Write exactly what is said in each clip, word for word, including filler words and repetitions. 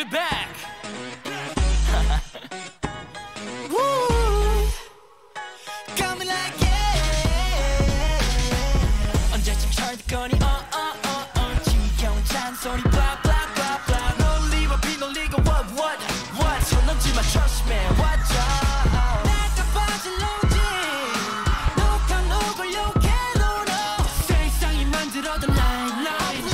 We back. Coming like yeah. 언제쯤 철거니 uh uh uh uh 지겨운 잔소리 blah blah blah blah 놀리고 비놀리고 what what what 손 넘지 마 trust me what's up 내가 빠진 로지 누가 누굴 욕해 노노 세상이 만들어둔 line line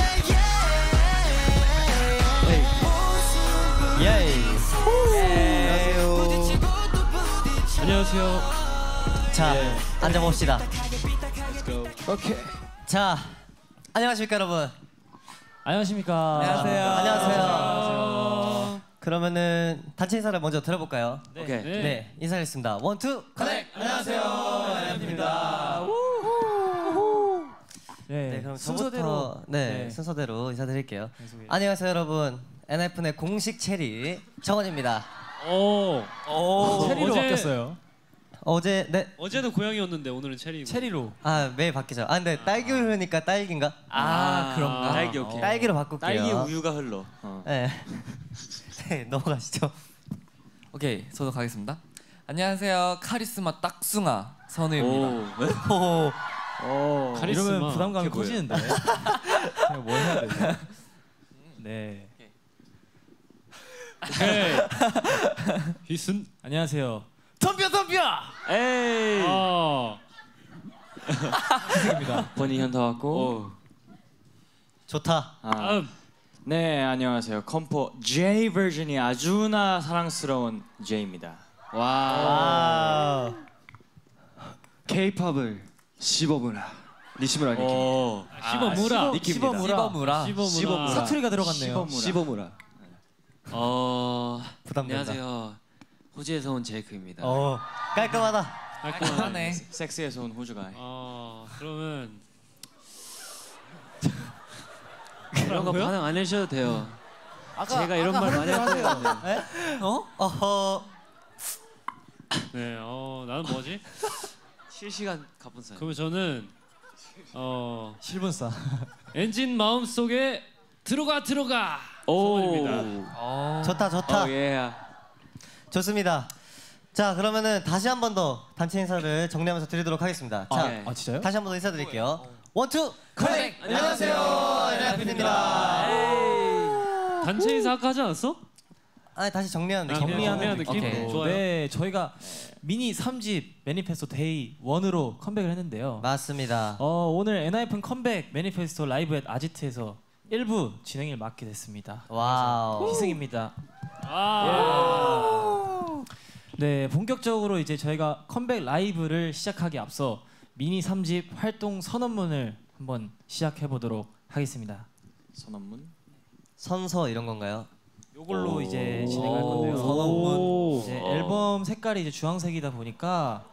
안녕하세요. 자, 예. 앉아봅시다. Let's go. 오케이. 자, 안녕하십니까 여러분. 안녕하십니까. 안녕하세요. 안녕하세요. 안녕하세요. 그러면은 단체 인사를 먼저 들어볼까요? 네. 오케이. 네. 네, 인사하겠습니다. 원, 투, 커넥. 안녕하세요. 안녕입니다. 네. 네, 그럼 순서대로 저부터 네, 네. 순서대로 인사드릴게요. 계속해요. 안녕하세요 여러분. 엔하이픈의 공식 체리 정원입니다. 오. 오, 체리로 어제- 바뀌었어요. 어제 네, 어제는 고양이였는데 오늘은 체리고. 체리로. 아 매일 바뀌죠. 아 근데 딸기 우유니까 딸기인가? 아, 그런가? 딸기 오케이. 어. 딸기로 바꿀게요. 딸기 우유가 흘러. 어. 네. 네, 넘어가시죠. 오케이, 저도 가겠습니다. 안녕하세요, 카리스마 딱숭아 선우입니다. 오, 오. 카리스마. 이러면 부담감이 그게 뭐예요? 커지는데. 제가 뭘 해야 되지? 네. 오케이. 희순. 안녕하세요. 덤벼 덤벼. 에이. 아. 희승입니다. 본인 현타 왔고. 좋다. 아. 다음. 네, 안녕하세요. 컴포 J 버전이 아주나 사랑스러운 J입니다. 와. 아, K-팝을 씹어보라. 니시무라 니키. 오. 씹어무라. 씹어무라. 씹어무라. 씹어무라. 사투리가 들어갔네요. 씹어무라. 어 부담된다. 안녕하세요. 호주에서 온 제이크입니다. 어, 깔끔하다. 깔끔하네. 섹스에서 온 호주가. 어 그러면 이런 거 반응 안 해주셔도 돼요. 제가 이런 말 많이 했어요. 어? 어허. 네. 어 나는 뭐지? 실시간 가분사. 그러면 저는 어 실분싸. 엔진 마음 속에 들어가 들어가. 성원입니다. 어. 좋다, 좋다. 오 예. 좋습니다. 자, 그러면은 다시 한 번 더 단체 인사를 정리하면서 드리도록 하겠습니다. 자, 네. 아, 진짜요? 다시 한 번 더 인사드릴게요. 원, 투, 커넥. 안녕하세요, 엔하이픈입니다. 단체 인사 아까 하지 않았어? 아, 다시 정리하는 느낌. 정리하는 정리하는 느낌. 오케이. 좋아요. 네, 저희가 미니 삼 집 매니페스토 데이 원으로 컴백을 했는데요. 맞습니다. 어, 오늘 엔하이픈 컴백 매니페스토 라이브 앳 아지트에서 일부 진행을 맡게 됐습니다. 와우. 희승입니다. 아. 네, 본격적으로 이제 저희가 컴백 라이브를 시작하기 앞서 미니 삼 집 활동 선언문을 한번 시작해 보도록 하겠습니다. 선언문. 선서 이런 건가요? 요걸로 오. 이제 진행할 건데요. 선언문. 이제 앨범 색깔이 이제 주황색이다 보니까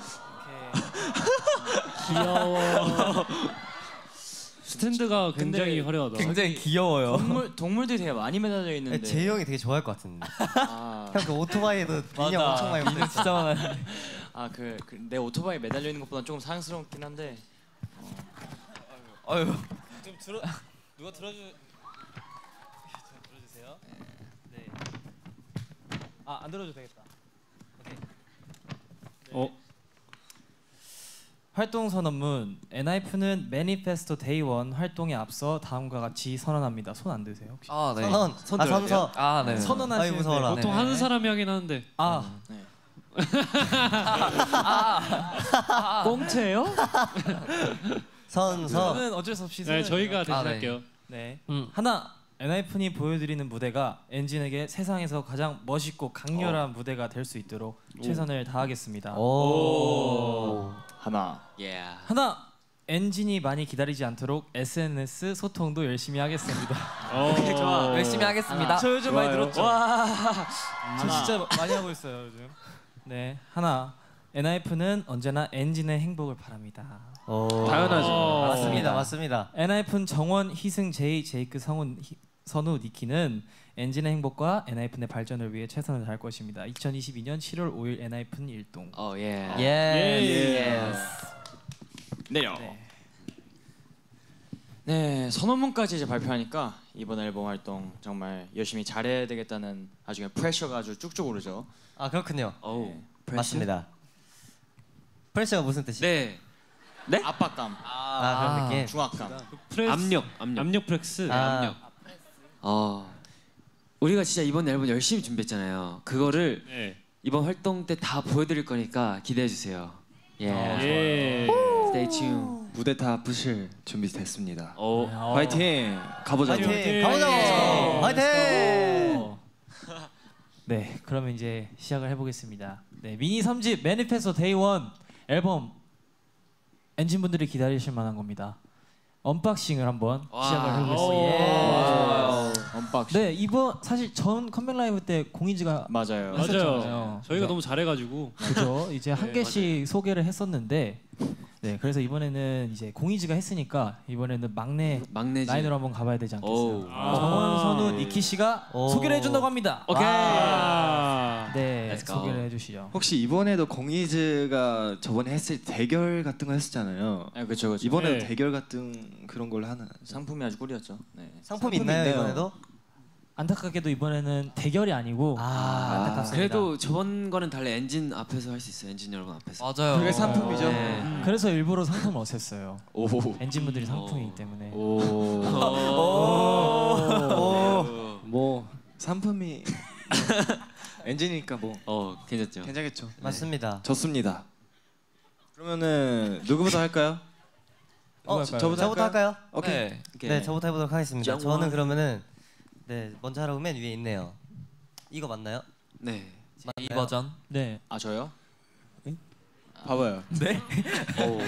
귀여워. 스탠드가 굉장히 근데 화려하다. 굉장히 귀여워요. 동물 동물들이 되게 많이 매달려 있는데. 제이 형이 되게 좋아할 것 같은데. 아. 형 그 오토바이에도 인형 엄청 많이 미는 진짜 많아. 아, 그 내 오토바이 매달려 있는 것보다 조금 사랑스럽긴 한데. 어휴. 좀 들어 누가 들어주 들어주세요. 네. 아, 안 들어도 되겠다. 오케이. 네. 어. 활동 선언문. 엔하이픈은 매니페스토 데이 원 활동에 앞서 다음과 같이 선언합니다. 손 안 드세요 혹시? 아, 네. 선언. 아, 선서. 아, 네. 선언하시는데 아이, 무서워라. 보통 네. 하는 사람이 하긴 하는데. 아, 네. 꽁트예요? 선서. 저는 어쩔 수 없이 네, 선언을- 저희가 아, 네. 대신할게요. 네. 음. 하나, 엔하이픈이 보여드리는 무대가 엔진에게 세상에서 가장 멋있고 강렬한 무대가 될 수 있도록 최선을 다하겠습니다. 오. 하나. 예. 하나, 엔진이 많이 기다리지 않도록 에스엔에스 소통도 열심히 하겠습니다. 어. 좋아. 열심히 하겠습니다. 저 요즘 많이 좋아요. 들었죠? 와. 저 진짜 많이 하고 있어요 요즘. 네, 하나, 엔하이픈은 언제나 엔진의 행복을 바랍니다. 오. 당연하죠. 어. 맞습니다, 맞습니다. 엔하이픈 정원, 희승, 제이, 제이크, 성훈, 희, 선우, 니키는 엔진의 행복과 엔하이픈의 발전을 위해 최선을 다할 것입니다. 이천이십이 년 칠월 오일 엔하이픈 일동. 어 예. 예. 예. 예. 내려. 네. 네, 선언문까지 이제 발표하니까 이번 앨범 활동 정말 열심히 잘해야 되겠다는 아주 프레셔가 아주 쭉쭉 오르죠. 아 그렇군요. 어우. 네. 맞습니다. 프레셔가 무슨 뜻이? 네. 네? 압박감, 아, 그런 느낌. 중압감. 프레스, 압력, 압력. 압력 프렉스. 아. 압력. 어. 우리가 진짜 이번 앨범 열심히 준비했잖아요. 그거를 네. 이번 활동 때 다 보여드릴 거니까 기대해 주세요. 예. 예. Stay tuned. 무대 다 부실 준비됐습니다. 오. 어. 화이팅! 가보자고. 화이팅! 가보자고! 화이팅! 네, 그러면 이제 시작을 해보겠습니다. 네, 미니 삼 집 매니페스토 데이 원 앨범 엔진 분들이 기다리실 만한 겁니다. 언박싱을 한번 와. 시작을 오. 해보겠습니다. 언박싱. 네, 이번 사실 전 컴백 라이브 때 공인지가 맞아요. 맞아요. 했었잖아요. 저희가 네. 너무 잘해가지고. 그죠? 이제 한 네, 개씩 소개를 했었는데, 네, 그래서 이번에는 이제 공인지가 했으니까 이번에는 막내 막내지. 라인으로 한번 가봐야 되지 않겠어요? 오. 아. 정원, 선우, 니키 씨가 오. 소개를 해준다고 합니다. 오케이. 아. 네, Let's go. 소개를 해주시죠. 혹시 이번에도 공이즈가 저번에 했을 때 대결 같은 거 했었잖아요. 네, 그렇죠, 그렇죠. 이번에도 네. 대결 같은 그런 걸 하나? 상품이 아주 꿀이었죠. 네. 상품 상품이 있나요 있나요? 이번에도? 안타깝게도 이번에는 대결이 아니고 아, 안타깝습니다. 그래도 저번 거는 달리 엔진 앞에서 할 수 있어요. 엔진 여러분 앞에서. 맞아요. 그게 상품이죠. 네. 음, 그래서 일부러 상품을 없앴어요. 오. 엔진분들이 상품이기 때문에. 오. 오. 뭐 상품이 엔진이니까 뭐 어, 괜찮죠. 괜찮겠죠. 맞습니다. 좋습니다. 그러면은 누구부터 할까요? 어, 할까요? 저부터 저부터 할까요? 오케이. 네. 네, 저부터 해보도록 하겠습니다. 정원. 저는 그러면은 네 먼저 하라고 맨 위에 있네요. 이거 맞나요? 네. 이 버전. 네. 아 저요? 봐봐요. 오.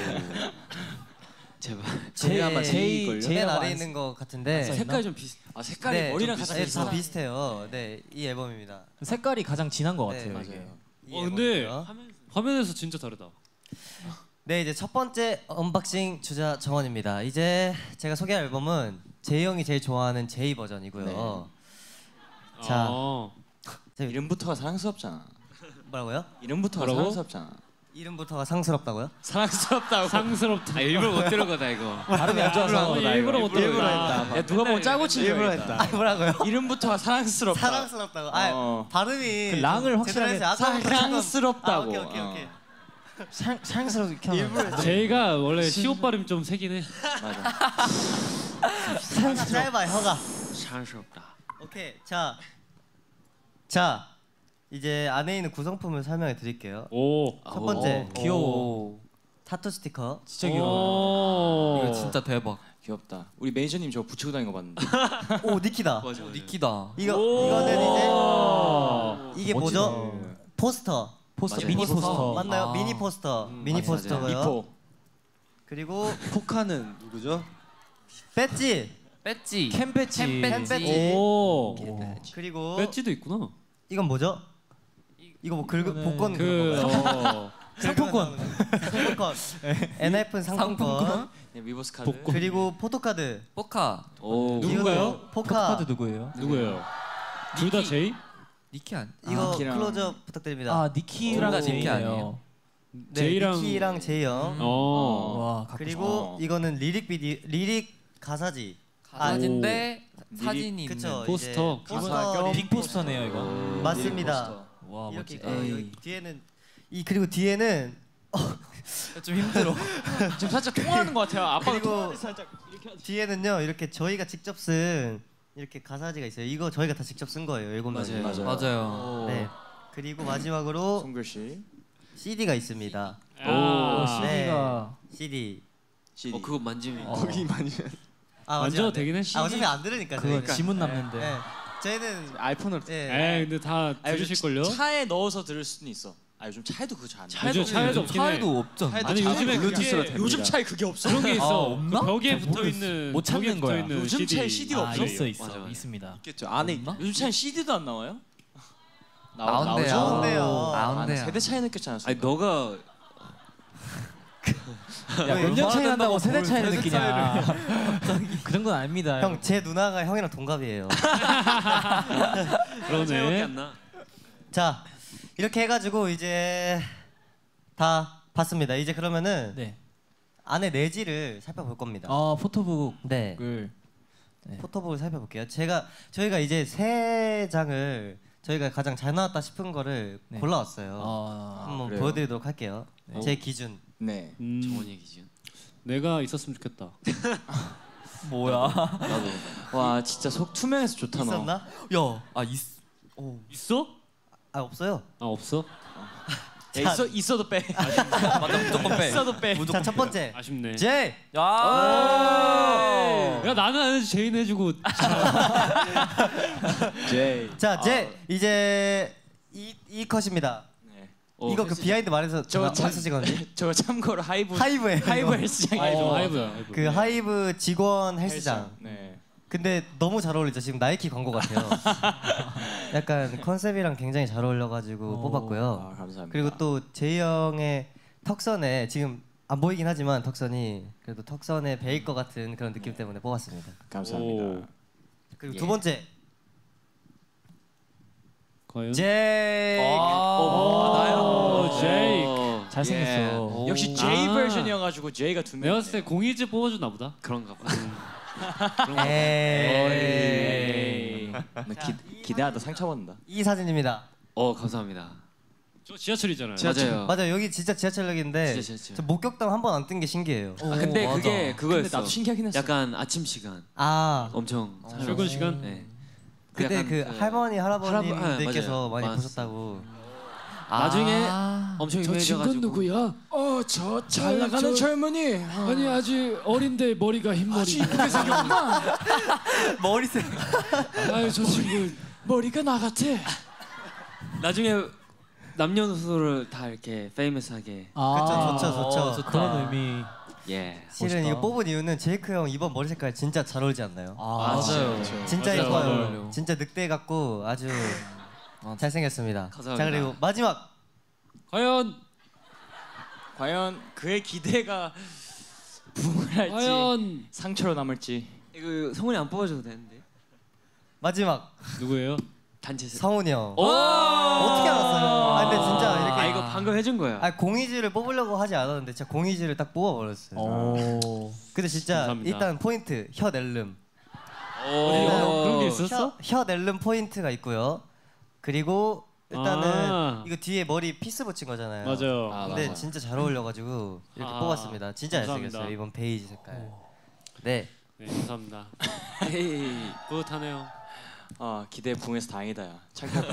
제발. 제 아마 제이 제이일걸요? 제이 맨 아래 있는 것 같은데. 색깔이 좀 비슷. 아 색깔이 네, 머리랑 좀 가장 네, 비슷한. 다 비슷해요. 네, 이 앨범입니다. 색깔이 가장 진한 것 네, 같아요. 이게. 맞아요. 이 어 근데 앨범이고요. 화면에서 진짜 다르다. 네, 이제 첫 번째 언박싱 주자 정원입니다. 이제 제가 소개할 앨범은 제이 형이 제일 좋아하는 제이 버전이고요. 자. 아. 이름부터가 사랑스럽잖아. 뭐라고요? 이름부터가 뭐라고? 사랑스럽잖아. 이름부터가 상스럽다고요? 사랑스럽다고. 상스럽다. 아, 일부러 못 들은 거다 이거. 발음이 안 좋아서. 일부러, 일부러 못 일부러 들었다. 했다. 야 누가 보면 짜고 친 줄 알겠다. 아, 뭐라고요? 이름부터가 사랑스럽다. 사랑스럽다고. 아, 어. 발음이 그 랑을 좀 확실하게 제대로 했어요. 아까부터 사랑스럽다고. 아, 오케이, 오케이, 오케이. 사, 사랑스럽게 이렇게 하면. 제이가 원래 시옷 발음 좀 세긴 해. 맞아. 혀가 짧아, 혀가. 상스럽다. 오케이, 자, 자, 이제 안에 있는 구성품을 설명해 드릴게요. 오. 첫 번째 오. 귀여워. 타투 스티커. 진짜 귀여워. 오. 이거 진짜 대박. 귀엽다. 우리 매니저님 저거 붙이고 다니는 거 봤는데. 오, 니키다. 맞아. 니키다. 이거 오. 이거는 이제 이게 멋지다. 뭐죠? 포스터. 포스터, 맞아요. 미니 포스터. 포스터. 맞나요? 아. 미니 포스터. 미니 맞아요, 포스터고요. 미포. 그리고 포카는 누구죠? 배지. 배지. 캠 배지. 캠 배지. 배지. 오. 그리고 배지도 있구나. 이건 뭐죠? 이거 뭐 긁 이거는 복권 그 그런 건가요? 어. 상품권. 상품권. 엔하이픈 상품권. 상품권? 네, 위버스 카드. 복권. 그리고 포토카드. 포카. 오. 누군가요? 이거는 포카. 포토카드 누구예요? 누구예요? 둘 다 니키. 제이? 니키 안. 이거 니키랑- 클로즈업 부탁드립니다. 아 니키랑 둘다 니키 제이네요. 아니에요? 네, 제이랑- 니키랑 제이 형. 어. 와 갖고 그리고 어. 이거는 리릭 비디오 리릭 가사지. 사진인데 미리- 사진이 그쵸. 있는. 포스터. 이제 포스터 가사 리릭 빅 포스터네요 이거. 음, 맞습니다. 포스터. 와 이렇게 멋지다. 있고 에이. 여기 뒤에는 이 그리고 뒤에는 좀 힘들어. 지금 살짝 통하는 것 같아요. 아빠가 그리고 통하는데 살짝 이렇게 하지. 뒤에는요 이렇게 저희가 직접 쓴 이렇게 가사지가 있어요. 이거 저희가 다 직접 쓴 거예요. 일곱 명이. 맞아요. 맞아요. 네. 그리고 마지막으로 손글씨. 씨디가 있습니다. 오, 아. 네. 씨디가 씨디. 씨디. 어 그거 만지면. 어. 거기 많이 아, 만져도 어차피 안 되긴 해. 돼. 아, 어차피 안 들으니까. 그거 저희는. 지문 남는데. 네. 저희는 아이폰으로 예. 에이 근데 다 아, 요즘 들으실걸요? 차에 넣어서 들을 수는 있어. 아 요즘 차에도 그거 잘 안 나. 요즘 차에도 없긴 해. 차에도 없잖아. 차에도 아니 차에도 요즘에 블루투스로 그게 됩니다. 요즘 차에 그게 없어. 그런 게 있어. 아, 없나? 그 벽에 잘 붙어 모르겠어. 있는 못 찾는 벽에 붙어 거야. 있는 요즘 씨디. 차에 씨디가 아, 없어? 있어 있어 맞아, 맞아. 있습니다. 있겠죠. 안에 없나? 요즘 차에 씨디도 안 나와요? 나온대요. 나오죠? 나온대요. 아, 나 나온대요. 세대 차이 느꼈지 않았어? 아니 너가 몇 년 차이 난다고 세대 뭘 차이를 세대 느끼냐? 그 정도는 아닙니다. 형 제 누나가 형이랑 동갑이에요. 차이밖에 그러네. 안 나. 자 이렇게 해가지고 이제 다 봤습니다. 이제 그러면은 네. 안에 내지를 살펴볼 겁니다. 아 포토북을 네. 네. 포토북을 살펴볼게요. 제가 저희가 이제 세 장을 저희가 가장 잘 나왔다 싶은 거를 네. 골라왔어요. 아, 한번 그래요? 보여드리도록 할게요. 네. 제 기준. 네. 음, 정원이 기준. 내가 있었으면 좋겠다. 뭐야? 와 진짜 속 투명해서 좋다 너. 있었나? 야, 아 있. 오. 있어? 아 없어요. 아 없어? 야, 있어 있어도 빼. 맞아 무조건 빼. 있어도 빼. 자 첫 번째 아쉽네. J. 야. 야 나는 안 해도 제인 해주고. 제이. 자 J 이제 이, 이 컷입니다. 네. 이거 그 비하인드 말해서 저거 저거 참- 어디서 찍었는지? 저 참고로 하이브 하이브에 하이브 헬스장에 하이브 어, 하이브야 하이브. 그 하이브 직원 헬스장. 네. 근데 너무 잘 어울리죠. 지금 나이키 광고 같아요. 약간 컨셉이랑 굉장히 잘 어울려가지고 오. 뽑았고요. 아 감사합니다. 그리고 또 제이 형의 턱선에 지금 안 보이긴 하지만 턱선이 그래도 턱선에 베일 것 같은 그런 느낌 때문에 뽑았습니다. 감사합니다. 오. 그리고 예. 두 번째 과연? 제이. 아, 나요? 오, 제이. 어, 잘생겼어. 역시 J 아. 버전이어가지고 J가 두 명. 내가 봤을 때 공이즈 뽑아주나 보다. 그런가 봐. 에이. 기, 기대하다 상처받는다. 이 사진입니다. 어 감사합니다. 저 지하철이잖아요. 맞아요. 맞아요. 여기 진짜 지하철역인데 진짜 지하철. 저 목격담 한 번 안 뜬 게 신기해요. 아 근데 맞아. 그게 근데 그거였어. 나도 신기하긴 했어. 약간 아침 시간 아 엄청 출근 시간? 네. 그때 약간 그 할머니 할아버님들께서 아, 맞아요. 많이 많았어요. 보셨다고. 나중에 아. 엄청 유명해져가지고. 누구야? 어, 저 잘 나가는 젊은이. 아니 아직 어린데 머리가 흰머리. 이쁘게 생겼구나. 머리색. 아유 저 친구. 머리가 나 같아. 나중에 남녀노소를 다 이렇게 페이머스하게. 아, 그쵸, 좋죠, 좋죠. 어, 좋다. 그런 의미. 예. 실은 멋있다. 이거 뽑은 이유는 제이크 형 이번 머리 색깔 진짜 잘 어울리지 않나요? 아, 맞아요. 진짜 맞아요, 예뻐요. 맞아요. 진짜 늑대 같고 아주 잘생겼습니다. 감사합니다. 자 그리고 마지막 과연 과연 그의 기대가 부응할지 과연 상처로 남을지. 이거 성훈이 안 뽑아줘도 되는데. 마지막 누구예요? 단체 세. 성훈이 형. 오! 어떻게 알았어요? 아 근데 진짜 이렇게 아 이거 방금 해준 거야. 아 공이지를 뽑으려고 하지 않았는데 진짜 공이지를 딱 뽑아버렸어요. 오. 근데 진짜 감사합니다. 일단 포인트 혀 낼름. 어, 그런 게 혀, 있었어? 혀 낼름 포인트가 있고요. 그리고 일단은 아. 이거 뒤에 머리 피스 붙인 거잖아요. 맞아요. 아, 근데 맞아. 진짜 잘 어울려가지고 이렇게 아, 뽑았습니다. 진짜 감사합니다. 잘생겼어요 이번 베이지 색깔. 네. 네 감사합니다. 에이. 뿌듯하네요. 아 기대 부응해서 다행이다. 야. 착각.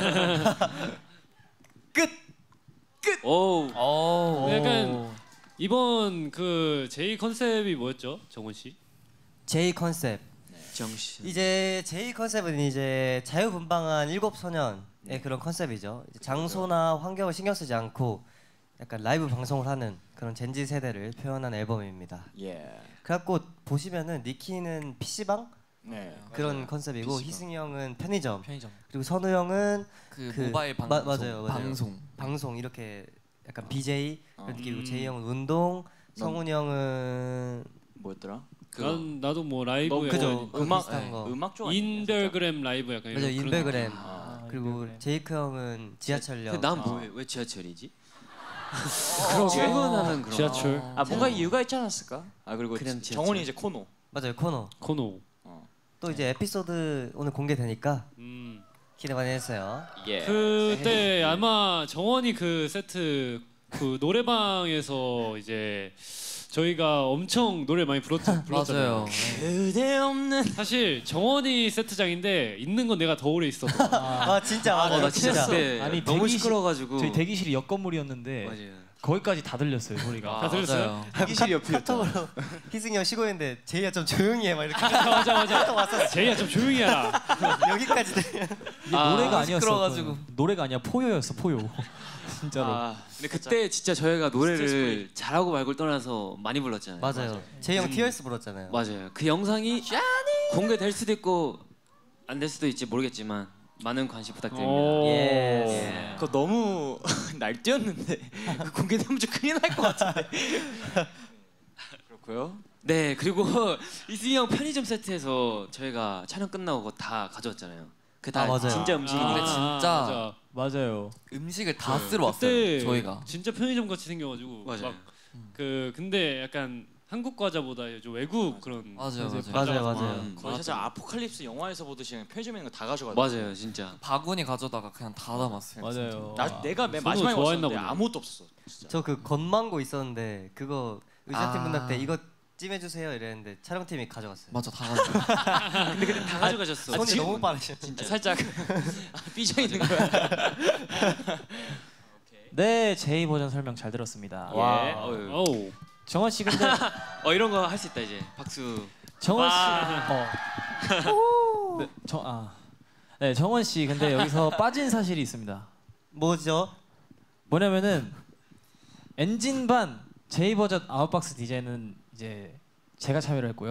오. 오. 네, 약간 이번 그 제이 컨셉이 뭐였죠, 정원 씨? 제이 컨셉. 정신. 이제 제이 컨셉은 이제 자유분방한 일곱 소년의 그런 컨셉이죠. 이제 장소나 환경을 신경 쓰지 않고 약간 라이브 방송을 하는 그런 젠지 세대를 표현한 앨범입니다. 예. 그래갖고 보시면은 니키는 피시방 네. 그런 컨셉이고 피시방. 희승이 형은 편의점 편의점. 그리고 선우 형은 그, 그 모바일 마- 방송. 맞아요, 맞아요. 방송. 방송 이렇게 약간 비제이 그런 어. 느낌이고 음. 제이 형은 운동, 성훈이 형은 뭐였더라? 난 나도 뭐 라이브 너 그죠. 그거 음악 비슷한 거. 음악 쪽 아니야, 살짝? 인별그램 라이브 약간 맞아요 이런 인별그램 아, 그리고 인별그램. 제이크 형은 지하철역. 난 아. 뭐해? 왜 지하철이지? 그러게. 출근하는 그런. 지하철. 아 뭔가 이유가 있지 않았을까? 아 그리고 그냥 지- 정원이 지하철. 이제 코노. 맞아요 코너. 코노. 또 이제 에피소드 오늘 공개되니까 음. 기대 많이 했어요. 예. 그때 아마 정원이 그 세트 그 노래방에서 이제 저희가 엄청 노래 많이 불렀, 불렀잖아요. 맞아요. 그대 없는. 사실 정원이 세트장인데 있는 건 내가 더 오래 있었던 거야. 아 진짜 맞아요. 어, 나 진짜 진짜. 그때 아니, 너무 대기실- 시끄러워가지고. 저희 대기실이 옆 건물이었는데 맞아요. 거기까지 다 들렸어요 소리가. 다 들렸어요? 대기실 옆이었다. 카톡으로 희승이 형 쉬고 있는데 제이야 좀 조용히 해 막 이렇게 맞아 맞아. 카톡 왔었어. 제이야 좀 조용히 해라. 여기까지 돼. 이게 아, 노래가 아니었어. 시끄러워가지고. 그건. 노래가 아니야 포효였어 포효. 진짜로. 아 근데 그때 진짜 저희가 노래를 스트레스 잘하고 말고를 떠나서 많이 불렀잖아요. 맞아요. 제이 형 티얼스 불렀잖아요. 맞아요. 그 영상이 공개될 수도 있고 안 될 수도 있지 모르겠지만 많은 관심 부탁드립니다. 오. 예. 그거 너무 날뛰었는데 그 공개되면 좀 큰일 날 것 같은데. 그렇고요. 네 그리고 이승희 형 편의점 세트에서 저희가 촬영 끝나고 그거 다 가져왔잖아요. 그 다 아, 맞아요. 진짜 근데 음식이니까. 진짜 맞아요. 음식을 다 쓰러 그때 왔어요. 저희가. 진짜 편의점 같이 생겨가지고 맞아요. 막 그 근데 약간 한국 과자보다 좀 외국 그런 맞아요, 맞아요. 맞아요, 맞아요. 음. 거의 살짝 아포칼립스 영화에서 보듯이 그냥 편의점에 있는 거 다 가져가. 맞아요, 진짜. 바구니 가져다가 그냥 다 담았어요. 맞아요. 나 내가 맨 선우 마지막에 좋아했나 왔었는데 보네. 아무것도 없었어. 진짜. 저 그 건망고 있었는데 그거 의사팀 아. 분한테 이거 찜해주세요 이랬는데 촬영팀이 가져갔어요. 맞아, 다 가져. 근데 근데 다 가져가셨어. 손이 너무 빠르셔. 진짜 살짝 삐져 있는 거야. 네, 제이 버전 설명 잘 들었습니다. 와. 예. 어휴. 어우. 정원 씨 근데 어 이런 거 할 수 있다 이제. 박수. 정원 씨 와. 어. 네, 정 아. 네, 정원 씨 근데 여기서 빠진 사실이 있습니다. 뭐죠? 뭐냐면은 엔진반 제이 버전 아웃박스 디자인은 이제 제가 참여를 했고요.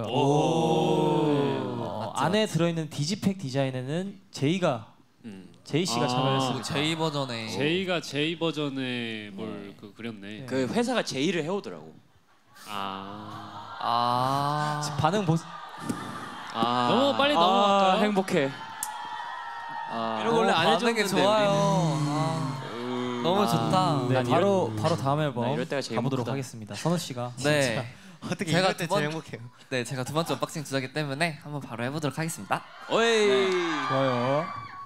어, 맞죠, 안에 들어있는 디지팩 디자인에는 제이가 음. 제이 씨가 아. 참여했습니다. 제이 버전에 제이가 제이 버전에 뭘 그 그렸네. 그 회사가 제의를 해오더라고. 아. 아. 반응 보. 아. 너무 빨리 아, 넘어갈까요? 행복해. 아, 이런 거 원래 안 반응이 해줬는데 좋아요. 우리. 아, 음. 너무 아. 좋다. 네, 난 바로 바로 다음 나 앨범 이럴 때가 제일 가보도록 행복하다. 하겠습니다. 선우 씨가 네. 어떻게 제가 이럴 때 두 번- 제일 행복해요. 네, 제가 두 번째 언박싱 주자기 때문에 한번 바로 해보도록 하겠습니다. 어이. 좋아요.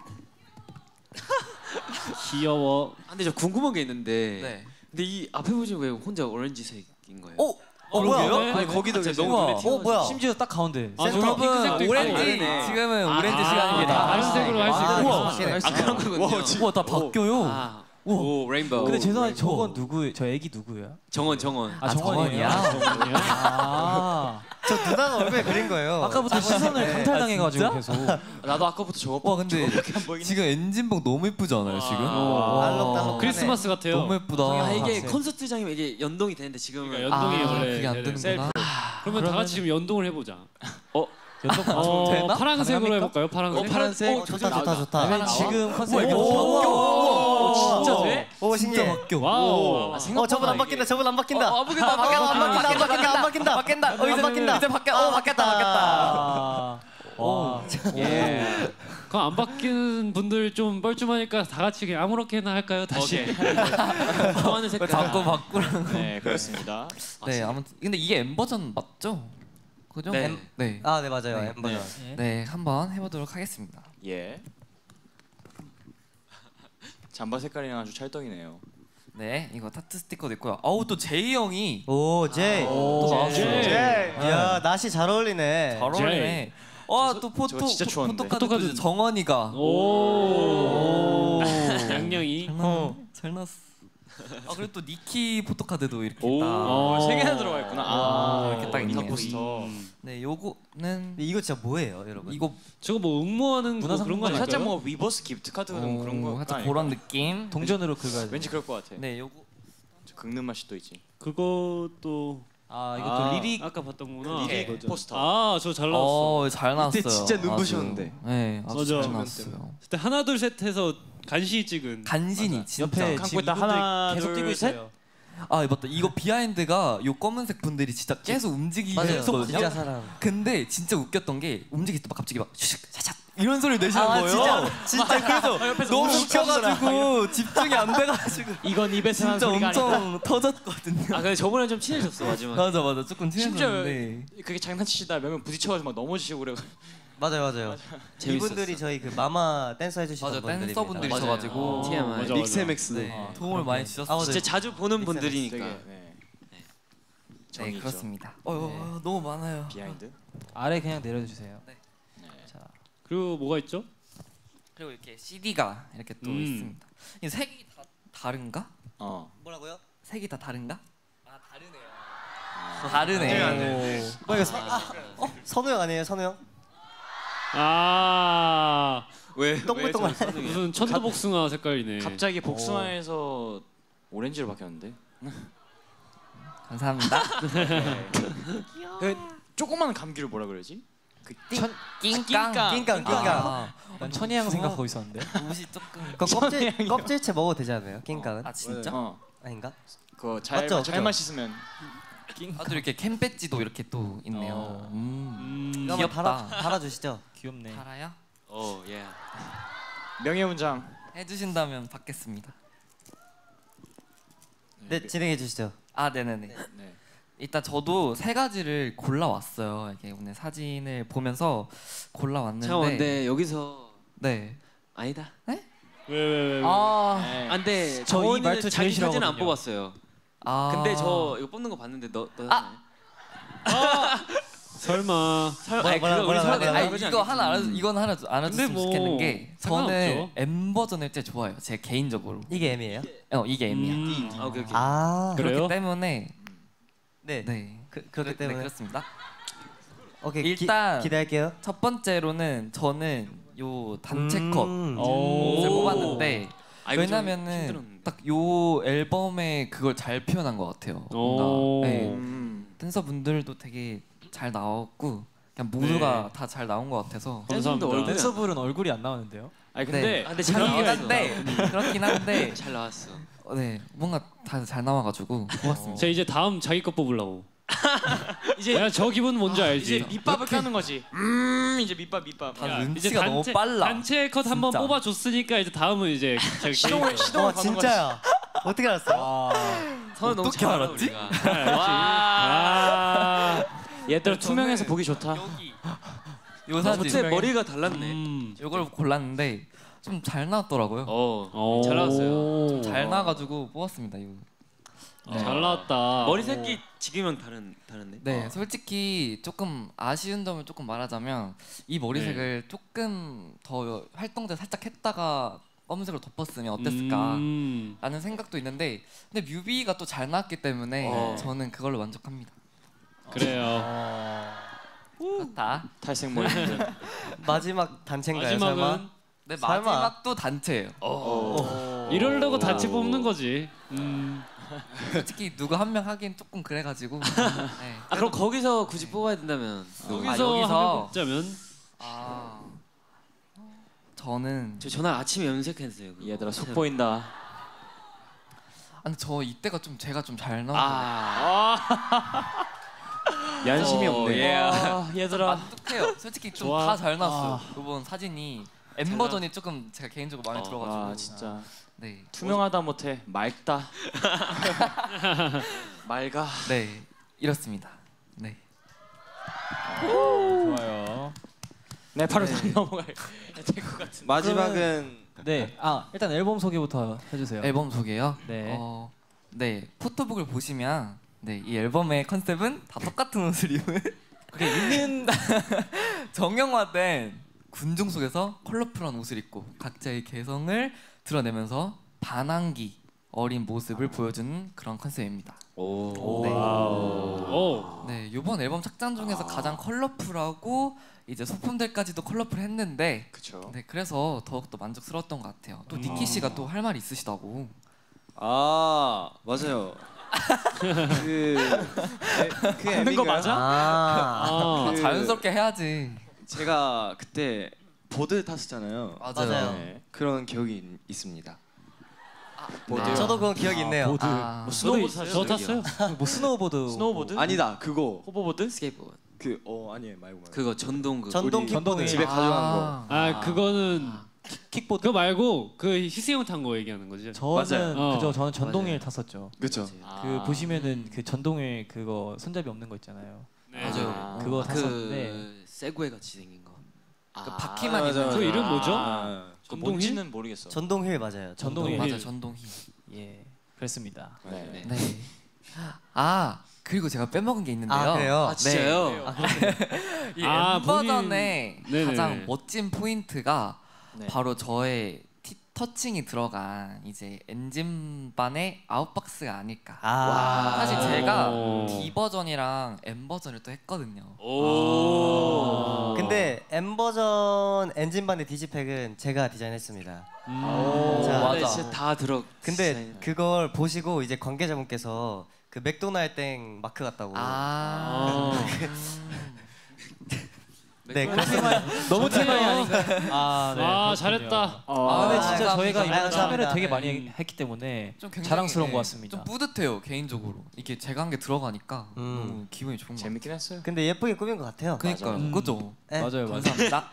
귀여워. 아, 근데 저 궁금한 게 있는데. 네. 근데 이 앞에 보시면 왜 혼자 오렌지색인 거예요? 오, 어 뭐야? 그러게요? 아니 거기도 아, 너무 우와. 눈에 띄어. 어 뭐야? 심지어 딱 가운데. 아, 센터. 저런 핑크색도 있고. 오렌지. 다르네. 지금은 아, 오렌지 아, 시간입니다. 다른 색으로 할 수 아, 있구나. 확실해. 아 그런 거군요. 우와, 다 바뀌어요. 아, 오 레인보우. 근데 죄송한데 저건 누구? 저 애기 누구예요? 정원 정원. 아, 아, 정원이에요. 정원이요? 아, 저 누나가 얼굴에 그린 거예요. 아까부터 시선을 네. 강탈당해가지고 아, 계속. 나도 아까부터 저거 와, 근데 지금 엔진복 너무 예쁘지 않아요, 지금? 어. 알록달록. 크리스마스 같아요. 너무 예쁘다. 아 이게 네. 콘서트장이면 이게 연동이 되는데 지금은 그러니까 연동이 아, 원래 그게 안 되는 되는구나. 그러면 다 같이 지금 연동을 해보자. 연속 어, 되나? 파란색으로 가능합니까? 해볼까요? 파란색. 어, 파란색. 어, 좋다 좋다 좋다. 왜냐면 지금 컨셉이 오, 오, 오, 진짜 오, 돼? 오 진짜 신기해. 바뀌어. 와우. 아, 어 저분 안 바뀐다. 저분 안 바뀐다. 어, 안 바뀐다, 안 바뀐다. 안 바뀐다. 안 바뀐다. 안 바뀐다. 바뀐다. 어, 이제 안 바뀐다. 이제 바뀌어. 어, 바뀌었다, 바뀌었다. 아, 와, 예. 그럼 안 바뀌는 분들 좀 뻘쭘하니까 다 같이 그냥 아무렇게나 할까요? 다시. 좋아하는 색깔. 자꾸 바꾸라고. 네 그렇습니다. 네, 아무튼 근데 이게 M 버전 맞죠? 그죠? 네. M- 네. 아 네 맞아요. 네. 엠버전. 네, 한번 해보도록 하겠습니다. 예. 잠바 색깔이랑 아주 찰떡이네요. 네, 이거 타투 스티커도 있고요. 어우, 또 제이 형이 오 제이. 오, 또 나왔어요. 제이. 제이. 야 낯이 잘 어울리네. 잘 어울리네. 와, 또 포토 저거 진짜 추웠는데. 포토카드 포토카드. 또 정원이가. 오. 오. 양양이. 어, 잘 났어. 아, 그리고 또 니키 포토카드도 이렇게 오, 딱. 어. 세 개나 들어가 있구나. 아, 아, 이렇게 딱 인카 있네요. 포스터. 음. 네, 요거는 근데 이거 진짜 뭐예요, 여러분? 이거 저거 뭐 응모하는 뭐 문화상품 그런 거 아닐까요? 살짝 뭐 위버스 기프트 카드 같은 어, 그런 거. 살짝 아닐까? 그런 느낌. 동전으로 긁어야 돼. 왠지 그럴 것 같아. 네, 요거 저 긁는 맛이 또 있지. 그것도 아, 이것도 아. 리릭. 아까 봤던구나. 리릭 오케이. 포스터. 아, 저 잘 나왔어. 어, 잘 나왔어요. 이때 진짜 아주. 눈부셨는데. 네, 아주 맞아. 잘 나왔어요. 그때 하나 둘 셋 해서 간신히 찍은. 간신히 진짜. 옆에 감고 지금 있다. 이분들 하나, 계속 둘, 뛰고 셋. 있어요. 아, 맞다. 이거 비하인드가 요 검은색 분들이 진짜 계속 맞아요. 움직이셨거든요. 진짜 사람. 근데 진짜 웃겼던 게 움직일 때 막 갑자기 막 슈슉 샤샥 이런 소리 내시는 아, 거예요. 진짜, 진짜 그래서 너무 웃겨가지고 집중이 안 돼가지고 이건 입에서 하는 진짜 소리가 아니다. 엄청 터졌거든요. 아 근데 저번에 좀 친해졌어 마지막에. 맞아 맞아 조금 심지어 친해졌는데 그게 장난치시다 몇명 부딪혀가지고 막 넘어지시고 그래. 맞아요, 맞아요. 재밌었어. 이분들이 저희 그 마마 댄서 해주시던 맞아 분들입니다. 댄서분들이셔가지고 TMI. 맞아, 믹스맥스. 네, 어. 도움을 많이 아, 주셨어요. 맞아요. 진짜 자주 보는 되게, 분들이니까. 네. 네 정이 있죠. 그렇습니다. 어, 어, 너무 많아요. 비하인드. 아래 그냥 내려주세요. 네. 자, 그리고 뭐가 있죠? 그리고 이렇게 씨디가 이렇게 또 음. 있습니다. 이 색이 다 다른가? 어. 뭐라고요? 색이 다 다른가? 아 다르네요. 다르네. 뭐 이거 서, 아, 어? 선우 형 아니에요, 선우 형? 아, 왜? 동글동글. 무슨 천도복숭아 색깔이네. 갑자기 복숭아에서 오렌지로 바뀌었는데. 감사합니다. 그 조그만 감귤을 뭐라 그러지? 그 천, 낑깡. 낑깡, 낑깡. 아, 난 천혜향 생각하고 있었는데. 옷이 조금. 그 껍질, 껍질채 먹어도 되지 않아요? 낑깡은? 아 진짜? 어. 아닌가? 그거 잘 맞죠? 잘만 그죠? 씻으면. 아, 또 이렇게 캠 배지도 이렇게 또 있네요. 어. 음. 음, 이거 한번 귀엽다. 달아, 달아주시죠. 귀엽네. 달아요? 어 예. 명예훈장. 해주신다면 받겠습니다. 네, 진행해 주시죠. 아 네네네. 네. 일단 저도 세 가지를 골라왔어요. 이게 오늘 사진을 보면서 골라왔는데. 잠깐만, 근데 여기서 네. 아니다. 왜 왜 왜? 왜? 아, 안돼. 저이 정원이는 말투 제일 자기 사진 안 싫어하거든요. 뽑았어요. 아. 근데 저 이거 뽑는 거 봤는데 너 너. 아! 설마. 설, 뭐라, 아니, 뭐라, 그거 우리 뭐라, 설마 뭐라, 아니 그러지 이거 않겠지? 하나 알아 이건 하나 알아줬으면 근데 뭐 좋겠는 게 저는 상관없죠. M 버전을 제일 좋아해요. 제 개인적으로. 이게 M이에요? 어 이게 M이야. 음. 아, 오케이 오케이. 아, 그래요? 그렇기 때문에 네. 네. 그, 그렇기 때문에. 네, 그렇습니다. 오케이. 일단 기, 기대할게요. 첫 번째로는 저는 요 단체 컷 음. 오. 옷을 뽑았는데 아, 이거 좀 왜냐면은 힘들었는데. 딱 요 앨범에 그걸 잘 표현한 것 같아요. 뭔가 오. 네. 음. 댄서 분들도 되게 잘 나왔고 그냥 모두가 다 잘 나온 것 같아서 감사합니다. 얼굴이 안- 댄서분은 얼굴이 안 나오는데요. 아니 근데 네. 아, 근데 잘 그렇긴 나왔어. 한데 그렇긴 한데 잘 나왔어. 어, 네 뭔가 다 잘 나와가지고 좋았습니다. 자 이제 다음 자기 거 뽑으려고. 이제 야 저 기분 뭔지 알지? 이제 밑밥을 까는 거지. 음 이제 밑밥 밑밥. 다 야, 눈치가 너무 빨라. 단체 컷 한번 진짜. 뽑아줬으니까 이제 다음은 이제 자기 시동을 개인 시동을 어, 거는 진짜야. 어떻게 알았어? 선우 너무 어떻게 잘 알아, 알았지? 우리가. 거. 아, 얘들아 저는- 투명해서 보기 좋다. 여기 요 아, 사진 저때 머리가 달랐네. 음. 요걸 골랐는데 좀 잘 나왔더라고요. 어, 잘 나왔어요. 잘 나와가지고 뽑았습니다. 이거. 어, 잘 나왔다. 머리 색이 지금은 다른 다른데. 네, 솔직히 조금 아쉬운 점을 조금 말하자면 이 머리색을 조금 더 활동들 살짝 했다가 검은색으로 덮었으면 어땠을까 음. 라는 생각도 있는데 근데 뮤비가 또 잘 나왔기 때문에 어. 저는 그걸로 만족합니다. 그래요. 그렇다. 탈색 머리. 마지막 단체인가요? 설마? 마지막은 네, 설마. 마지막도 단체예요. 이러려고 단체 뽑는 거지. 음. 솔직히 누구 한 명 하긴 조금 그래가지고. 네. 아 그럼 거기서 굳이 뽑아야 된다면 여기서 아, 여기서? 한명 뽑자면 아 저는 저 전날 아침에 염색했어요. 그거. 얘들아 속 보인다. 아니 저 이때가 좀 제가 좀 잘 나온 아. 양심이 어, 없네. 예. 아, 얘들아. 만족해요. 솔직히 좀 좋아. 다 잘 나왔어요. 이번 사진이 M 잘 버전이 조금 제가 개인적으로 마음에 어, 들어가지고. 아 진짜 네. 투명하다 못해 맑다. 맑아. 네 이렇습니다. 네. 좋아요. 네 바로 네. 다음 넘어갈 될것 같은데. 마지막은 네. 아 일단 앨범 소개부터 해주세요. 앨범 소개요. 네. 어, 네 포토북을 보시면 네 이 앨범의 컨셉은 다 똑같은 옷을 입은 그게 있는 정형화된 군중 속에서 컬러풀한 옷을 입고 각자의 개성을 드러내면서 반항기 어린 모습을 보여주는 그런 컨셉입니다. 오. 네. 오. 네, 이번 앨범 착장 중에서 가장 컬러풀하고 이제 소품들까지도 컬러풀했는데 그렇죠. 네, 그래서 더욱더 만족스러웠던 것 같아요. 또 니키 씨가 또 할 말 있으시다고. 아 맞아요. 그, 그 하는 거 맞아? 아, 아. 아, 그- 자연스럽게 해야지. 제가 그때 보드 탔었잖아요. 맞아요. 네, 그런 기억이 있, 있습니다. 보드요? 저도 그건 기억이 있네요. 보드. 아, 뭐 저도 스노우보드 있- 저 탔어요. 뭐 스노우보드. 스노우보드? 아니다 그거 호버보드? 스케이트보드. 그 어 아니에요 말고 말고. 그거 전동 그거. 전동 우리 킥보드. 집에 가져간 거. 아 그거는 킥보드. 그거 말고 그 희승형 탄 거 얘기하는 거지. 저는 맞아요. 그저 어. 저는 전동일 맞아요. 탔었죠. 그렇죠. 아. 그 보시면은 그 전동일 그거 손잡이 없는 거 있잖아요. 네. 맞아요. 아. 그거 그 탔었는데 세구에 같이 생긴 거. 그 아. 바퀴만 맞아, 있는 맞아. 그 이름 뭐죠? 아, 그 전동힐? 뭔지는 모르겠어. 전동휠 맞아요. 전동휠. 맞아 전동희. 예, 그랬습니다. 네. 네. 아 그리고 제가 빼먹은 게 있는데요. 아, 그래요? 아 진짜요? 이 아, M 버전의 본인- 네네. 가장 멋진 포인트가 네. 바로 저의 티, 터칭이 들어간 이제 엔진반의 아웃박스가 아닐까. 아, 사실 제가 오. D 버전이랑 M 버전을 또 했거든요. 오. 근데 M 버전 엔진반의 디지팩은 제가 디자인했습니다. 음. 자, 맞아. 근데 진짜 다 들어. 근데 디자인. 그걸 보시고 이제 관계자분께서 그 맥도날드 땡 마크 같다고. 아. 네, 맥도날드- 그렇습니다. 너무 TMI 아닌가? 아, 네. 아 그렇군요. 잘했다. 아, 근데 아, 진짜 감사합니다. 저희가 이번 아, 참여를 감사합니다. 되게 많이 음. 했기 때문에 좀 굉장히, 자랑스러운 네, 것 같습니다. 좀 뿌듯해요 개인적으로. 이게 제가 한 게 들어가니까 음. 너무 기분이 좋은 것 같아요. 재밌긴 했어요. 근데 예쁘게 꾸민 것 같아요. 그니까요, 음. 그죠? 네. 맞아요, 맞아요. 감사합니다.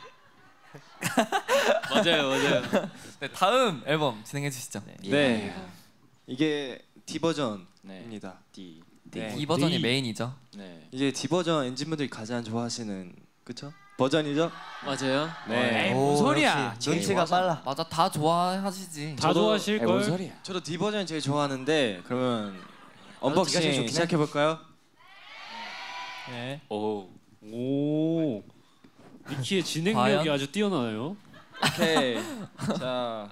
맞아요, 맞아요. 네, 다음 앨범 진행해 주시죠. 네. 네. 이게 D 버전입니다. 네. D. 네. 이 버전이 데이. 메인이죠. 네. 이제 D 버전 엔진분들이 가장 좋아하시는 그쵸? 버전이죠? 맞아요. 네. 오, 뭔 소리야? 역시 눈치가 빨라. 맞아, 다 좋아하시지. 다 좋아하실 에이, 뭔 걸. 소리야? 저도 D 버전 제일 좋아하는데 그러면 언박싱 제일 좋긴 해. 시작해 볼까요? 네. 오. 오. 니키의 진행력이 과연? 아주 뛰어나요. 오케이. 자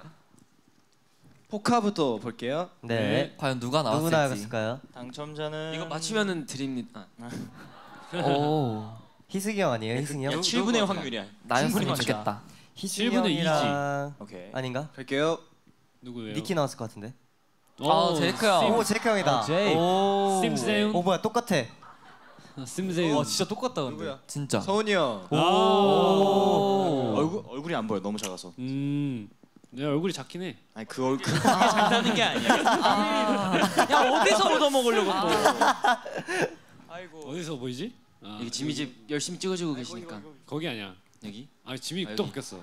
포카부터 볼게요. 네. 네. 과연 누가 누구 나왔을지. 나갔을까요? 당첨자는 이거 맞추면은 드립니다. 아, 오, 희승이 형 아니에요? 희승이 형? 칠 분의 확률이야. 나였으면 맞춰. 좋겠다. 희승이 칠 분의 형이랑 오케이. 아닌가? 갈게요. 누구예요? 니키 나왔을 것 같은데. 아, 제이크 형. 오 제이크 형이다. 어, 제이. 오, 심세훈. 오 뭐야 똑같아. 심세윤. 어 진짜 똑같다 근데. 누구야? 진짜. 서훈이 형. 오. 얼굴 얼굴이 안 보여. 너무 작아서. 음. 내 얼굴이 작긴 해. 아니 그 얼굴 그게 작다는 게 아니야. 야 어디서 얻어 먹으려고 또. 아이고. 어디서 보이지? 아, 이게 지미 집 열심히 찍어주고 계시니까 거기 아니야. 여기. 아 지미 아, 또 여기. 바뀌었어.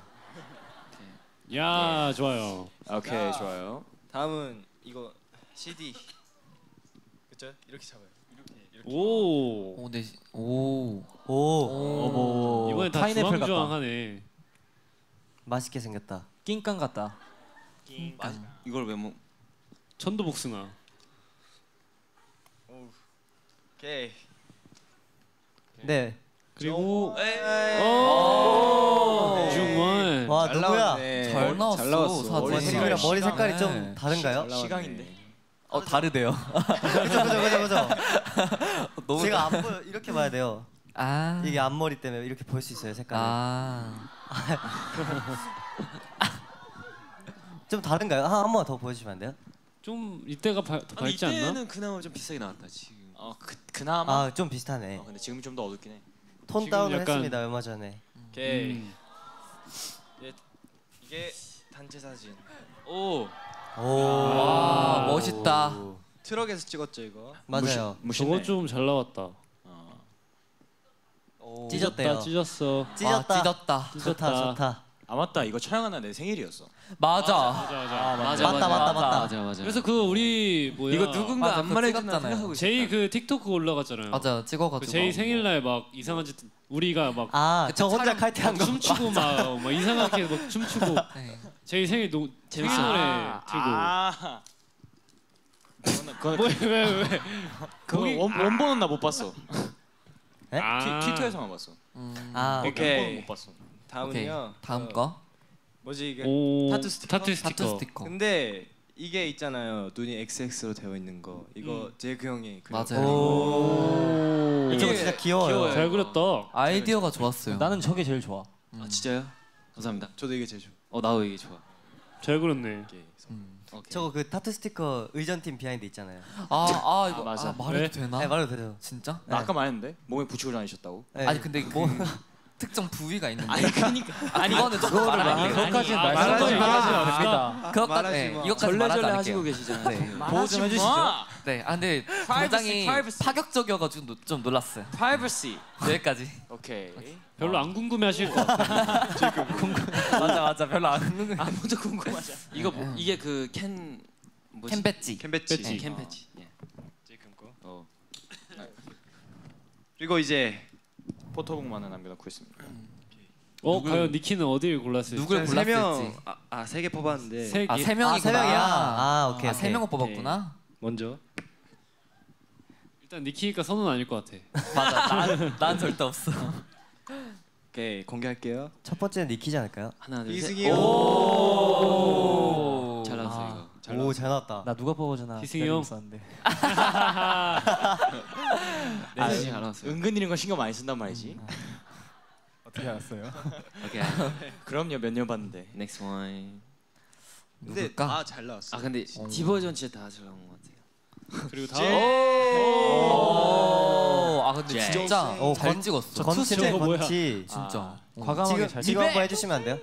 야 좋아요. 오케이 좋아요. 다음은 이거 씨디. 그쵸? 이렇게 잡아요. 이렇게 이렇게. 오. 오, 네. 오. 오 오. 어머. 이번엔 다 파인애플 같다. 주황주황하네. 맛있게 생겼다. 낑깡 같다. 이걸 왜 먹? 천도복숭아. 오케이. 네. 그리고 에이. 오. 중원. 와 잘 누구야? 나왔네. 잘 나왔어, 잘 나왔어. 사진. 머리 머리 색깔이랑 색깔. 머리 색깔이 좀 시간에. 다른가요? 시강인데. 어, 다르대요. 그죠 그죠 그죠 그죠. 너무 제가 안 보여 이렇게 봐야 돼요. 아. 이게 앞머리 때문에 이렇게 볼 수 있어요 색깔. 아. 좀 다른가요? 한 번 더 보여주시면 안 돼요? 좀 이때가 바, 더 아니 밝지 않나? 이때는 그나마 좀 비싸게 나왔다 지금. 어 그, 그나마. 아 좀 비슷하네. 어, 근데 지금 좀 더 어둡긴 해. 톤 지금 다운을 약간- 했습니다 얼마 전에. 오케이. 음. 이게 단체 사진. 오. 오. 와, 멋있다. 오. 트럭에서 찍었죠 이거. 맞아요. 무신네. 저거 좀 잘 나왔다. 어. 오. 찢었다 찢었대요. 찢었어. 찢었다. 아, 찢었다. 좋다 좋다. 아 맞다. 이거 촬영한 날 내 생일이었어. 맞아. 맞아 맞아. 맞아 맞다, 맞다, 맞다. 맞아 맞아. 그래서 그 우리 뭐야? 이거 누군가 맞아, 안 그거 말해주나 찍었잖아요. 생각하고 제이 있었다. 그 틱톡 올라갔잖아요. 맞아, 찍어가지고. 그 제이 생일날 막 이상한 짓 우리가 막 아 그때 저 혼자 촬영- 칼퇴한 거. 춤추고 막, 막 이상하게 막 춤추고 네. 제이 생일 노 생일 재밌어. 노래 아. 틀고 그건 뭐왜왜 왜? 그거 거기- 원 원본은 나 못 봤어. 네? 아. 트- 트위터에서만 봤어. 음. 아 오케이. 원본은 못 봤어. 오케이. 다음은요. 다음 어, 거. 뭐지 이게? 오 타투 스티커? 타투 스티커. 타투 스티커. 근데 이게 있잖아요. 눈이 엑스엑스로 되어 있는 거. 이거 제이크 형이 그렸고. 맞아요. 오. 이게 이거 진짜 귀여워요. 귀여워요. 잘 그렸다. 아이디어가 좋았어요. 나는 저게 제일 좋아. 아 진짜요? 감사합니다. 저도 이게 제일 좋아. 어 나도 이게 좋아. 잘 그렸네. 이게 음. 오케이. 저거 그 타투 스티커 의전팀 비하인드 있잖아요. 아, 아 이거 아, 맞아. 아, 말해도 왜? 되나? 네 말로 들어요. 진짜? 나 아까 말했는데 몸에 붙이고 다니셨다고. 네. 아니 근데 뭐 특정 부위가 있는데. 아니 그러니까. 아니 그거는 조금 그거를 말하기. 말- 그것까지는 아니, 말씀하지 말하지 마. 말하지 않습니다. 그것까지 말하지 네, 마. 이것까지 말하지 절레절레 않을게요. 하시고 계시잖아요. 네. 보호 좀 해주시죠. 네, 아 근데 Privacy, 굉장히 privacy. 파격적이어가지고 노- 좀 놀랐어요. Privacy. 여기까지. 오케이. 별로 안 궁금해하실 것 같아. 맞아 맞아 별로 안 궁금해. 아무도 궁금하지 않아. 이거 뭐, 이게 그 캔 뭐지? 캔 배지. 캔 배지. 배지. 네, 캔 배지. 예. 제이크 거. 어. 그리고 이제 포토북만은 남겨놓고 있습니다. 어 누굴- 과연 니키는 어디를 골랐을지. 누굴 세 명, 골랐을지. 아 세 개 뽑았는데 세 개. 아 세 아, 명이구나. 세 명이야. 아, 오케이, 아, 세 오케이. 명을 뽑았구나. 먼저 일단 니키니까 선은 아닐 것 같아. 맞아. 난, 난 절대 없어. 오케이 공개할게요. 첫 번째는 니키지 않을까요? 하나 둘 셋. 이승이 형. 오. 잘 나왔어 아. 이거. 잘 오 잘 나왔다. 나 누가 뽑아주나 희승이 기다리고 형. 있었는데. 네, 네, 잘 나왔어요. 은근 이런 거 신경 많이 쓴단 말이지. 어떻게 알았어요? 오케이. 그럼요 몇 년 봤는데. Next one. 근데 누굴까? 아잘 나왔어. 아 근데 D 버전 진짜 다 잘 나온 것 같아요. 그리고 다음. 오. 아 근데 제. 진짜 오, 잘 건- 찍었어. 건치 저거 뭐야? 건치. 진짜. 아, 어. 과감하게 지금 잘 지금 찍어. 한번 해주시면 안 돼요?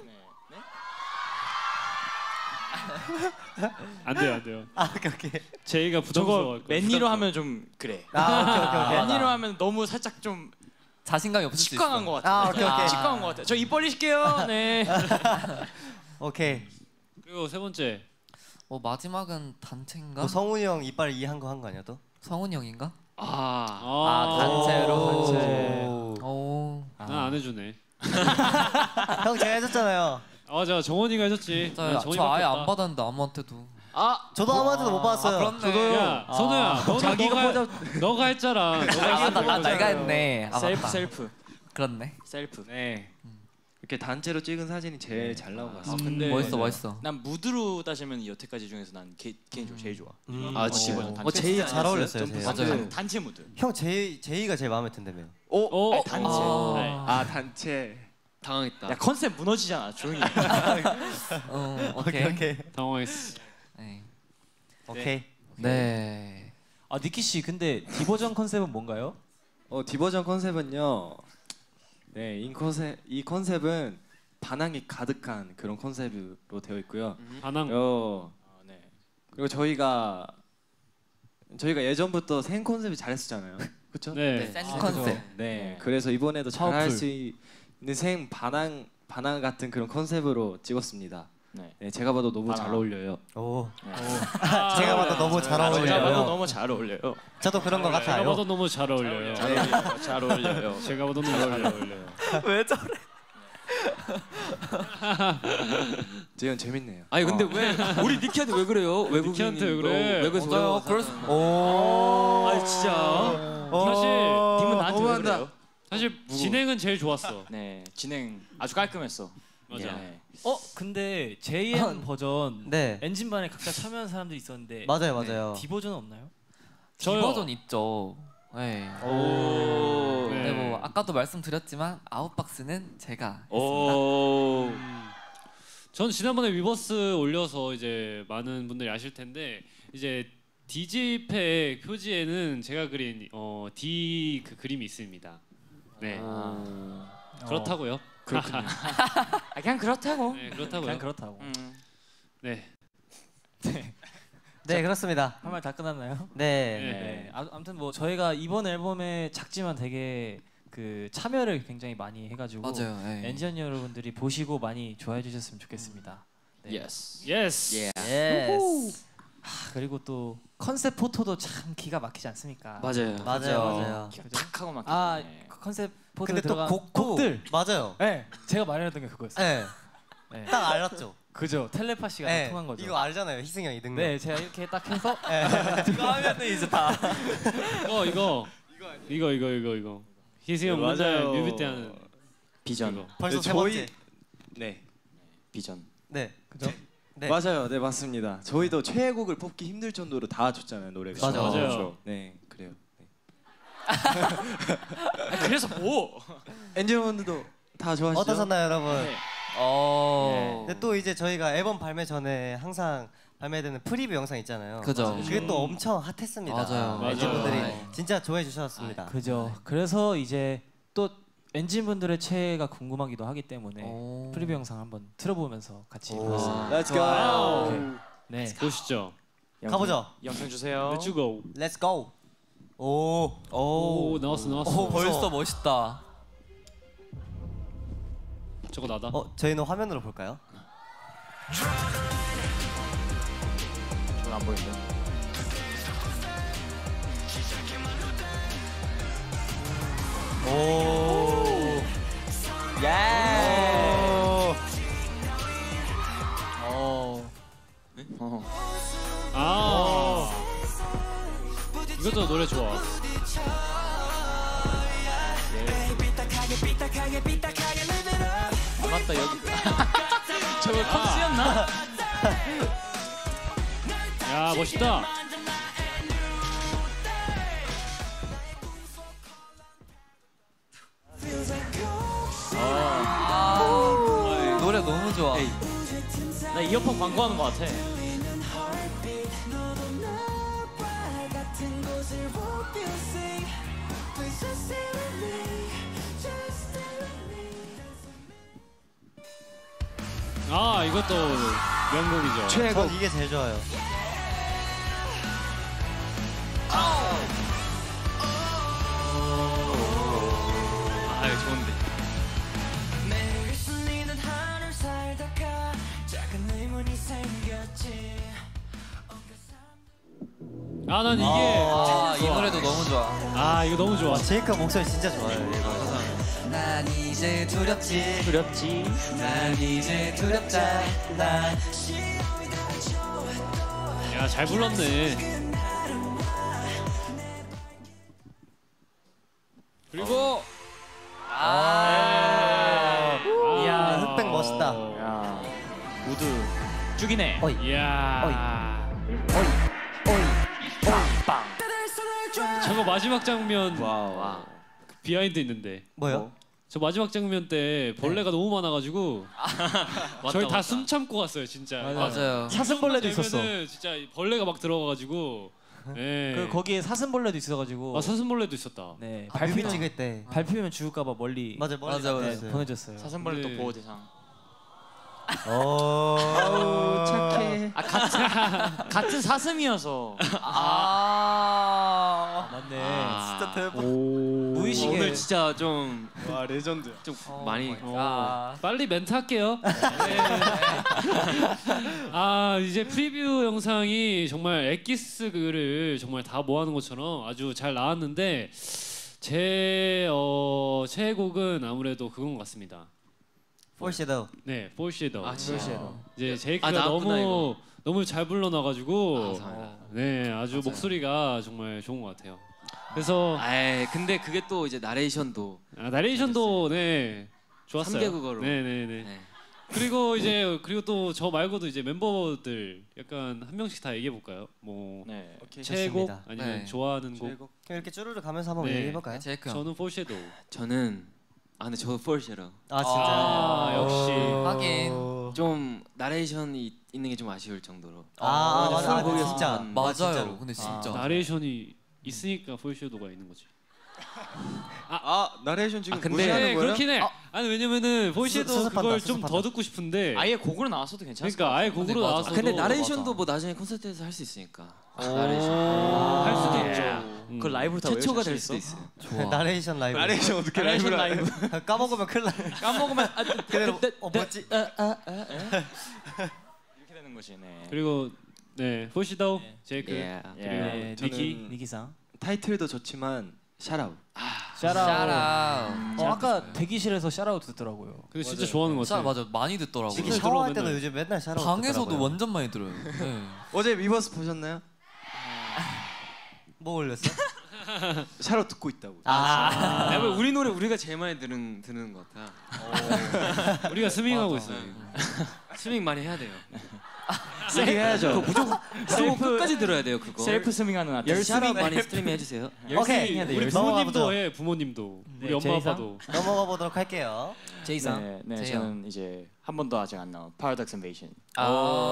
안 돼요 안 돼요. 아 오케이 오케이. 제이가 부담스러워할 저거 거야. 맨니로 하면 좀 그래. 아 오케이 오케이 오케이. 맨니로 하면 너무 살짝 좀 자신감이 없을 수 있어. 직관한 것 같아. 아 오케이 오케이. 직관한 것 같아. 저 입 벌리실게요. 네. 오케이. 그리고 세 번째. 어 마지막은 단체인가? 뭐 성훈이 형 이빨 이한 거 한 거 아니야 또? 성훈이 형인가? 아, 아, 단체로. 단체. 오. 난 안 해주네. 형 제가 해줬잖아요. 아, 자 정원이가 해줬지. 저, 난 저 정원이밖에 아예 없다. 안 받았는데 아무한테도. 아, 저도 아무한테도 못 받았어요. 아, 그렇네. 야, 선우야, 너는 자기가 너가, 너가 했잖아. 너가 아, 했잖아. 나, 나 내가 했네. 아, 셀프 맞다. 셀프 그렇네. 셀프. 네. 이렇게 단체로 찍은 사진이 제일 잘 나온 것 아, 같습니다. 근데 멋있어, 멋있어. 난 무드로 따지면 여태까지 중에서 난 개, 개인적으로 제일 좋아. 음. 아 진짜. 어, 제이 잘 어울렸어요. 제이. 맞아요. 단, 단체 무드. 형 제이 제이가 제일 마음에 든다며. 어, 아니, 단체. 아. 네. 아 단체. 당황했다. 야 컨셉 무너지잖아. 조용히. 해. 어, 오케이. 오케이 당황했어. 네. 오케이. 네. 아 니키 씨 근데 디버전 컨셉은 뭔가요? 어 디버전 컨셉은요. 네, 이 컨셉 이 컨셉은 반항이 가득한 그런 컨셉으로 되어 있고요. 반항. 어, 아, 네. 그리고 저희가 저희가 예전부터 생 컨셉이 잘했었잖아요. 그렇죠? 네. 센 아, 컨셉. 그죠. 네. 그래서 이번에도 잘할 파워풀. 수 있는 생 반항 반항 같은 그런 컨셉으로 찍었습니다. 네. 네, 제가 봐도 너무 반항. 잘 어울려요. 오. 아, 제가 봐도 너무 잘 아, 제가 봐도 어울려요. 너무 잘 어울려요. 저도 그런 것 제가 같아요. 봐도 너무 잘 어울려요. 잘 어울려요. 잘 어울려요. 제가 봐도 너무 잘 어울려요. 왜 저래? 재현 재밌네요. 아니 근데 왜 우리 니키한테 왜 그래요? 외국인 니키한테 왜 그래? 외국에서 맞아요. 외국어 그럴 수- 사는- 오. 아 진짜. 사실 님은 나한테 왜 너무한다. 그래요? 사실 진행은 제일 좋았어. 네, 진행 아주 깔끔했어. 맞아. 네. 어 근데 제이엠 아, 버전 네. 엔진반에 각자 참여한 사람들이 있었는데 맞아요, 맞아요. D 버전은 없나요? 저요. 디버전 있죠. 네. 오. 네. 네, 뭐 아까도 말씀드렸지만 아웃박스는 제가 했습니다. 오. 음. 전 지난번에 위버스 올려서 이제 많은 분들이 아실 텐데 이제 디지팩 표지에는 제가 그린 어, D 그 그림이 있습니다. 네. 아. 그렇다고요. 그렇군요. 아, 그냥 그렇다고. 네, 그렇다고요. 그냥 그렇다고. 음. 네. 네, 그렇습니다. 할 말 다 끝났나요? 네. 네. 네. 아, 아무튼 뭐 저희가 이번 앨범에 작지만 되게 그 참여를 굉장히 많이 해가지고 맞아요. 네. 엔지니어 여러분들이 보시고 많이 좋아해 주셨으면 좋겠습니다. 네. 예스. 예스. 예. 예스. 아, 그리고 또 컨셉 포토도 참 기가 막히지 않습니까? 맞아요. 맞아요, 그죠. 맞아요. 그죠? 탁 하고 막. 아 네. 그 컨셉 포토 근데 또 들어간 곡도 곡들. 맞아요. 네, 제가 말했던 게 그거였어요. 네. 네. 딱 알았죠. 그죠? 텔레파시가 다 네. 통한 거죠. 이거 알잖아요, 희승이 형이 능력. 네, 제가 이렇게 딱 해서 이거 하면은 이제 다. 어 이거 이거 이거 이거 이거 희승이 형 맨날 맞아요. 뮤비 때 하는 비전. 이거. 벌써 네, 세 저희- 번째. 네. 비전. 네. 그죠? 네. 맞아요. 네, 맞습니다. 저희도 최애곡을 뽑기 힘들 정도로 다 좋잖아요, 노래가. 맞아, 맞아요. 그렇죠. 네, 그래요. 네. 아, 그래서 뭐? 엔지니어분들도 다 좋아하시죠? 어떠셨나요, 여러분? 네. 어. 근데 또 이제 저희가 앨범 발매 전에 항상 발매되는 프리뷰 영상 있잖아요. 그죠. 그게 또 엄청 핫했습니다. 맞아요. 맞아요. 엔진분들이 네. 진짜 좋아해 주셨습니다. 그죠. 그래서 이제 또 엔진 분들의 최애가 궁금하기도 하기 때문에 오. 프리뷰 영상 한번 틀어보면서 같이 오. 보겠습니다. Let's go. 와우. 오케이. 네. 보시죠. 가보죠. 영상 주세요. Let's go. Let's go. 오. 오 나왔어 나왔어. 오, 벌써 멋있다. 저거 나다. 어, 저희는 화면으로 볼까요? 저는 안 보이는데. 오. 예. 어. 어. 아. 이것도 노래 좋아. 아, 맞다 여기. 저거 컵스였나? 야 멋있다. 아, 노래 너무 좋아. 나 이어폰 광고하는 거 같아. 아 이것도 명곡이죠. 전 이게 제일 좋아요. 아 이거 좋은데. 아, 난 이게 아, 이 노래도 너무 좋아. 아, 이거 너무 좋아. 제이크 목소리 진짜 좋아요. 이거. 난 이제 두렵지. 두렵지. 난 이제 두렵잖아. 야, 잘 불렀네. 그리고 아. 이야, 흑백 멋있다. 야, 모두 죽이네. 어이. 이야. 어이. 어이. 빵. 저거 마지막 장면 와우. 그 비하인드 있는데. 뭐요? 저 마지막 장면 때 벌레가 너무 많아가지고 저희 다 숨 참고 갔어요, 진짜. 맞아요. 사슴벌레도 마지막 있었어. 장면은 진짜 벌레가 막 들어가가지고. 예. 그 거기에 사슴벌레도 있어가지고. 아, 사슴벌레도 있었다. 네. 아, 뮤비 밟히면 찍을 때. 밟히면 죽을까봐 멀리. 맞아, 멀리 맞아, 갔다 맞아. 왔어요. 보내줬어요. 사슴벌레 또 네. 보호 대상. 오. 착해. 아 같은 같은 사슴이어서. 아. 맞네. 진짜 대박. 무의식에 오늘 진짜 좀 좀 와 레전드. 많이. 어, 빨리 멘트 할게요. 네. 아, 이제 프리뷰 영상이 정말 엑기스 글을 정말 다 모아놓은 것처럼 아주 잘 나왔는데 제 어, 최애곡은 아무래도 그건 것 같습니다. 포시도. 네, 폴시더. 아 진짜. 이제 제이크가 아, 나왔구나, 너무 너무 잘 불러놔가지고 아, 감사합니다. 네, 아주 맞아요. 목소리가 정말 좋은 것 같아요. 그래서 아 근데 그게 또 이제 나레이션도. 아, 나레이션도 네 좋았어요. 삼 개국어로. 네네네. 네. 그리고 이제 그리고 또 저 말고도 이제 멤버들 약간 한 명씩 다 얘기해 볼까요? 뭐 네. 오케이, 최애곡 좋습니다. 아니면 네. 좋아하는 곡. 그럼 이렇게 쭈루루 가면서 한번 네. 얘기해 볼까요? 제이크 형. 저는 폴쉐도. 저는 아 근데 저 폴쉐러. 아 진짜. 아, 역시. 하긴. 좀 나레이션이 있는 게 좀 아쉬울 정도로. 아, 아 근데 맞아. 아, 풀곡이었으면 진짜. 음, 맞아요. 진짜로. 근데 진짜. 나레이션이 있으니까 폴쉐도가 있는 거지. 아 나레이션 지금 아, 근데- 무시하는 네, 거예요? 그렇긴 해. 아니 왜냐면은 폴쉐도 수습한다, 그걸 좀 수습한다. 더 듣고 싶은데. 아예 곡으로 나왔어도 괜찮을 그러니까 아예 근데 곡으로 맞아. 나와서. 근데 맞아. 나레이션도 뭐 나중에 콘서트에서 할 수 있으니까. 할 나레이션. 수도 예. 있죠. 음. 그걸 라이브로 다 최초가 될 수도 있어요. 좋아. 나레이션 라이브. 나레이션 어떻게 나레이션 라이브를 라이브. 까먹으면 큰일 나. 까먹으면 아, 그대로 어 뭐지? 이렇게 되는 거지. 네. 그리고 네 폴쉐도, 네. 제이크, 예. 그리고 네, 저는- 니키 니키상. 타이틀도 좋지만 샤라웃. 샤라웃. 샤라. 어, 아까 대기실에서 샤라웃 듣더라고요. 근데 진짜 맞아요. 좋아하는 것 샤 같아. 맞아 많이 듣더라고. 이렇게 진짜 샤워할 들어, 때도 맨날. 요즘 맨날 샤워. 방에서도 완전 많이 들어요. 네. 어제 위버스 보셨나요? 뭐 올렸어? 샤라웃 듣고 있다고. 아. 야, 왜 우리 노래 우리가 제일 많이 들은 듣는 것 같아. 우리가 스밍하고 맞아. 있어요. 스밍 많이 해야 돼요. 세게 해야죠. 무조건 무조건 끝까지 들어야 돼요 그거. 셀프 스밍하는 아티스트. 열심히 샤라웃 많이 스트리밍 해주세요. 오케이. 해야 돼, 우리 열심히. 부모님도 넘어가보죠. 해, 부모님도. 네, 우리 엄마 제이상? 아빠도. 넘어가 보도록 할게요. 제이상. 네, 네 제이형. 저는 이제 한 번도 아직 안 나온 Paradox Invasion. 아.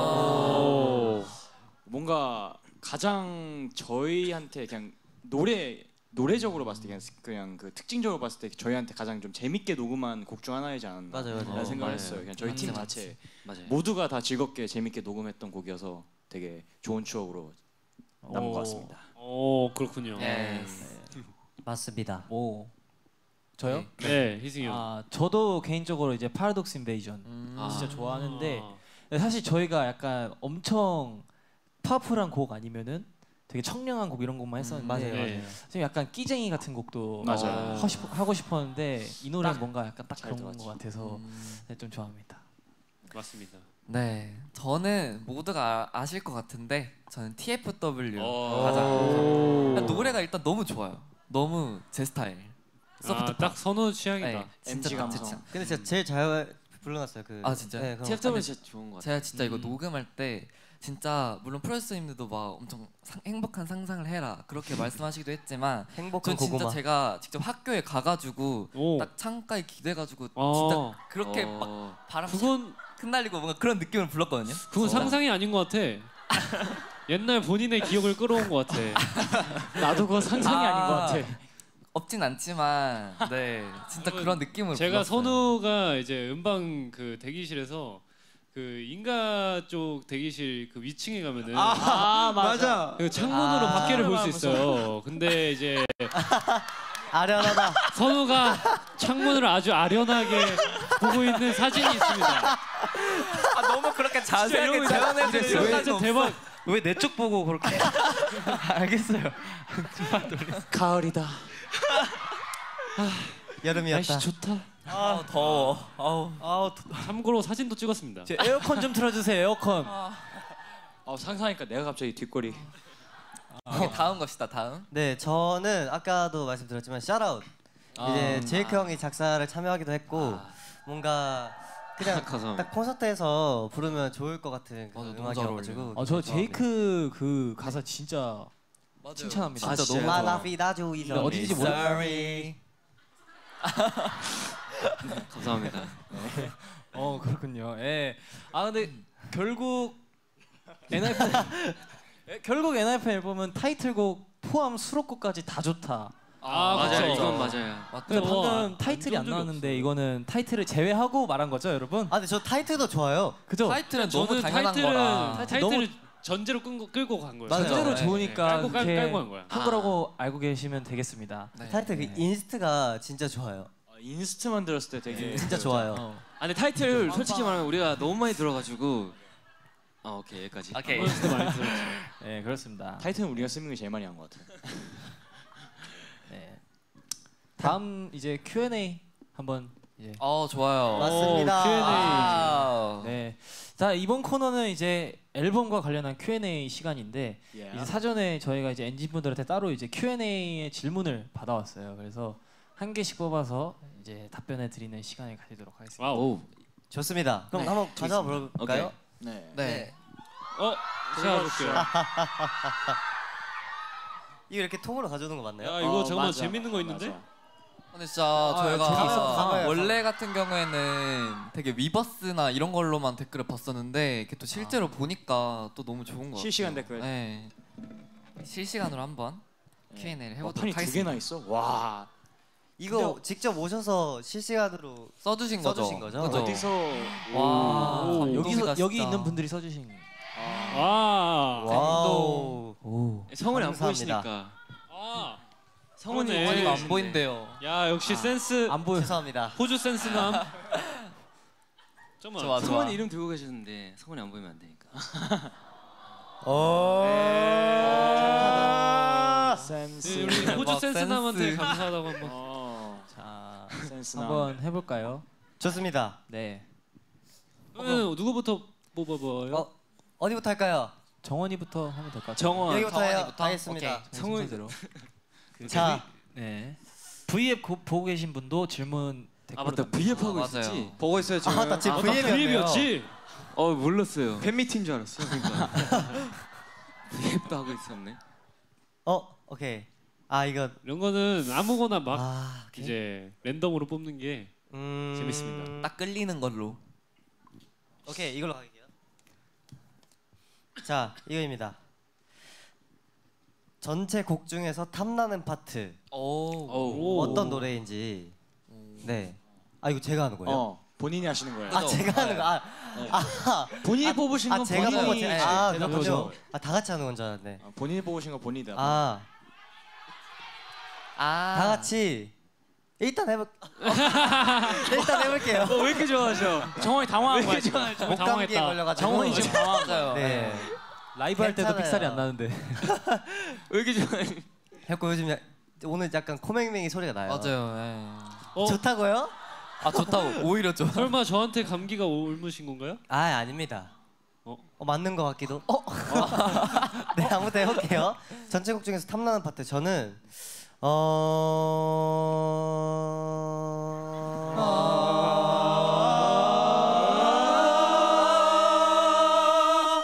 오. 뭔가 가장 저희한테 그냥 노래 노래적으로 봤을 때 그냥, 그냥 그 특징적으로 봤을 때 저희한테 가장 좀 재밌게 녹음한 곡 중 하나이지 않았나 맞아요, 맞아요. 라는 생각을 맞아요. 했어요. 그냥 저희 맞지, 팀 맞지. 자체 맞아요. 모두가 다 즐겁게 재밌게 녹음했던 곡이어서 되게 좋은 추억으로 남은 것 같습니다. 오, 그렇군요. 예. 맞습니다. 오. 저요? 네, 희승이 형. 아 저도 개인적으로 이제 파라독스 인베이전 음. 아. 진짜 좋아하는데 아. 근데 사실 저희가 약간 엄청 파워풀한 곡 아니면은 되게 청량한 곡 이런 곡만 했었는데 맞아요, 네. 맞아요. 지금 약간 끼쟁이 같은 곡도 맞아요. 하고, 싶, 하고 싶었는데 이 노래는 딱 뭔가 약간 딱 잘 그런 들어갔지. 것 같아서 음. 네, 좀 좋아합니다. 맞습니다. 네, 저는 모두가 아, 아실 것 같은데 저는 티에프더블유 오. 가장 오. 그러니까 노래가 일단 너무 좋아요. 너무 제 스타일. 소프트 아, 딱 선호 취향이다. 네, 진짜 엠지 딱 제 감성. 취향. 근데 진짜 제일 잘 불러놨어요. 그. 아, 진짜요? 네, 그럼- 티에프더블유 진짜 좋은 것 같아요. 제가 진짜 이거 음. 녹음할 때 진짜 물론 프로듀서님들도 막 엄청 상, 행복한 상상을 해라 그렇게 말씀하시기도 했지만 행복한 전 진짜 고구마. 제가 직접 학교에 가가지고 오. 딱 창가에 기대가지고 어. 진짜 그렇게 어. 막 바람 그건 흩날리고 뭔가 그런 느낌을 불렀거든요. 그건 어. 상상이 아닌 것 같아. 옛날 본인의 기억을 끌어온 것 같아. 나도 그거 상상이 아. 아닌 것 같아. 없진 않지만 네 진짜 그런 느낌으로 제가 불렀어요. 선우가 이제 음방 그 대기실에서 그 인가 쪽 대기실 그 위층에 가면은 아 맞아. 그 창문으로 아. 밖에를 볼 수 있어요. 근데 이제 아련하다. 선우가 창문을 아주 아련하게 보고 있는 사진이 있습니다. 아 너무 그렇게 자세하게 재현해 진짜 주시는 진짜 대박. 왜 내 쪽 보고 그렇게? 알겠어요. 가을이다. 여름이었다. 날씨 좋다. 아 더워. 아우. 아우 참고로 사진도 찍었습니다. 제 에어컨 좀 틀어주세요. 에어컨. 어, 상상하니까 내가 갑자기 뒷골이. 오케이, 다음 갑시다. 다음. 네, 저는 아까도 말씀드렸지만 샤라웃. 이제 제이크 형이 작사를 참여하기도 했고 뭔가 그냥 감사합니다. 딱 콘서트에서 부르면 좋을 것 같은 맞아, 그런 너무 잘 음악이어가지고. 어, 저 제이크 그 가사 진짜 맞아요. 칭찬합니다. 진짜 너무 마 좋아. 나 피다 조이서. 근데 어딘지 모르- Sorry. 감사합니다. 어 그렇군요. 예. 아 근데 결국 엔하이픈 예, 결국 엔하이픈 앨범은 타이틀곡 포함 수록곡까지 다 좋다. 아, 맞아요. 그쵸. 이건 맞아요. 근데 어, 방금 타이틀이 안 완전 적이 나왔는데 없어요. 이거는 타이틀을 제외하고 말한 거죠, 여러분? 아 근데 저 타이틀도 좋아요. 그죠? 타이틀은 너무 저는 당연한 타이틀은 거라. 타이틀을 전제로 끌고 끌고 간 거예요. 맞아요. 전제로 네. 좋으니까 깔고 깔, 그렇게 깔고 한 거야. 한 거라고 알고 계시면 되겠습니다. 네. 타이틀 그 인스트가 진짜 좋아요. 어, 인스트만 들었을 때 되게 진짜 좋아요. 어. 아 근데 타이틀 솔직히 말하면 우리가 너무 많이 들어가지고 아 오케이 여기까지. 오케이. 콘서트 많이 들었죠. 네, 그렇습니다. 타이틀은 우리가 쓰는 게 제일 많이 한 것 같아. 네. 다음 이제 큐 앤 에이 한번 이제 어 좋아요. 맞습니다. 오, 큐 앤 에이. 아, 네. 자, 이번 코너는 이제 앨범과 관련한 큐 앤 에이 시간인데 예. 이제 사전에 저희가 이제 엔진 분들한테 따로 이제 큐 앤 에이의 질문을 받아왔어요. 그래서 한 개씩 뽑아서 이제 답변해 드리는 시간을 가지도록 하겠습니다. 와우. 좋습니다. 그럼 한번 가져와 볼까요? 네. 네. 어, 제가 볼게요. 이거 이렇게 통으로 가져오는 거 맞나요? 야, 이거 어, 잠깐만 맞아. 재밌는 거 있는데? 맞아. 근데 진짜 저희가 재밌어. 원래 같은 경우에는 되게 위버스나 이런 걸로만 댓글을 봤었는데 이렇게 또 실제로 보니까 또 너무 좋은 것 같아요. 실시간 댓글. 네. 실시간으로 한번 큐 앤 에이를 어, 해보도록 판이 두 하겠습니다. 개나 있어? 와. 이거 직접 오셔서 실시간으로 써주신 거죠. 써주신 거죠? 그죠? 어디서 와 오, 감동이다, 여기서 여기 진짜. 있는 분들이 써 주신 와. 와우. 오. 성훈이 안 감사합니다. 보이시니까. 아. 성훈이 그러네. 성훈이가 안 보인대요. 야, 역시 센스. 안 보여. 죄송합니다. 호주 센스남. 잠깐만. 좋아 좋아. 성훈이 이름 들고 계셨는데 성훈이 안 보이면 안 되니까. 오. 센스. 네, 우리 호주 막 센스남한테 센스. 감사하다고 한번. 어. 자, 센스 한번 해 볼까요? 좋습니다. 네. 그러면 누구부터 뽑아봐요? 어 어디부터 할까요? 정원이부터 하면 될 것 같아요. 정원. 여기부터 해요. 정원이부터? 하겠습니다. 오케이. 성훈 대로. 자, 네. 브이앱 고, 보고 계신 분도 질문 댓글로 아 맞다 남겨- 브이앱 하고 아, 있었지. 맞아요. 보고 있어요 지금. 아, 나 지금 아, 브이앱이었네요. 브이앱이었지? 어 몰랐어요. 팬미팅 줄 알았어요. 그러니까. 브이앱도 하고 있었네. 어 오케이. 아 이거 이런 거는 아무거나 막 아 오케이. 이제 랜덤으로 뽑는 게 음... 재밌습니다. 딱 끌리는 걸로. 오케이 이걸로 갈게요. 자 이거입니다. 전체 곡 중에서 탐나는 파트 오. 오. 어떤 노래인지. 네. 아 이거 제가 하는 거예요? 어. 본인이 하시는 거예요. 아 제가 하는 거. 아, 네. 아, 본인이 뽑으신 아 건 제가 본인이 보고 제, 아 대답하시는 그렇군요. 거예요. 아 다 같이 하는 건 줄 알았네. 어, 본인이 뽑으신 건 본인이 대답. 아 아. 다 같이 일단 해볼. 일단 해볼게요. 어, 왜 이렇게 좋아하셔? 정원이 당황한 거야 지금. 정말 목감기에 당황했다. 걸려가지고. 정원이 지금 당황한 거야. 맞아요. 네. 라이브 할 때도 괜찮아요. 삑살이 안 나는데. 왜 이렇게 좋아해? 했고 요즘 야, 오늘 약간 코맹맹이 소리가 나요. 맞아요. 예. 어, 좋다고요? 아 좋다고. 오히려 좋아. 설마 저한테 감기가 옮으신 건가요? 아 아닙니다. 어? 어, 맞는 것 같기도. 어? 네 아무튼 해볼게요. 전체 곡 중에서 탐나는 파트 저는 어.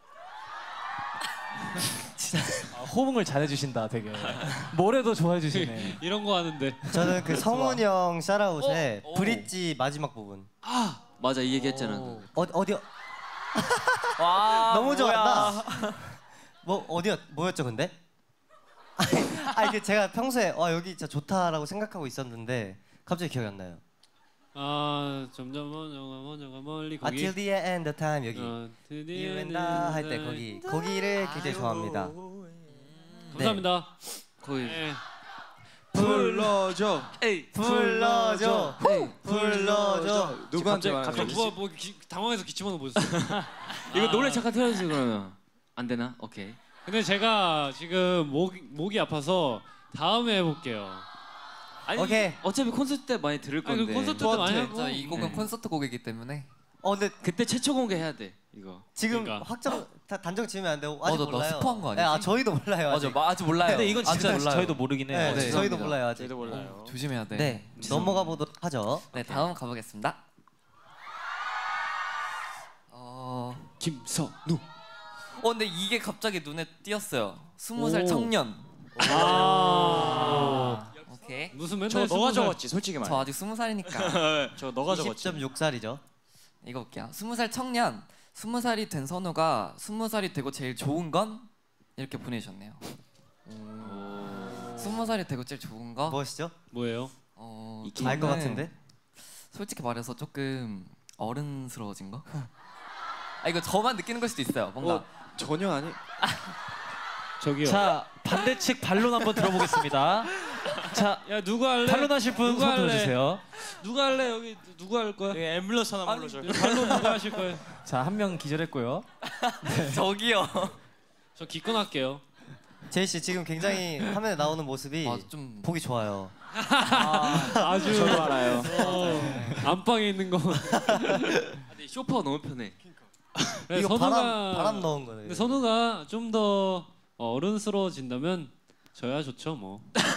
아, 호응을 잘해 주신다, 되게. 뭐래도 좋아해 주시네. 이런 거 하는데. 저는 그 성훈이 형 샤라웃의 어? 오. 브릿지 마지막 부분. 맞아 이 얘기했잖아. 어디 어디요? 와. 너무 좋았다. 뭐 어디였 뭐였죠 근데? 아 이게 제가 평소에 와 여기 진짜 좋다라고 생각하고 있었는데 갑자기 기억이 안 나요. 아, 점점 먼저가 먼저가 멀리 아 거기. till the end of time 여기 어, 드디어 you and I 할 때 거기 거기를 굉장히 좋아합니다. 감사합니다. 거의 네. 불러줘. 에이 불러줘 불러줘. 누구한테 갑자기- 말하는 갑자기 거지? 누가 뭐 기, 당황해서 기침하는 거 보셨어요? 이거 노래 잠깐 틀어주세요 그러면. 안 되나? 오케이. 근데 제가 지금 목 목이 아파서 다음에 해볼게요. 아니, 오케이. 어차피 콘서트 때 많이 들을 아니, 건데. 그 콘서트 때 많이 하고. 진짜 이 곡은 네. 콘서트 곡이기 때문에. 어 근데 그때 최초 공개해야 돼 이거. 지금 그러니까. 확정 다 단정 지으면 안 돼요. 아직 어, 너- 너 몰라요. 스포한 거 아니지? 네, 아 저희도 몰라요. 맞아, 아직. 마- 아직 몰라요. 근데 이건 아직 진짜 몰라요. 저희도 모르긴 해요. 네, 어, 네, 죄송합니다. 저희도 몰라요 아직. 저희도 몰라요. 조심해야 돼. 네, 넘어가 보도록 하죠. 네, 다음 가보겠습니다. 어, 김선우. 어, 근데 이게 갑자기 눈에 띄었어요. 스무 살 오. 청년. 아. 오케이. 무슨 맨날 저 너가 스무 살- 적었지 솔직히 저 말해. 아직 스무 살이니까 저 너가 이십 적었지. 점 육 살이죠. 이거 볼게요. 스무 살 청년. 스무 살이 된 선우가 스무 살이 되고 제일 좋은 건 이렇게 보내주셨네요. 스무 살이 되고 제일 좋은 거. 무엇이죠? 뭐예요? 어, 알 것 저는 같은데. 솔직히 말해서 조금 어른스러워진 거. 아 이거 저만 느끼는 걸 수도 있어요. 뭔가 어, 전혀 아니. 저기요. 자 반대측 반론 한번 들어보겠습니다. 자 야 누가 할래? 반론하실 분 누가 손 할래? 들어주세요. 누가 할래? 여기 누가 할 거야? 예, 앰뷸런스 하나 불러줘. 반론 누가 하실 거예요? 자 한 명 기절했고요. 저기요. 저 기권할게요. 제이 씨 지금 굉장히 화면에 나오는 모습이 아, 좀 보기 좋아요. 아주 저도 알아요. 어, 안방에 있는 거. 근데 쇼파가 너무 편해. 그래, 이거 선우가- 바람 바람 넣은 거네. 근데 선우가 좀 더 어른스러워진다면 저야 좋죠 뭐.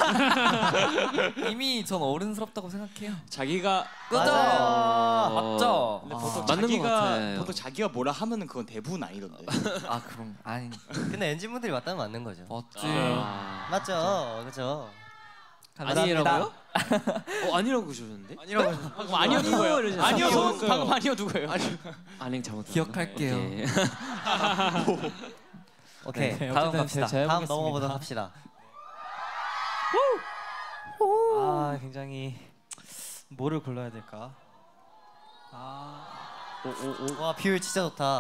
이미 전 어른스럽다고 생각해요. 자기가 그죠? 맞아요. 맞죠? 근데 아, 보통 맞는 것 자기가 같아요. 보통 자기가 뭐라 하면은 그건 대부분 아니던데. 아 그럼 아니 근데 엔진 분들이 맞다면 맞는 거죠. 어찌 아, 맞죠, 그렇죠. 아니라고요? 어 아니라고 그러셨는데? 아니라고. 방금 아니요 누구예요? 아니요 손 방금 아니요 누구예요? 아니 잘못. 기억할게요. 오케이. 오케이. 네, 다음 어쨌든 갑시다. 제- 다음 해보겠습니다. 넘어가 보도록 합시다. 아 굉장히 뭐를 골라야 될까? 아, 와 비율 진짜 좋다.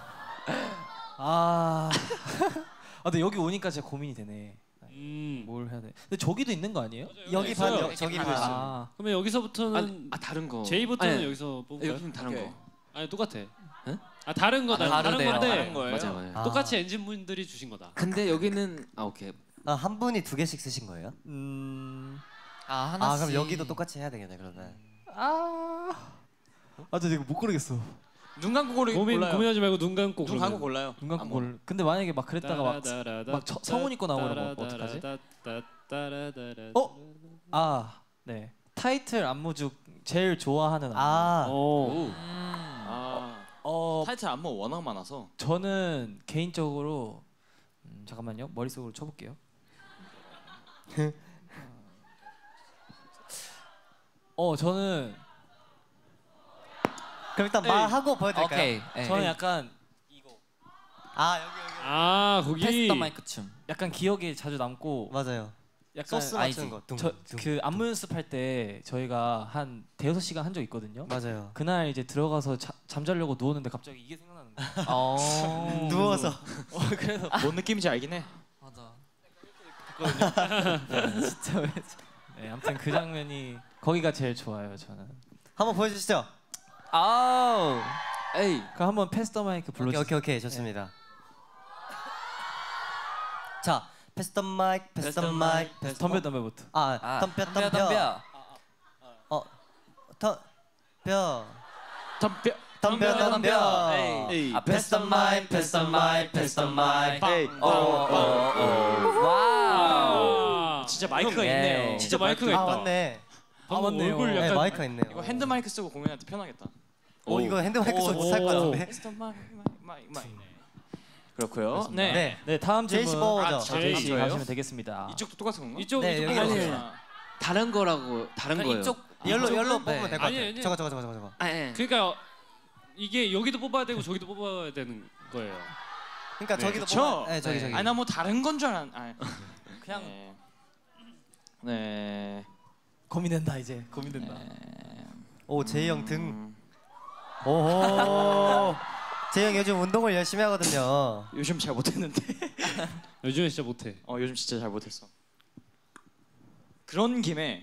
아, 아 근데 여기 오니까 진짜 고민이 되네. 음. 뭘 해야 돼? 근데 저기도 있는 거 아니에요? 여기 있어요. 반, 여- 저기 반. 아, 그러면 여기서부터는 아, 아 다른 거. 제이부터는 아니, 여기서 아, 뽑을까요? 여기는 다른 오케이. 거. 아니 똑같아. 응? 아 다른 거다. 아, 다른 다르대요. 건데 다른 거예요? 맞아 맞아. 아. 똑같이 엔진 분들이 주신 거다. 근데 여기는 아 오케이. 아, 한 분이 두 개씩 쓰신 거예요? 음, 아 아 하나씩. 그럼 여기도 똑같이 해야 되겠네 그러면. 아, 아, 저 이거 못 고르겠어. 눈 감고 고르 고민 골라요. 고민하지 말고 눈 감고 눈 감고 골라요. 눈 감고 아, 골. 근데 만약에 막 그랬다가 막, 막 저- 성훈이 거 나오면 뭐 어떡하지? 어? 아, 네. 타이틀 안무 중 제일 좋아하는 안무. 아 오. 음. 아 어, 타이틀 안무 워낙 많아서. 저는 개인적으로 음, 잠깐만요. 머릿속으로 쳐볼게요. 어, 저는 그럼 일단 말하고 보여드릴까요? 오케이. 네. 저는 약간 아 여기 여기. 아 거기 패스터 마이크 춤. 약간 기억에 자주 남고 맞아요. 약간 소스 아니지. 맞추는 거. 둥, 저 둥. 그 안무 연습할 때 저희가 한 대여섯 시간 한 적 있거든요. 맞아요. 그날 이제 들어가서 자, 잠자려고 누웠는데 갑자기 이게 생각나는 거예요. 어. 누워서. 어, 그래서 뭔 느낌인지 알긴 해. 맞아. 진짜 왜? 네, 아무튼 그 장면이 거기가 제일 좋아요. 저는. 한번 보여주시죠. 아우. 에이. 그럼 한번 패스 더 마이크 오케이 불러주세요. 오케이 오케이 좋습니다. 자 패스 더 마이크 패스 더 마이크 패스 덤벼 덤벼부터. 아 아, 덤벼 덤벼 덤벼 덤벼. 덤벼 덤벼. 덤벼 덤벼. 에이. 아 패스 더 마이크 패스 더 마이크 패스 더 마이크. 에이. 어, 어, 어. 와우. 아, 진짜 마이크가 예. 있네요. 진짜 마이크가 아 있다. 맞네. 방금 아, 맞네요. 얼굴 네 약간 마이크가 있네요. 이거 핸드 마이크 쓰고 공연할 때 편하겠다. 오 이거 핸드 마이크 쓰고 못할 것 같은데. 패스터 마이크 마이크 마이크. 그렇고요. 네. 네. 네 다음 제이 씨 질문 뽑아보죠. 아, 제이 씨 저예요? 하시면 되겠습니다. 이쪽도 똑같은 건가? 이쪽 네, 이쪽 여기 아니, 여기. 아니. 다른 거라고 다른 그럼 거예요. 이쪽 열로 이쪽은? 열로 네. 뽑으면 될 것 아니, 같아. 아니. 저거 저거 저거 저거 저거. 아 예. 그러니까 이게 여기도 뽑아야 되고 저기도 뽑아야 되는 거예요. 그러니까 네, 저기도 그쵸? 뽑아. 네 저기 네. 저기. 아니 나 뭐 다른 건 줄 알았. 아, 그냥 네. 네. 고민된다 이제 고민된다. 오 제이 형 등. 음, 오호. 제이 형 요즘 운동을 열심히 하거든요. 요즘 잘 못했는데. 요즘에 진짜 못해. 어 요즘 진짜 잘 못했어. 그런 김에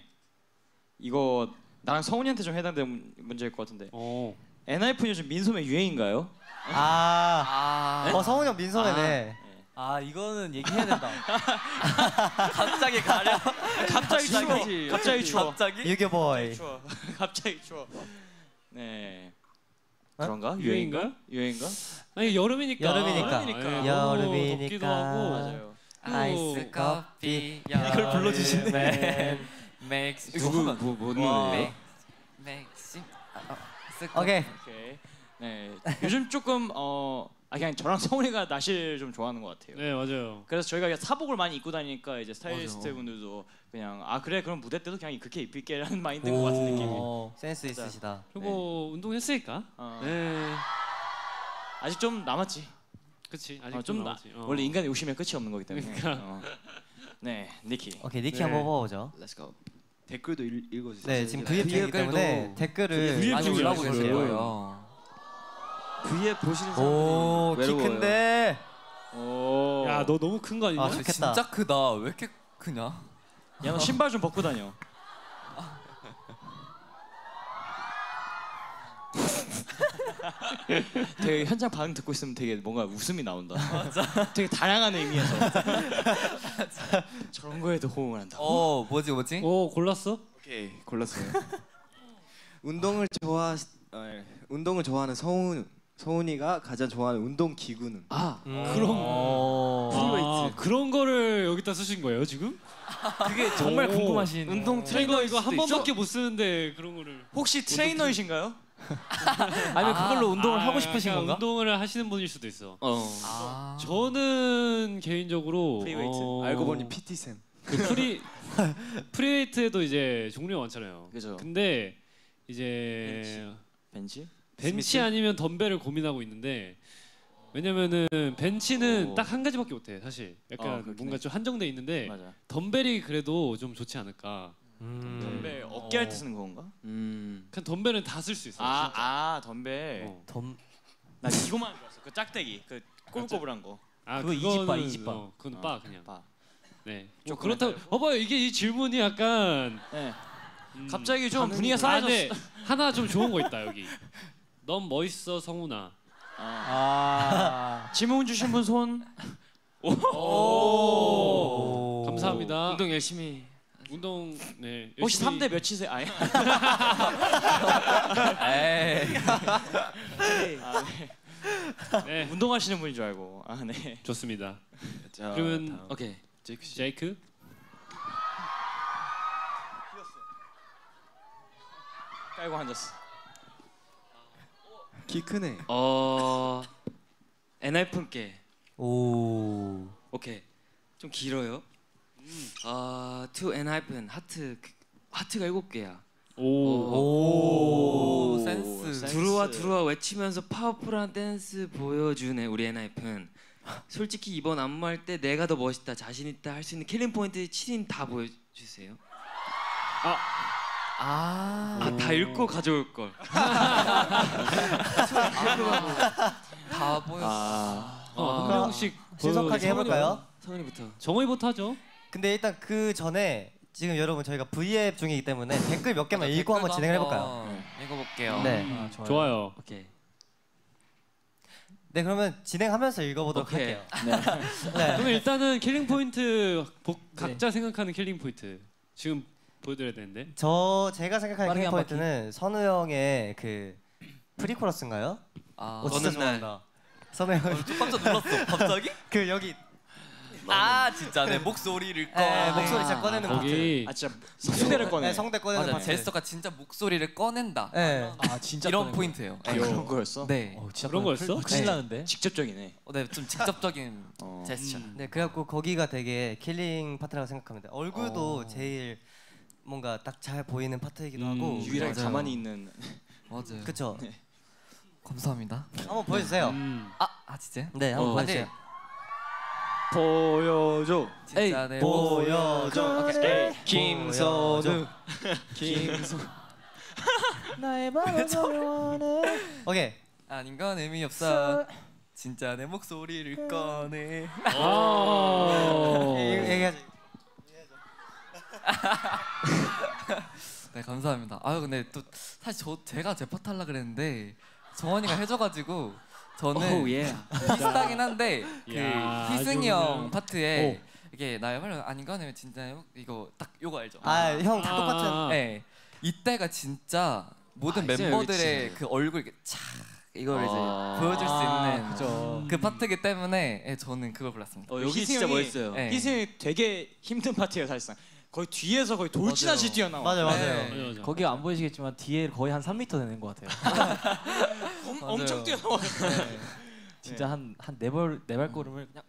이거 나랑 성훈이한테 좀 해당되는 문제일 것 같은데. 어. 엔하이픈 요즘 민소매 유행인가요? 아, 아, 어 성훈이 형 민소매네. 아 이거는 얘기해야 된다. 갑자기 가려. 갑자기 추워. 갑자기 추워. 갑자기? 유교보이. 추워. 갑자기 추워. 네. 어? 그런가? 유행인가요? 유행인가? 아니 여름이니까. 여름이니까. 예, 여름이니까. 덥기도 하고. 맞아요. 아이스 커피. 이걸 불러주시네. 네. 맥스. 누구 뭐뭔 와. 노래? 맥스. 오케이. 오케이. 네. 요즘 조금 어 아, 그냥 저랑 성훈이가 나시를 좀 좋아하는 것 같아요. 네 맞아요. 그래서 저희가 그냥 사복을 많이 입고 다니니까 이제 스타일리스트 분들도 그냥 아 그래 그럼 무대 때도 그냥 그렇게 입을게라는 마인드인 것 같은 느낌이. 오, 센스 있으시다. 그리고 운동했으니까. 어. 네. 아직 좀 남았지. 그치 아직 어, 좀 좀 나, 남았지. 어. 원래 인간의 욕심에 끝이 없는 거기 때문에. 그러니까. 어. 네, 니키. 오케이 니키 네. 한번 뽑아보죠. Let's go. 댓글도 읽, 읽어주세요. 네 지금 브이앱 중이기 댓글도 때문에 댓글을 브이앱 많이 중이라서 올라오고 그래요. 계실 거예요. V앱 보시는 사람들이 오키 외로워요. 큰데. 오. 야 너 너무 큰 거 아니냐? 아, 아, 좋겠다. 진짜 크다. 왜 이렇게 크냐? 야, 너 신발 좀 벗고 다녀. 되게 현장 반응 듣고 있으면 되게 뭔가 웃음이 나온다. 맞아. 되게 다양한 의미에서. 저런 거에도 호응을 한다. 어, 뭐지 뭐지? 오 골랐어? 오케이 골랐어요. 운동을 좋아 어, 예. 운동을 좋아하는 서훈 서훈이가 가장 좋아하는 운동 기구는? 아 그런 오. 아, 그런 거를 여기다 쓰신 거예요 지금? 그게 정말 오. 궁금하신. 운동 이거 트레이너 이거 한 번밖에 못 쓰는데 그런 거를. 혹시 트레이너이신가요? 아니면 그걸로 운동을 아, 하고 싶으신 약간 건가? 운동을 하시는 분일 수도 있어. 어. 아, 저는 개인적으로 프리웨이트. 어, 알고 보니 피티 쌤. 그 프리 프리웨이트에도 이제 종류가 많잖아요. 그죠. 근데 이제 벤치? 벤치 스미스? 아니면 덤벨을 고민하고 있는데 왜냐면은 벤치는 오. 딱 한 가지밖에 못해 사실. 약간 어, 그렇긴 뭔가 해. 좀 한정돼 있는데 맞아. 덤벨이 그래도 좀 좋지 않을까. 음. 덤벨 어깨 할 때 쓰는 건가? 음. 그냥 덤벨은 다 쓸 수 있어. 아, 진짜. 아 덤벨. 어. 덤. 나 이거만 줄 알았어. 그 짝대기. 그 꼬불꼬불한 거. 아 그거 그거는, 이지바, 이지바. 어, 그건 어, 빠 그냥. 봐. 네. 뭐 조금 그렇다고. 헷갈려. 봐봐요 이게 이 질문이 약간 네. 음, 갑자기 좀 반응이- 분위기가 아, 싸해졌어. 근데 하나 좀 좋은 거 있다 여기. 넌 멋있어 성훈아. 아. 아. 질문 주신 분 손. 오. 감사합니다. 운동 열심히. 운동 네. 혹시 열심히- 삼 대 몇이세요? 아니. 에이. 아, 네. 네. 운동하시는 분인 줄 알고. 아, 네. 좋습니다. 자, 그러면 다음. 오케이. 제이크 씨. 제이크. 깔고 앉았어. 키 크네. 어. 엔하이픈께. 오. 오케이. 좀 길어요. 아, 투 엔하이픈 하트 하트가 일곱 개야. 오. 오, 센스. 들어와 들어와 외치면서 파워풀한 댄스 보여주네 우리 엔하이픈. 솔직히 이번 안무할 때 내가 더 멋있다 자신 있다 할 수 있는 킬링 포인트 칠 인 다 보여주세요. 아, 아, 다 읽고 가져올 걸. 다 보였어. 아. 어, 한 명씩 신속하게 해볼까요? 성훈이부터. 정의부터 하죠. 근데 일단 그 전에 지금 여러분 저희가 브이앱 중이기 때문에 댓글 몇 개만 읽고 한번 진행을 해볼까요? 읽어볼게요. 네. 아, 좋아요. 좋아요. 오케이. 네 그러면 진행하면서 읽어보도록 오케이. 할게요. 그러면 네. 일단은 킬링 포인트 복, 각자 생각하는 킬링 포인트 지금 보여드려야 되는데. 저 제가 생각하는 빠르게 킬링 한 포인트는 선우 형의 그 프리코러스인가요? 아, 어 진짜 어느 날. 좋아한다. 선우 형. 깜짝 놀랐어. 갑자기? 그 여기 아, 진짜 내 목소리를 꺼. 네, 목소리 진짜 꺼내는 파트. 거기 아 진짜 성대를 꺼내. 네, 성대 꺼내는 맞아. 파트. 제스처가 진짜 목소리를 꺼낸다. 네. 아 진짜 이런 꺼내는 포인트예요. 아, 그런 거였어? 네. 거. 어, 진짜 그런 꺼내. 거였어? 큰일 네. 나는데. 직접적이네. 어, 네, 좀 직접적인 어. 제스처. 음. 네, 그래갖고 거기가 되게 킬링 파트라고 생각합니다. 얼굴도 어. 제일 뭔가 딱 잘 보이는 파트이기도 음, 하고. 유일하게 맞아요. 가만히 있는. 맞아요. 그쵸? 감사합니다. 한번 보여주세요. 음. 아, 아 진짜? 네, 한번 어. 보여주세요. 보여줘. 진짜 내 보여줘. 에이, 김선우. 김선우. 나의 마음을 원해. 오케이. 아닌 건 의미 없어. 진짜 내 목소리를 꺼내. 아. 얘기- 얘기하자. 네, 감사합니다. 아유, 근데 또 사실 저 제가 제 파트 하려 그랬는데 정원이가 해줘가지고 저는 오 예. 비슷하긴 한데 그 야, 희승이 아주 형 그냥- 파트에 이게 나의 말은 아닌가 아니면 진짜요? 이거 딱 요거 알죠? 아 형 다 아. 똑같은. 네. 이때가 진짜 모든 아, 있어요, 멤버들의 여기 그 얼굴 이렇게 차 이걸 아. 이제 보여줄 수 있는 그죠. 그 파트이기 때문에 예, 저는 그걸 골랐습니다. 어, 여기 희승이 진짜 형이- 멋있어요. 네. 희승이 되게 힘든 파트예요 사실상. 거의 뒤에서 거의 돌진하듯이 뛰어나와. 맞아요 맞아요. 네. 맞아, 맞아. 거기가 안 보이시겠지만 뒤에 거의 한 삼 미터 되는 것 같아요. 엄, 맞아요. 엄청 뛰어나와. 진짜 한 한 네발 네발 걸음을 그냥.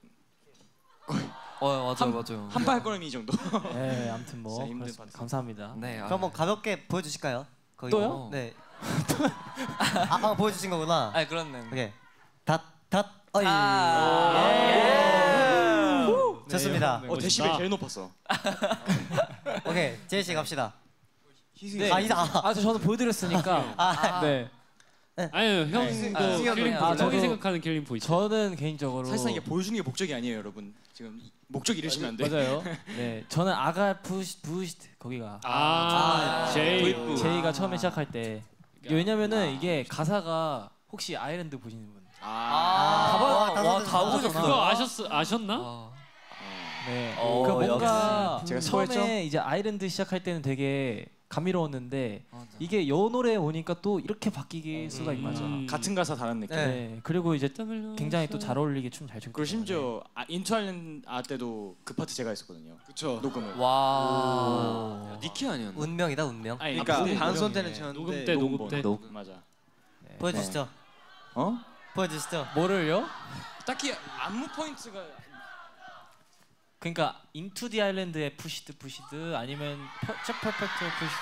어 맞아요 한- 맞아요. 한 발걸음 이 정도. 네, 아무튼 뭐 진짜 힘든 그렇습니다. 파트. 감사합니다. 네. 아, 그럼 한번 가볍게 보여주실까요? 거기. 또요? 네. 아, 방금 보여주신 거구나. 아 그렇네. 오케이. 닷닷 어이. 아. 예. 좋습니다. 네, 어 데시벨 멋있다. 제일 높았어. 오케이 제이 씨 갑시다. 네. 아 이사. 아, 저 저는 보여드렸으니까. 아, 네. 아니요 형도 아, 킬링 그냥- 아, 저도- 저기 생각하는 킬링 포인트. 저는 개인적으로 사실상 이게 보여주는 게 목적이 아니에요, 여러분. 지금 목적 잃으시면 안 돼. 맞아요. 네, 저는 아가 부시 부시트 거기가 아, 아, 제이. 도입부. 제이가 처음에 시작할 때 왜냐면은 이게 가사가 혹시 아일랜드 보시는 분? 아, 아, 다 와, 봐- 다 와, 썼어, 다 다 보셨구나. 그거 아셨 아셨나? 와. 네. 어, 그 뭔가 제가 처음에 스포했죠? 이제 아일랜드 시작할 때는 되게 감미로웠는데 맞아. 이게 여 노래 오니까 또 이렇게 바뀔 수가 음. 있죠. 음. 같은 가사 다른 느낌. 네. 네. 그리고 이제 굉장히 또 잘 어울리게 춤 잘 췄고. 그리고 심지어 아, 인투 아일랜드 아 때도 그 파트 제가 했었거든요. 그쵸. 녹음을. 와. 니키 아니었나? 운명이다 운명. 아니, 그러니까 녹음, 반손 녹음이네. 때는 쳤는데 녹음 때 녹음 때. 녹음 맞아. 보여주시죠. 어? 보여주시죠. 뭐를요? 딱히 안무 포인트가 그러니까 인투 디 아일랜드의 푸시드 푸시드 아니면 퍼펙트 퍼펙트 푸시드.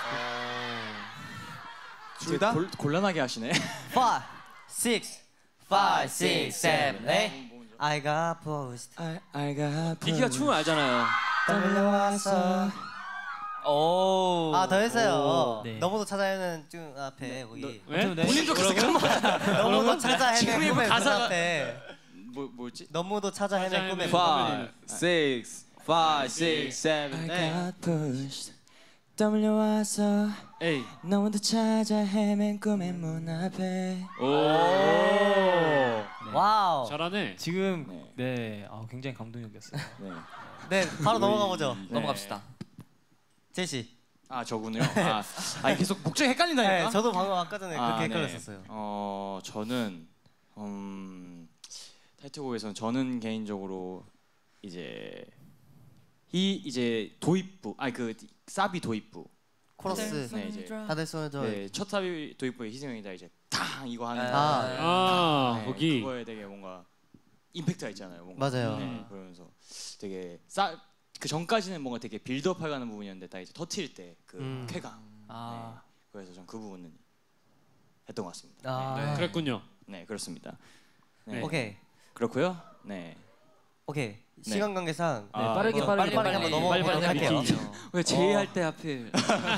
둘 다? 곤란하게 하시네. five, six, five, six, seven, eight. I got pushed. I, I got 니키가 춤을 알잖아요. 떨려왔어. 오. 아 더 했어요. 네. 너무도 찾아내는 중 앞에 거기. 왜? 본인도 가사 깜빡. 너무도 찾아 헤맨 지금 꿈의 문 가사가- 앞에. 뭐 뭐였지? 너무도 찾아 헤맨 찾아 꿈의 헤맨 문 꿈의 앞에. 문. five, six, five, six, seven, eight. pushed. 떠밀려와서 에이. 너무도 찾아 헤맨 꿈의 문 앞에. 와우. 잘하네. 지금 네. 네, 아, 굉장히 감동적이었어요. 네. 네 바로 넘어가 보죠. 넘어갑시다. 제이 씨. 아 저군요. 아, 아 계속 목적이 헷갈린다니까. 네, 저도 방금 아까 전에 아, 그렇게 네. 헷갈렸었어요. 어 저는 음, 타이틀곡에서는 저는 개인적으로 이제 이 이제 도입부 아니 그 사비 도입부 코러스. 네 이제 다들 손을 들어. 네, 첫 사비 도입부에 희승형이다 이제 탕 이거 하는 아. 거. 아 네, 거기. 그거에 되게 뭔가 임팩트가 있잖아요. 뭔가. 맞아요. 네, 그러면서 되게 싸 그 전까지는 뭔가 되게 빌드업해가는 부분이었는데 딱 이제 터트릴 때 그 음. 쾌감. 아, 네, 그래서 전 그 부분은 했던 것 같습니다. 아. 네. 그랬군요. 네 그렇습니다. 네. 네. 오케이. 그렇고요. 네. 오케이. 시간 관계상 네, 아, 빠르게 어, 빠르게 빨리 한번 넘어가도록 할게요. 왜 제이 할 때 하필?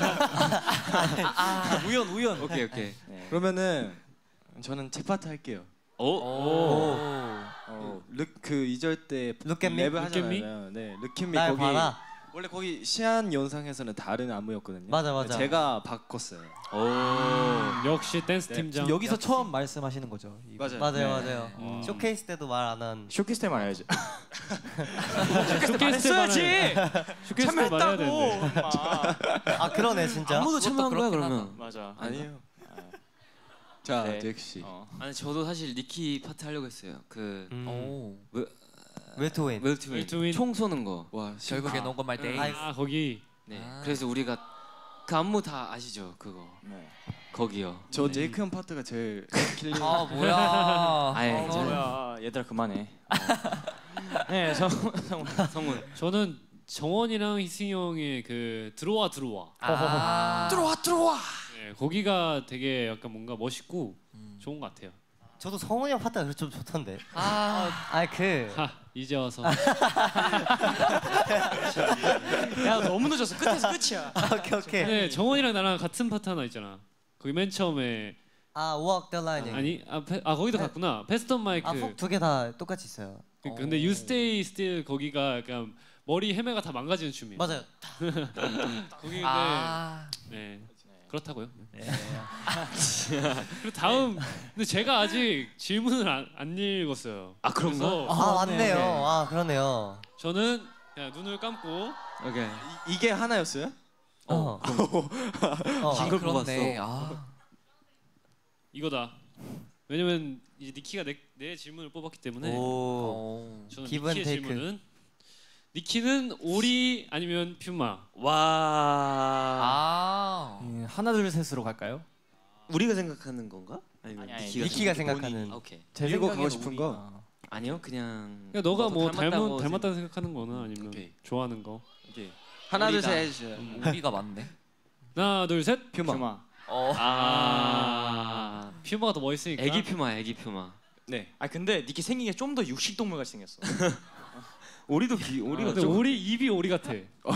우연 우연. 오케이 오케이. 네. 그러면은 저는 제 파트 할게요. 오. 오. 어, 르그 이 절 때 Look at me? 랩을 Look at me? 하잖아요. 네, 르킴미 날 거기 봐라. 원래 거기 시안 영상에서는 다른 안무였거든요. 맞아, 맞아. 제가 바꿨어요. 오. 역시 댄스 네. 팀장. 지금 여기서 처음 말씀하시는 거죠? 이거. 맞아요. 맞아요, 네. 맞아요. 음. 쇼케이스 때도 말 안 한. 쇼케이스 때 말해야지. 쇼케이스 말해야지. 쇼케이스 때 말해야 되는데. 아 그러네 진짜. 아무도 참여한 거야 그렇긴 그러면? 맞아. 아니에요. 아, 자, 네. 잭 씨. 어. 아니 저도 사실 니키 파트 하려고 했어요. 그 음. 오. 웰트윈. 웰트윈 웰트윈. 총 쏘는 거. 와, 결국에 녹음 말 때. 아 거기. 네. 아. 그래서 우리가 그 안무 다 아시죠? 그거. 네. 거기요. 저 제이크 형 파트가 제일 킬링. 아 뭐야. 아예 어, 저- 뭐야 얘들아 그만해. 어. 네, 성, 성, 성훈. 저는 정원이랑 희승이 형의 그 들어와 들어와. 아. 들어와 들어와. 네, 거기가 되게 약간 뭔가 멋있고 음. 좋은 것 같아요. 저도 성훈이 형 파트가 좀 좋던데. 아. 아 그. 하 이제 와서. 야 너무 늦었어. 끝에서 끝이야. 오케이 오케이. 네 정원이랑 나랑 같은 파트 하나 있잖아. 거기 맨 처음에 아 Walk the Line. 아니 아, 페, 아 거기도 네. 갔구나. 패스턴 마이크. 아두 개 다 똑같이 있어요. 그, 근데 You Stay Still 거기가 약간 머리 헤매가 다 망가지는 춤이에요. 맞아요. 거기 근데 아. 네 그렇다고요. 네. 그리고 다음 근데 제가 아직 질문을 안, 안 읽었어요. 아, 그런가? 그래서 아 맞네요. 네. 아 그러네요. 저는 그냥 눈을 감고 오케이. 이, 이게 하나였어요? 어. 어. 이걸 그런데 뽑았어. 아, 이거다. 왜냐면 이제 니키가 내, 내 질문을 뽑았기 때문에 오. 어. 저는 기분 니키의 테이크. 질문은 니키는 오리 아니면 퓨마? 와. 아. 음, 하나 둘 셋으로 갈까요? 우리가 생각하는 건가? 아니면 아니, 아니, 니키가, 니키가 생각하는 생각하는. 아, 오케이. 제 밀고 생각에는 가고 싶은 거? 오리가. 아니요, 그냥. 그러니까 너가 너도 뭐 닮았다고 닮은 닮았다는 생각하는 거나 아니면 오케이. 좋아하는 거. 오케이. 하나 둘 우리가- 셋 해주세요. 우리가 맞네. 하나 둘 셋. 퓨마. 퓨마. 어. 아 퓨마가 더 멋있으니까. 애기 퓨마, 애기 퓨마. 네. 아 근데 니키 생긴 게 좀 더 육식 동물 같이 생겼어. 오리도 비, 아, 오리가 근데 좀. 오리 입이 오리 같아.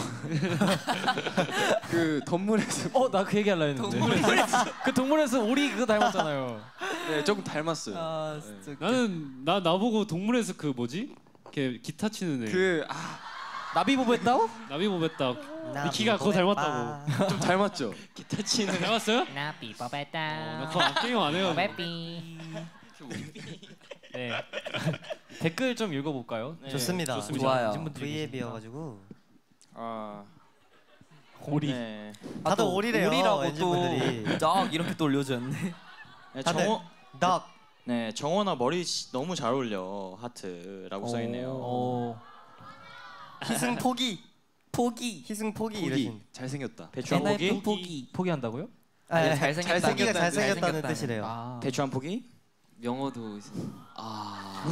그 덤물에서 어, 나 그 얘기 하려 했는데. 그 동물에서 오리 그거 닮았잖아요. 네, 조금 닮았어요. 아 네. 진짜. 나는 나 나보고 동물에서 그 뭐지? 걔 기타 치는 애. 그 아, 나비보베따오? 나비보베따. 니키가 그거 닮았다고. 좀 닮았죠. 기타 치는 닮았어요? 나비보베따 어, 나 그거 안 게임 안 해요. 보베삐 네. 댓글 좀 읽어볼까요? 네, 좋습니다. 좋습니다. 좋아요. 인증분들이 V앱이어가지고 아 오리. 네. 다들 또 오리래요. 오리라고 엔진분들이. 딱 이렇게 또 올려줬네. 네, 다들 정원 덕. 네 정원아 머리 시- 너무 잘 어울려 하트라고 써 있네요. 오. 희승 포기. 포기. 희승 포기 포기 이러신. 잘생겼다. 배추 한 포기? 엔하이픈 포기. 포기한다고요? 아, 예, 잘생겼다. 잘생기가 잘생겼다는 잘생겼다는. 뜻이래요. 아. 배추 한 포기? 영어도 있어. 아.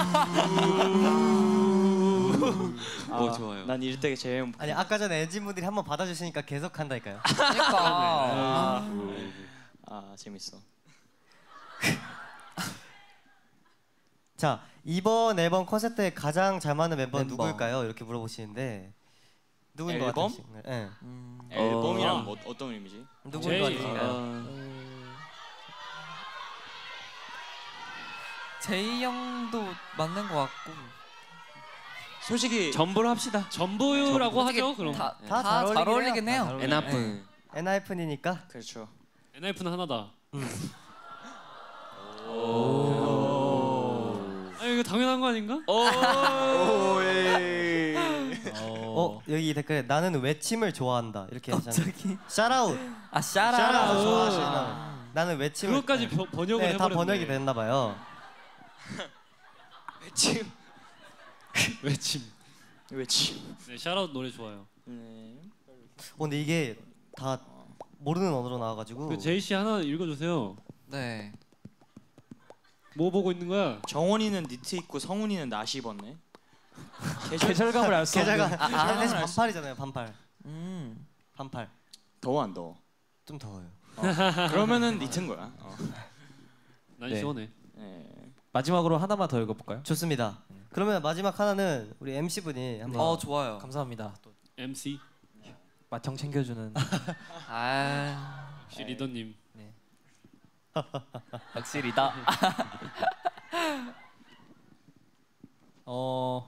아, 어, 좋아요. 난 이럴 때 제일 아니 아까 전에 엔진분들이 한번 받아주시니까 계속 한다니까요. 그러니까. 아, 아 재밌어. 자 이번 앨범 컨셉 때 가장 잘 맞는 멤버는 멤버. 누구일까요? 이렇게 물어보시는데 누구인 것 앨범? 같으신가요? 네. 음. 앨범이랑 뭐, 어떤 의미지? 누구인 것 제이. 같으신가요? 아, 제이 형도 맞는 것 같고. 솔직히 전부로 합시다. 전보유라고 솔직히 하죠. 그럼 다 다 다 잘 잘 어울리긴 어울리긴 해요. 해요. 엔하픈. 엔하이픈이니까. 그렇죠. 엔하이픈은 하나다. 오. 아 이거 당연한 거 아닌가? 오, 예. 어 여기 댓글에 나는 외침을 좋아한다 이렇게 하셨잖아요. 갑자기. 샤라웃. 아 샤라웃 샤라. 좋아하시나? 나는 외침을. 그것까지 벼- 번역을 네, 다 해버렸네. 번역이 됐나 봐요. 지금 외침. 왜지? 네 샤라웃 노래 좋아요. 네. 어, 근데 이게 다 모르는 언어로 나와가지고. 그 제이 씨 하나 읽어주세요. 네. 뭐 보고 있는 거야? 정원이는 니트 입고 성훈이는 나시 입었네. 계절 계절감을 알 수 없는. 계좌가 아, 대신 반팔이잖아요. 반팔. 음. 반팔. 더워 안 더워? 좀 더워요. 그러면은 니트인 거야. 어. 난 네. 시원해. 네. 마지막으로 하나만 더 읽어볼까요? 좋습니다. 그러면 마지막 하나는 우리 엠씨 분이 한번. 어 좋아요. 감사합니다. 또 엠씨 마청 챙겨주는. 아 역시 리더님. 확실히다. 어.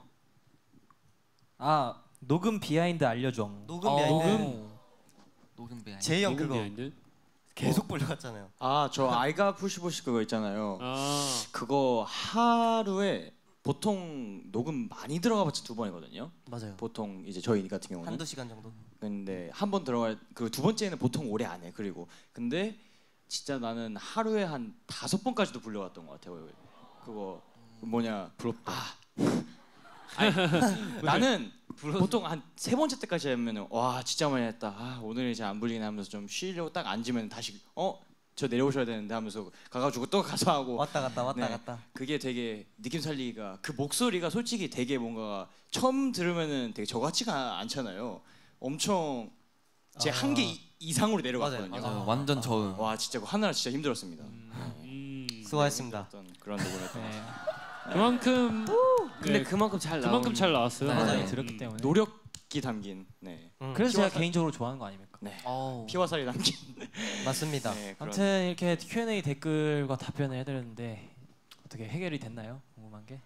아 녹음 비하인드 알려줘. 녹음 어, 비하인드. 녹음. 녹음 비하인드. 제이 형 녹음 그거 비하인드? 계속 불려갔잖아요. 아 저 아이가 푸시푸시 그거 있잖아요. 아 그거 하루에 보통 녹음 많이 들어가봤자 두 번이거든요. 맞아요. 보통 이제 저희 같은 경우는. 한두 시간 정도. 근데 한 번 들어갈 그 두 번째는 보통 오래 안 해. 그리고 근데 진짜 나는 하루에 한 다섯 번까지도 불려갔던 것 같아요. 그거 뭐냐 부럽다. 아니, 나는 보통 한 세 번째 때까지 하면은 와 진짜 많이 했다. 아 오늘 이제 안 불리긴 하면서 좀 쉬려고 딱 앉으면 다시 어 저 내려오셔야 되는데 하면서 가가지고 또 가서 하고 왔다 갔다 왔다 네. 갔다. 그게 되게 느낌 살리기가 그 목소리가 솔직히 되게 뭔가 처음 들으면은 되게 저 같지가 않잖아요. 엄청 제 아. 한계 이상으로 내려갔거든요. 맞아요, 맞아요. 완전 저음. 와 진짜 그거 하느라 진짜 힘들었습니다. 음, 수고하셨습니다. 어떤 그런 녹음했던 네. 그만큼 근데 네, 그만큼 잘 나온. 그만큼 잘 나왔어요. 맞아요. 음. 들었기 때문에. 노력이 담긴 네 음, 그래서 제가 피와 개인적으로 좋아하는 거 아닙니까? 네 어우. 피와 살이 담긴 맞습니다. 네, 그런 아무튼 이렇게 큐 앤 에이 댓글과 답변을 해드렸는데 어떻게 해결이 됐나요? 궁금한 게.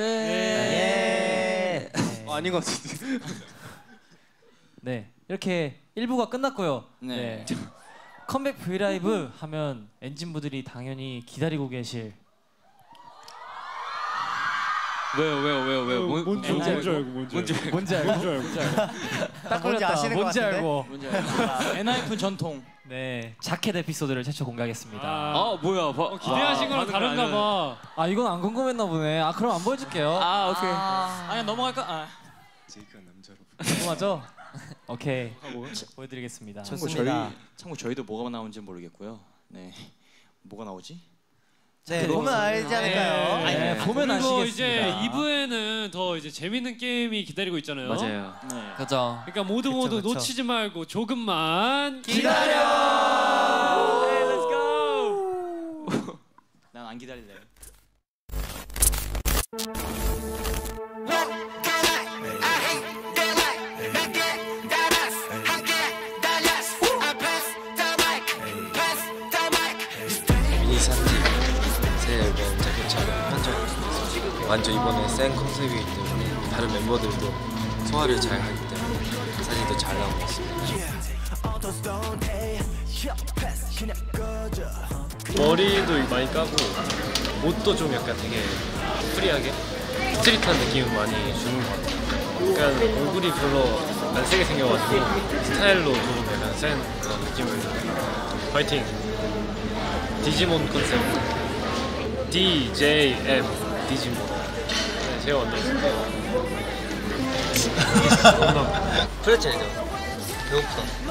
네. 네. 어, 아닌 것 같은데. 네. 이렇게 일 부가 끝났고요. 네. 네. 컴백 브이라이브 하면 엔진부들이 당연히 기다리고 계실 왜요 왜요 왜요 왜요 뭐, 뭔지 뭔지 뭔지 알고 뭔지 뭔지 알고 뭔지 알고 뭔지 알고 뭔지 알고 딱 뭔지 걸렸다. 아시는 것 뭔지 같은데? 알고 뭔지 알죠? 엔하이픈 전통. 네 자켓 에피소드를 최초 공개하겠습니다. 아, 어 뭐야 봐, 어, 기대하신 거랑 다른가 봐. 아 이건 안 궁금했나 보네. 아 그럼 안 보여줄게요. 아 오케이 아니 넘어갈까? 아. 제이크가 남자로. 궁금하죠? 오케이 보여드리겠습니다. 참고 좋습니다. 저희 참고 저희도 뭐가 나오는지 모르겠고요. 네. 뭐가 나오지? 네, 보면 알지 않을까요? 네, 네, 보면 그리고 아시겠습니다. 이제 이 부에는 더 이제 재밌는 게임이 기다리고 있잖아요. 맞아요 네. 그죠. 그러니까 모두 그쵸, 모두 그쵸. 놓치지 말고 조금만 기다려! 네, let's go. 난 안 기다릴래. 미니 삼집 새 앨범 자켓 촬영 현장 완전 이번에 센 컨셉이기 때문에 다른 멤버들도 소화를 잘 하기 때문에 사진도 잘 나오고 있습니다. 머리도 많이 까고 옷도 좀 약간 되게 프리하게 스트릿한 느낌을 많이 주는 것 같아요. 약간 얼굴이 별로 안 세게 생겨가지고 스타일로 조금 약간 센 그런 느낌을 파이팅! 디지몬 컨셉 디 제이 엠 디지몬 네, 제가 만들었어요. 그렇지 알죠? 배고프다.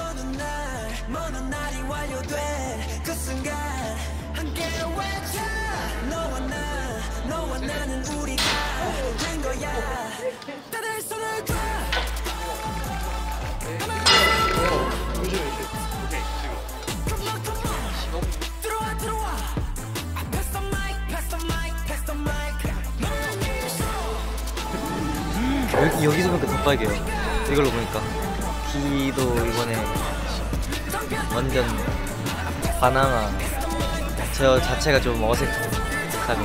여기, 여기서 보니까 더 빨개요. 이걸로 보니까 귀도 이번에 완전 바나나 저 자체가 좀 어색함이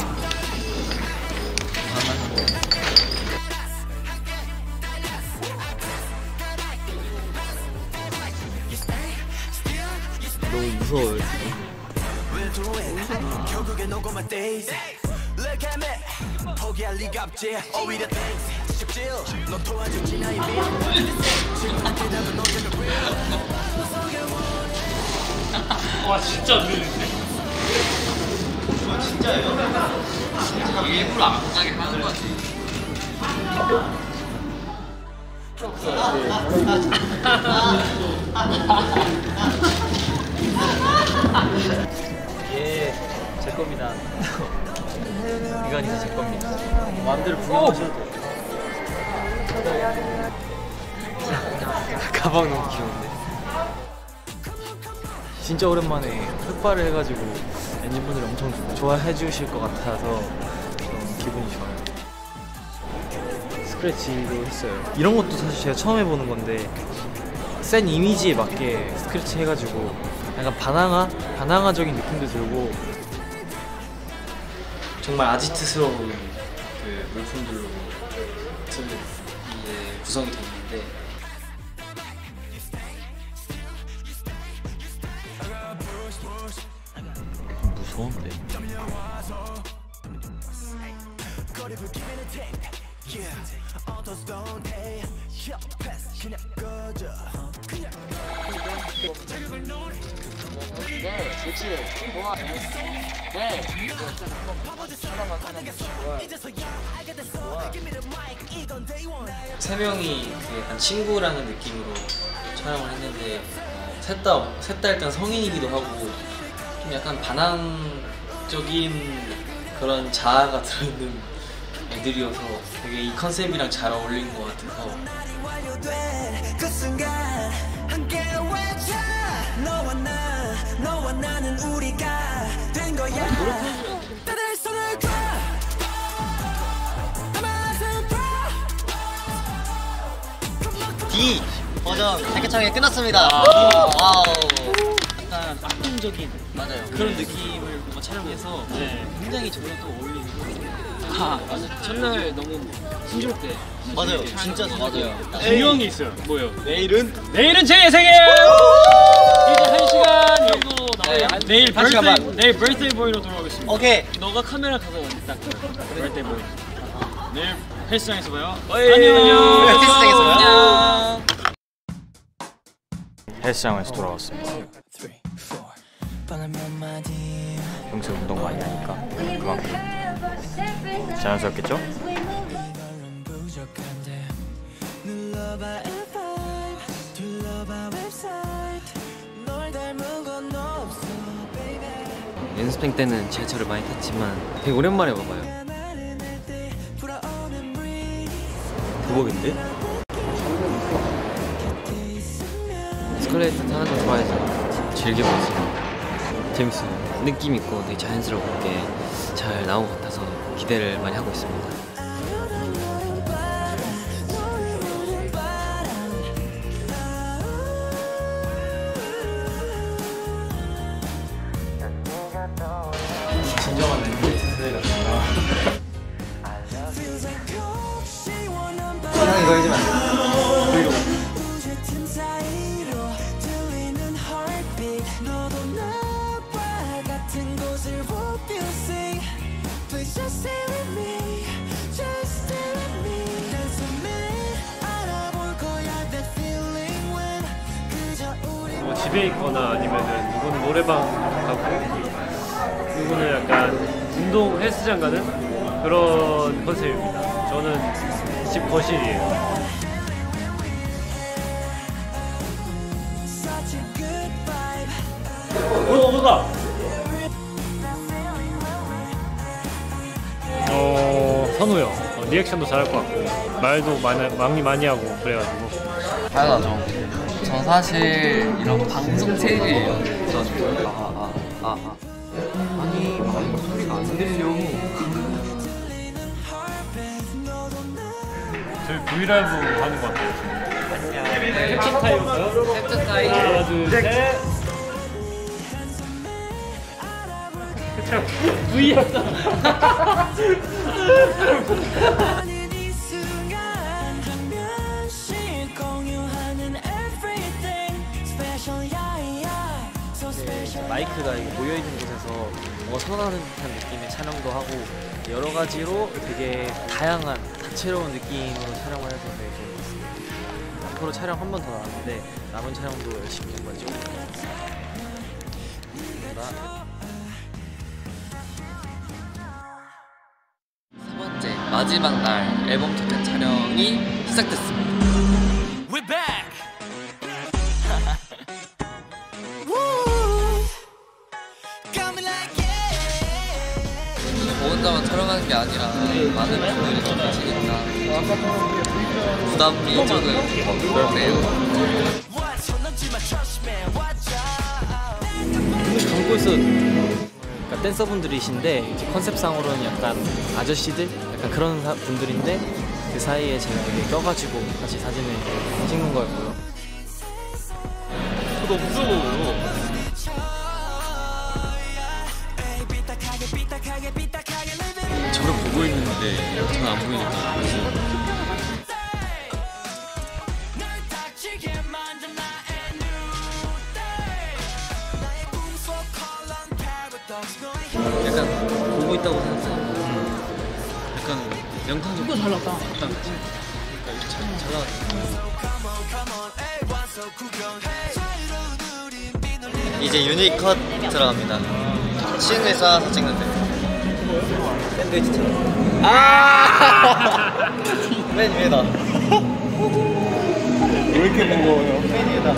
너무 무서워요 지금. 포기할 리가 없지 오히려 쉽지 넌 도와주지 나의 와 진짜 안 들리는데? 아 진짜예요? 일부러 안 가게 하는 거지. 예, 제 겁니다. 이건이 제 겁니다. 마음대로 구경하셔도 돼요. 가방 너무 귀여운데. 진짜 오랜만에 흑발을 해가지고 엔진분들이 엄청 좋아해 주실 것 같아서 좀 기분이 좋아요. 스크래치도 했어요. 이런 것도 사실 제가 처음 해보는 건데 센 이미지에 맞게 스크래치 해가지고 약간 바나나? 바나나적인 느낌도 들고 정말 아지트스러운 그 물품들로 이제 구성이 됐는데 무서운데. 세 명이 그 약간 친구라는 느낌으로 촬영을 했는데 셋 다 셋 다 일단 성인이기도 하고 좀 약간 반항적인 그런 자아가 들어있는 애들이어서 되게 이 컨셉이랑 잘 어울린 것 같아서 그 순간 함께 외쳐 너와 나 너와 나는 우리가 된 거야 다들 손을 줘 D 버전 자켓 촬영이 끝났습니다. 와우. 약간 악동적인 맞아요. 그런 느낌을 뭔가 촬영해서 굉장히 저랑 또 어울리는 것 같아요. 아, 맞아. 첫날 너무 순조롭게 맞아요. 진짜 맞아요. 중요한 게 있어요. 뭐요? 내일은 내일은 제 생일! 한 시간 정도 남아요. 내일 한 시간 반. birthday 내일 birthday boy로 돌아오겠습니다. 오케이. 너가 카메라 가서 딱 birthday boy. 내일 헬스장에서 봐요. 안녕. 헬스장에서 봐요. 안녕. 헬스장에서 돌아왔습니다. 평소에 운동 많이 하니까 그만큼 자연스럽겠죠? 연습생 때는 지하철을 많이 탔지만 되게 오랜만에 와봐요. 대박인데? 스컬레이터 타는 거 좋아해서 즐겨보고 있어요. 재밌어요. 느낌 있고 되게 자연스럽게 잘 나온 것 같아서 기대를 많이 하고 있습니다. 진정한 엠비티 세대 같습니다. 형 이거 해주면 안 돼? 뭐 집에 있거나 아니면은 누구는 노래방 가고 누구는 약간 운동 헬스장 가는 그런 컨셉입니다. 저는 집 거실이에요. 어, 뭐다? 어, 선우 형. 어, 리액션도 잘할 것 같고 말도 많이, 많이 많이 하고 그래가지고 당연하죠. 저 사실 이런 방송 체질이에요. 전 아아아 아, 아. 아니 마이크 소리가 안 들려. 저희 브이라이브 하는 것 같아요. 캡처 타임인가요? 캡처 타임. 하나 둘 셋. V였다. 마이크가 모여 있는 곳에서 뭔가 선호하는 듯한 느낌의 촬영도 하고 여러 가지로 되게 다양한 다채로운 느낌으로 촬영을 해서 되게 좋은 것 같습니다. 앞으로 촬영 한 번 더 남았는데 남은 촬영도 열심히 한번 찍어보겠습니다. 세 번째 마지막 날 앨범 첫회 촬영이 시작됐습니다. We're back. 저 혼자만 촬영하는 게 아니라 많은 분들이 좀 계시니까 부담이 조금 그렇네요. 감고 있어. 그러니까 댄서분들이신데 이제 컨셉상으로는 약간 아저씨들 약간 그런 사, 분들인데 그 사이에 제가 이렇게 껴가지고 같이 사진을 찍는 거였고요. 저도 무서워요. 저를 보고 있는데 저는 안 보이니까 약간 보고 있다고 생각해요. 약간 영상 좀 잘 나왔다. 잘 나왔다. 이제 유닛 컷 들어갑니다. 층을 쌓아서 찍는데 샌드위치처럼. 아! 맨 위에다. 왜 이렇게 무거워요? 맨 위에다.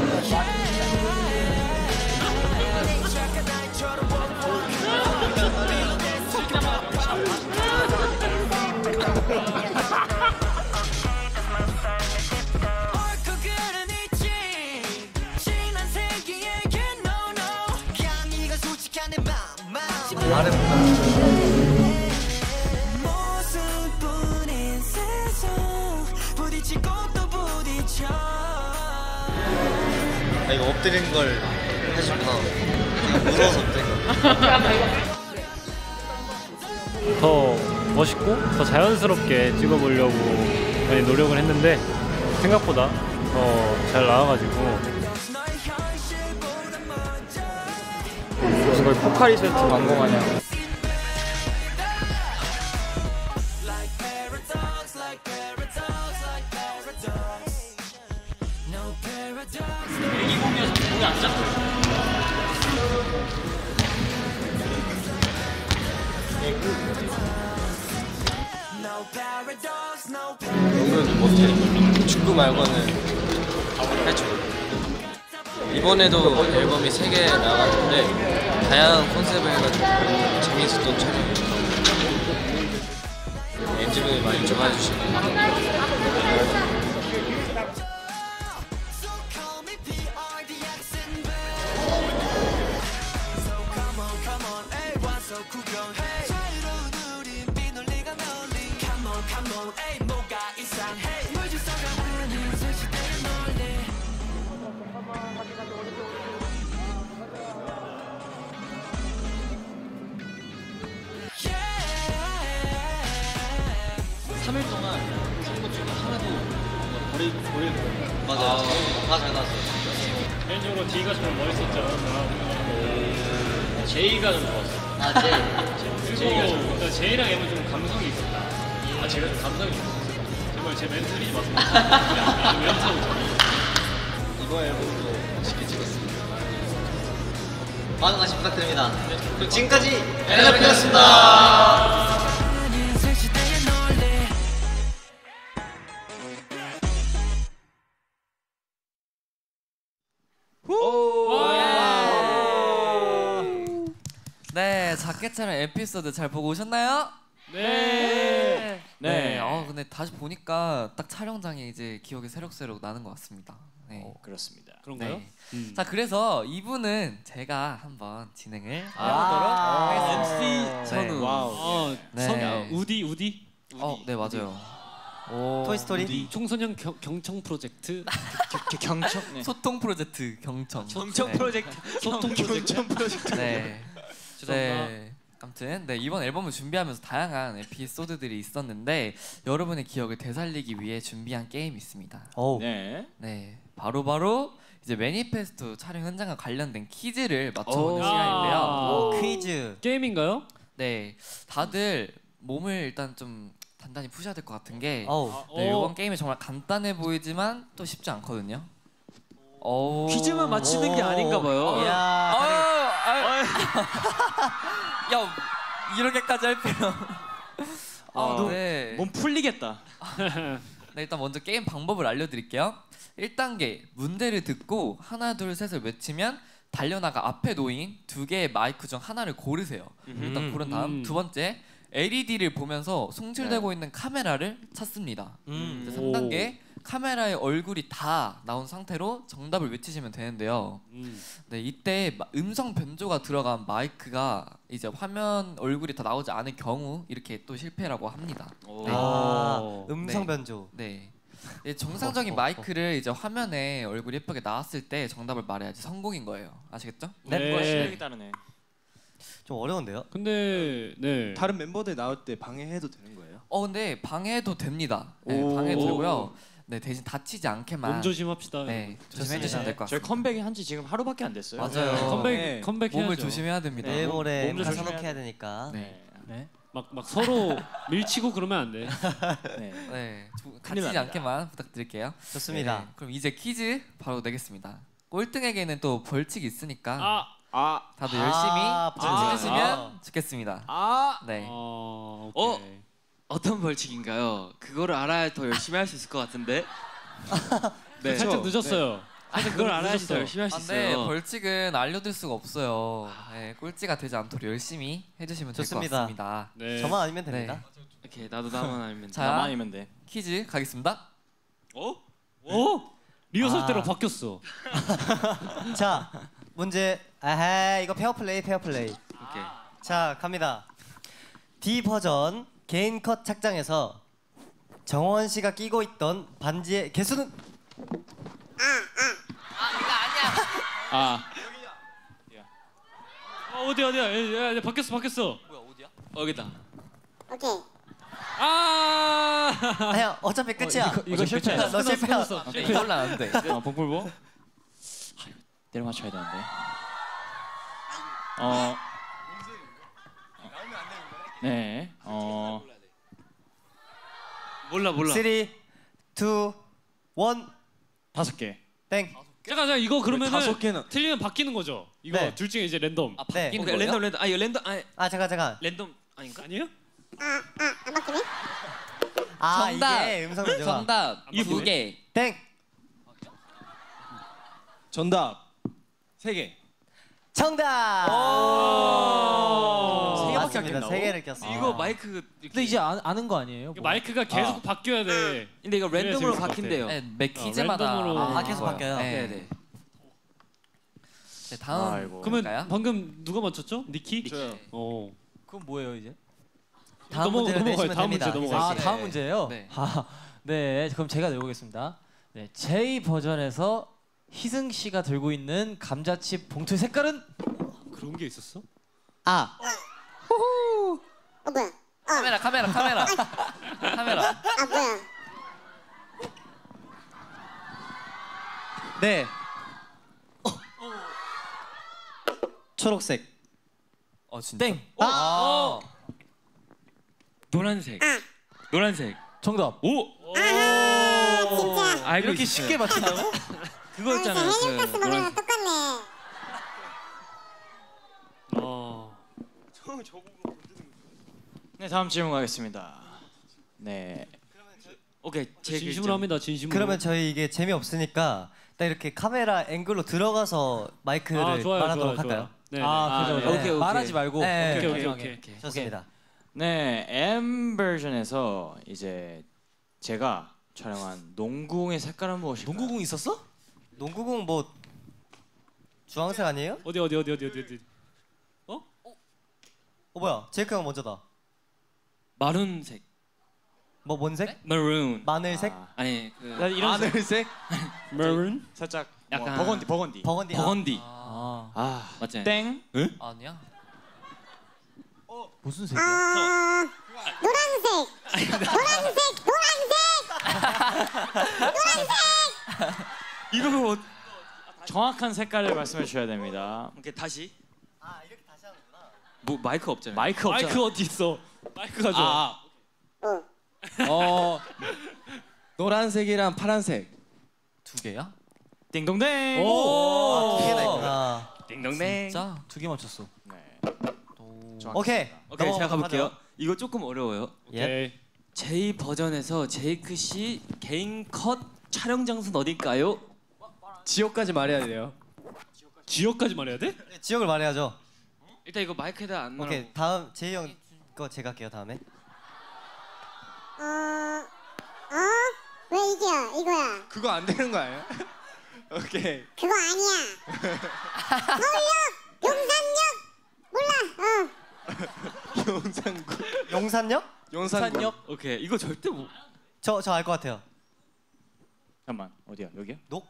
아 이거 엎드리는 걸 해줬구나. 무서워서 엎드린 더 멋있고 더 자연스럽게 찍어보려고 많이 노력을 했는데 생각보다 더 잘 나와가지고 무슨 거의 포카리 스웨트 광고 마냥. 애기공이어서 공이 안 잡혀. 농구는 못해. 축구 말고는 할 줄 몰라. 이번에도 앨범이 세 개 나갔는데 다양한 컨셉을 해가지고 재밌었던 촬영이에요. 엔지분이 많이 좋아해 주시고 삼 일 동안 생각 중에 하나도 버리고 버리고 맞아요. 다 잘 나왔어요. 개인적으로 D가 좀 멋있었죠. 제이가 좀 좋았어. 아, 제이. 제이가 좀 좋았어. 제이랑 M은 좀 감성이 있었다. 아, 제가 좀 감성이 있었어요. 정말 제 멘트리 맞습니다. 멘트 이번 앨범도 멋있게 찍었습니다. 많은 관심 부탁드립니다. 그럼 지금까지 엔하이픈이었습니다. 네, 자켓처럼 에피소드 잘 보고 오셨나요? 네. 네. 네. 어, 근데 다시 보니까 딱 촬영장이 이제 기억이 새록새록 나는 것 같습니다. 네. 오, 그렇습니다. 그런가요? 네. 음. 자, 그래서 이 부는 제가 한번 진행을 해보도록 아 하겠습니다. 엠씨 선우. 와우. 어, 네. 선 우디 우디. 어, 네 맞아요. 오. 토이스토리? 우디. 청소년 경, 경청 프로젝트. 경청. 네. 소통 프로젝트 경청. 경청 네. 프로젝트. 소통 경청 프로젝트. 네. 죄송합니다. 네. 아무튼 네, 이번 앨범을 준비하면서 다양한 에피소드들이 있었는데 여러분의 기억을 되살리기 위해 준비한 게임이 있습니다. 오. 네. 네. 바로 바로 이제 매니페스토 촬영 현장과 관련된 퀴즈를 맞춰보는 오. 시간인데요. 아. 오, 퀴즈. 게임인가요? 네. 다들 몸을 일단 좀 단단히 푸셔야 될 것 같은 게 어우. 네, 오. 이번 게임이 정말 간단해 보이지만 또 쉽지 않거든요. 오. 퀴즈만 맞히는 게 아닌가 봐요. 이야. 아, 야, 이렇게까지 할 필요. 아, 너 네. 몸 풀리겠다. 네, 일단 먼저 게임 방법을 알려드릴게요. 일 단계 문제를 듣고 하나 둘 셋을 외치면 달려나가 앞에 놓인 두 개의 마이크 중 하나를 고르세요. 일단 고른 다음 음. 두 번째 엘이디를 보면서 송출되고 네. 있는 카메라를 찾습니다. 음. 이제 삼 단계 카메라의 얼굴이 다 나온 상태로 정답을 외치시면 되는데요. 음. 네, 이때 마- 음성 변조가 들어간 마이크가 이제 화면 얼굴이 다 나오지 않을 경우 이렇게 또 실패라고 합니다. 오. 네. 아, 오. 음성 네. 변조. 네. 네, 정상적인 마이크를 이제 화면에 얼굴이 예쁘게 나왔을 때 정답을 말해야지 성공인 거예요. 아시겠죠? 네. 뭔가 실력이 따르네. 좀 어려운데요? 근데 네. 다른 멤버들 나올 때 방해해도 되는 거예요? 어 근데 방해도 됩니다. 네, 오. 방해도 되고요. 네, 대신 다치지 않게만 몸 조심합시다. 네, 조심해 주시면 될 것 저희 같습니다. 컴백이 한지 지금 하루밖에 안 됐어요. 맞아요. 컴백 네. 컴백 몸을 해야죠. 조심해야 됩니다. 내일 모레 몸도 가사놓기 조심해야 해야 되니까. 네. 네. 막 막 서로 밀치고 그러면 안 돼. 네. 네, 조- 큰일 다치지 납니다. 않게만 부탁드릴게요. 좋습니다. 네, 그럼 이제 퀴즈 바로 내겠습니다. 꼴등에게는 또 벌칙이 있으니까 아, 아. 다들 아, 열심히 벌칙. 해주시면 아. 좋겠습니다. 아 네. 어, 어? 오케이. 어떤 벌칙인가요? 그거를 알아야 더 열심히 할 수 있을 것 같은데. 네. 살짝 늦었어요. 살짝 그걸 알아야지 늦었어. 더 열심히 할 수 아, 네, 있어요. 벌칙은 알려드릴 수가 없어요. 네, 꼴찌가 되지 않도록 열심히 해주시면 될 것 좋습니다. 같습니다. 네. 저만 아니면 됩니다. 오케이 나도 나만 알면 돼. 자, 나만 아니면 돼. 퀴즈 가겠습니다. 어? 어? 리허설 아. 때랑 바뀌었어. 자, 문제. 아하, 이거 페어 플레이, 페어 플레이. 오케이. 자, 갑니다. D 버전 개인 컷 착장에서 정원 씨가 끼고 있던 반지의 개수는 아. 어, 어디 어디야? 야, 야, 바뀌었어, 바뀌었어. 뭐야 어디야? 어, 여기다. 아! 아니야, 어차피 끝이야. 이거, 이거 실패. 너 실패야. 네, 이걸로 안 돼. 어, 복불복. 내려 맞춰야 되는데. 어. 네. 어. 몰라 몰라. 삼, 이, 일. 다섯 개. 땡. 잠깐 잠깐 이거 그러면은 다섯 개는 틀리면 바뀌는 거죠? 이거 네. 둘 중에 이제 랜덤. 아 네. 바뀌는 오케이, 거예요? 랜덤 랜덤. 아 이거 랜덤 아니 아 잠깐 잠깐. 랜덤 아닌가? 아니에요? 아 정답. 이게 음성 변조가. 정답 이게 두 뭐예요? 개. 땡. 정답 세 개. 정답. 오. 세 세 개밖에 개밖에 안 겠다. 세 개를 꼈어. 이거 마이크 이렇게. 근데 이제 아, 아는 거 아니에요? 이거 뭐. 마이크가 계속 아. 바뀌어야 돼. 근데 이거 그래야 랜덤으로 재밌을 것 바뀐대요. 네, 매 퀴즈마다 랜덤으로. 아, 계속 바뀌어요? 네. 네네. 네, 다음 아이고. 그러면 볼까요? 방금 누가 맞췄죠? 니키? 저요. 어. 그럼 뭐예요 이제? 다음 넘어- 문제를 넘어가요. 내시면 다음 됩니다. 문제 넘어가요. 아 네. 다음 문제예요? 네. 아, 네 그럼 제가 내보겠습니다. 네, J 버전에서 희승 씨가 들고 있는 감자칩 봉투 색깔은? 그런 게 있었어? 아. 어 뭐야? 카메라 카메라 카메라 카메라. 아 뭐야? 네. 초록색. 어 진짜. 땡. 아. 노란색. 노란색. 정답. 오. 아 진짜. 알고 이렇게 있었어요. 쉽게 맞춘다고? 그거였잖아요. 헬륨가스 그 먹는 거랑 노란색. 똑같네. 어. 네, 다음 질문 가겠습니다. 네. 오케이. 제 진심으로 합니다. 진심으로. 그러면 저희 이게 재미 없으니까 딱 이렇게 카메라 앵글로 들어가서 마이크를 아, 좋아요, 말하도록 좋아요, 할까요? 좋아요. 네. 아 그죠. 네. 네. 오케이, 오케이. 말하지 말고. 네. 오케이, 오케이, 오케이, 오케이. 좋습니다. 네, M 버전에서 이제 제가 촬영한 농구공의 색깔은 무엇일까요? 농구공 있었어? 농구공 뭐 주황색 아니에요? 어디 어디 어디 어디 어디 어디. 어? 어 뭐야? 제이크 형 먼저다. 마룬색. 뭐 뭔 색? 마룬. 마늘색? 아, 아니 그 나 이런 색. 하늘색? 마룬? 살짝 약간- 약간 버건디 버건디. 버건디. 버건디. 아 아, 맞지? 땡. 아니야. 무슨 색이야? 아 노란색. 노란색. 노란색. 이거 뭐 정확한 색깔을 말씀해 주셔야 됩니다. 오케이 다시. 아 이렇게 다시 하는구나. 뭐 마이크 없잖아요. 마이크 없잖아. 마이크 어디 있어? 마이크 가져. 아, 어. 어 노란색이랑 파란색. 두 개야? 띵동댕. 오. 아, 두 개나 있구나. 띵동댕. 진짜? 두 개 맞췄어. 네. 오. 정확했습니다. 오케이. 오케이 제가 넘어가도록 가볼게요. 하죠. 이거 조금 어려워요. 오케이. J 버전에서 제이크 씨 개인 컷 촬영 장소는 어딜까요? 지역까지 말해야 돼요. 지역까지 말해야 돼? 네, 지역을 말해야죠. 일단 이거 마이크에다 안 넣어. 오케이 다음 제이 형 거 제가 할게요 다음에. 어. 어? 왜 이게야? 이거야. 그거 안 되는 거 아니에요? 오케이. 그거 아니야. 서울역, 용산역. 몰라. 어. 용산구. 용산역? 용산역. 오케이 이거 절대 못. 저 저 알 것 같아요. 잠깐만 어디야 여기야? 녹?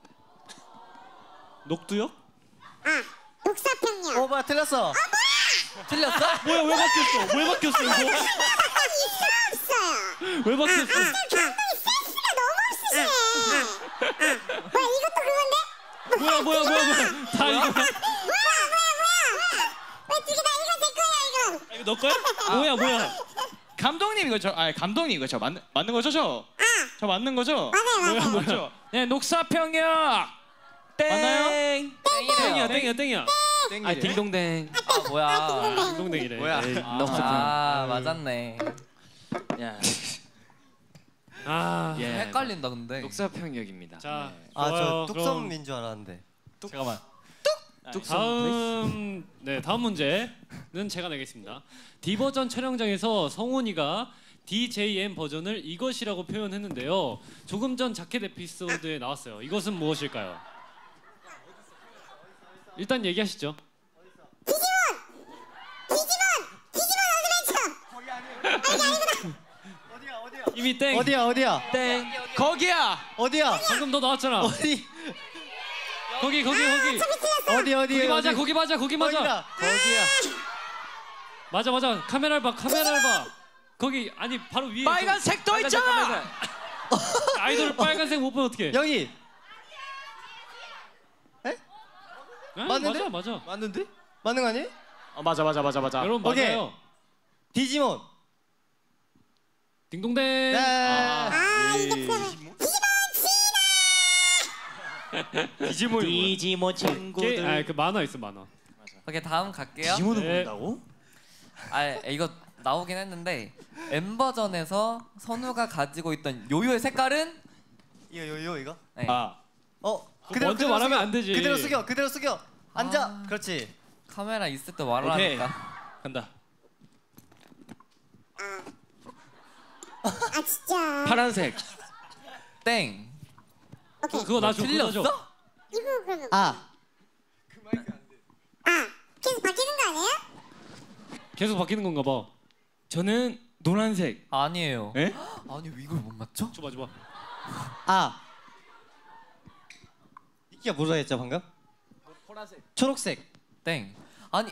녹두역? 아 녹사평역. 어 뭐야 틀렸어. 틀렸어? 뭐야 왜 바뀌었어? 왜 바뀌었어 이거? 있어 없어요. 왜 바뀌었어? 감독이 센스가 너무 없으시네. 뭐야 이것도 그건데? 뭐야 뭐야 뭐야 뭐야? 다 이거. 뭐야 뭐야 뭐야? 왜 두 개 다 이거 내 거야 이거? 아, 이거 너 거야? 뭐야 뭐야? 감독님 이거 저 아니 감독님 이거 저 맞는 맞는 거죠 저? 저 맞는 거죠? 맞아요 맞아요. 맞죠? 네 녹사평역 땡. 맞나요? 땡이야 땡이야 땡이야. 아 딩동댕. 아 뭐야? 딩동댕이래. 뭐야? 에이. 아 맞았네. 야. 아. 예. 헷갈린다 근데. 녹사평역입니다. 자. 아 좋아요. 저 그럼 뚝섬인 줄 알았는데. 잠깐만. 다음 네 다음 문제는 제가 내겠습니다. D 버전 촬영장에서 성훈이가 디제이엠 버전을 이것이라고 표현했는데요. 조금 전 자켓 에피소드에 나왔어요. 이것은 무엇일까요? 일단 얘기하시죠. 이미 땡. 어디야 어디야? 땡. 거기야. 어디야? 방금 너 나왔잖아. 어디? 거기 거기 거기. 어디 어디? 거기 맞아 어디? 거기 맞아 거기 맞아. 거기다. 거기야. 맞아 맞아. 카메라를 봐 카메라를 봐. 거기 아니 바로 위에. 빨간색 또 빨간색 있잖아. 카메라. 아이돌 빨간색 못 보면 어떡해? 여기. 에? 맞는데? 맞아 맞아. 맞는데? 맞는 거 아니? 어 맞아 맞아 맞아 맞아. 여러분 오케이. 맞아요. 디지몬. 딩동댕. 네. 아 이거 디지몬 디지몬 친구들. 아그 만화 있어 만화. 오케이 다음 갈게요. 디지몬을 네. 본다고? 아 이거 나오긴 했는데 엠버전에서 선우가 가지고 있던 요요의 색깔은 이거 요요 이거? 네. 아 어 그거 먼저 말하면 숙여. 안 되지. 그대로 숙여. 그대로 숙여. 앉아. 아. 그렇지. 카메라 있을 때 말을 오케이. 하니까. 간다. 아 진짜. 파란색. 땡. 오케이. 그거 나줘. 그거 나줘. 틀렸어? 이거 그러면. 아. 아 계속 바뀌는 거 아니에요? 계속 바뀌는 건가 봐. 저는 노란색. 아니에요. 에? 아니 이걸 못 맞춰? 줘봐 줘봐. 아. 니키가 뭐라 했죠 방금? 보라색. 초록색. 땡. 아니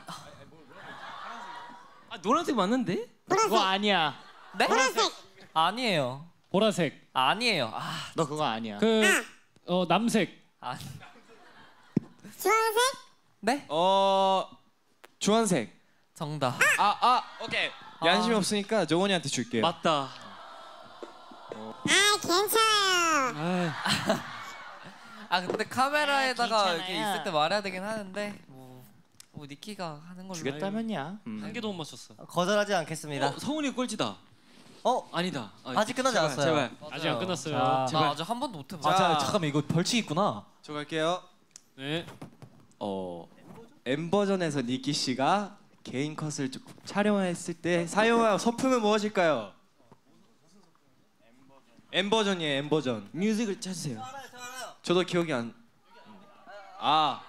아 노란색 맞는데? 그거 아니야. 네? 보라색. 아니에요. 보라색. 아니에요. 아, 너 그거 아니야. 그 어 남색. 아. 주황색. 네? 어 주황색. 정답. 아 아 오케이. 양심이 아. 없으니까 정원이한테 줄게요. 맞다. 아 괜찮아요. 아 근데 카메라에다가 아, 이렇게 괜찮아요. 있을 때 말해야 되긴 하는데 뭐, 뭐 니키가 하는 걸로. 주겠다면야. 음. 한 개도 못 맞췄어. 거절하지 않겠습니다. 어, 성훈이 꼴찌다. 어? 아니다. 아, 아직 끝나지 제발, 않았어요. 제발. 맞아요. 아직 안 끝났어요. 자, 나 제발. 아직 한 번도 못 해봐. 아, 자, 자. 잠깐만 이거 벌칙 있구나. 저 갈게요. 네. 어 엠버전에서 니키 씨가 개인 컷을 좀 촬영했을 때 사용한 소품은 무엇일까요? 엠버전이에요. 엠버전. 뮤직을 찾으세요. 저도 기억이 안. 아.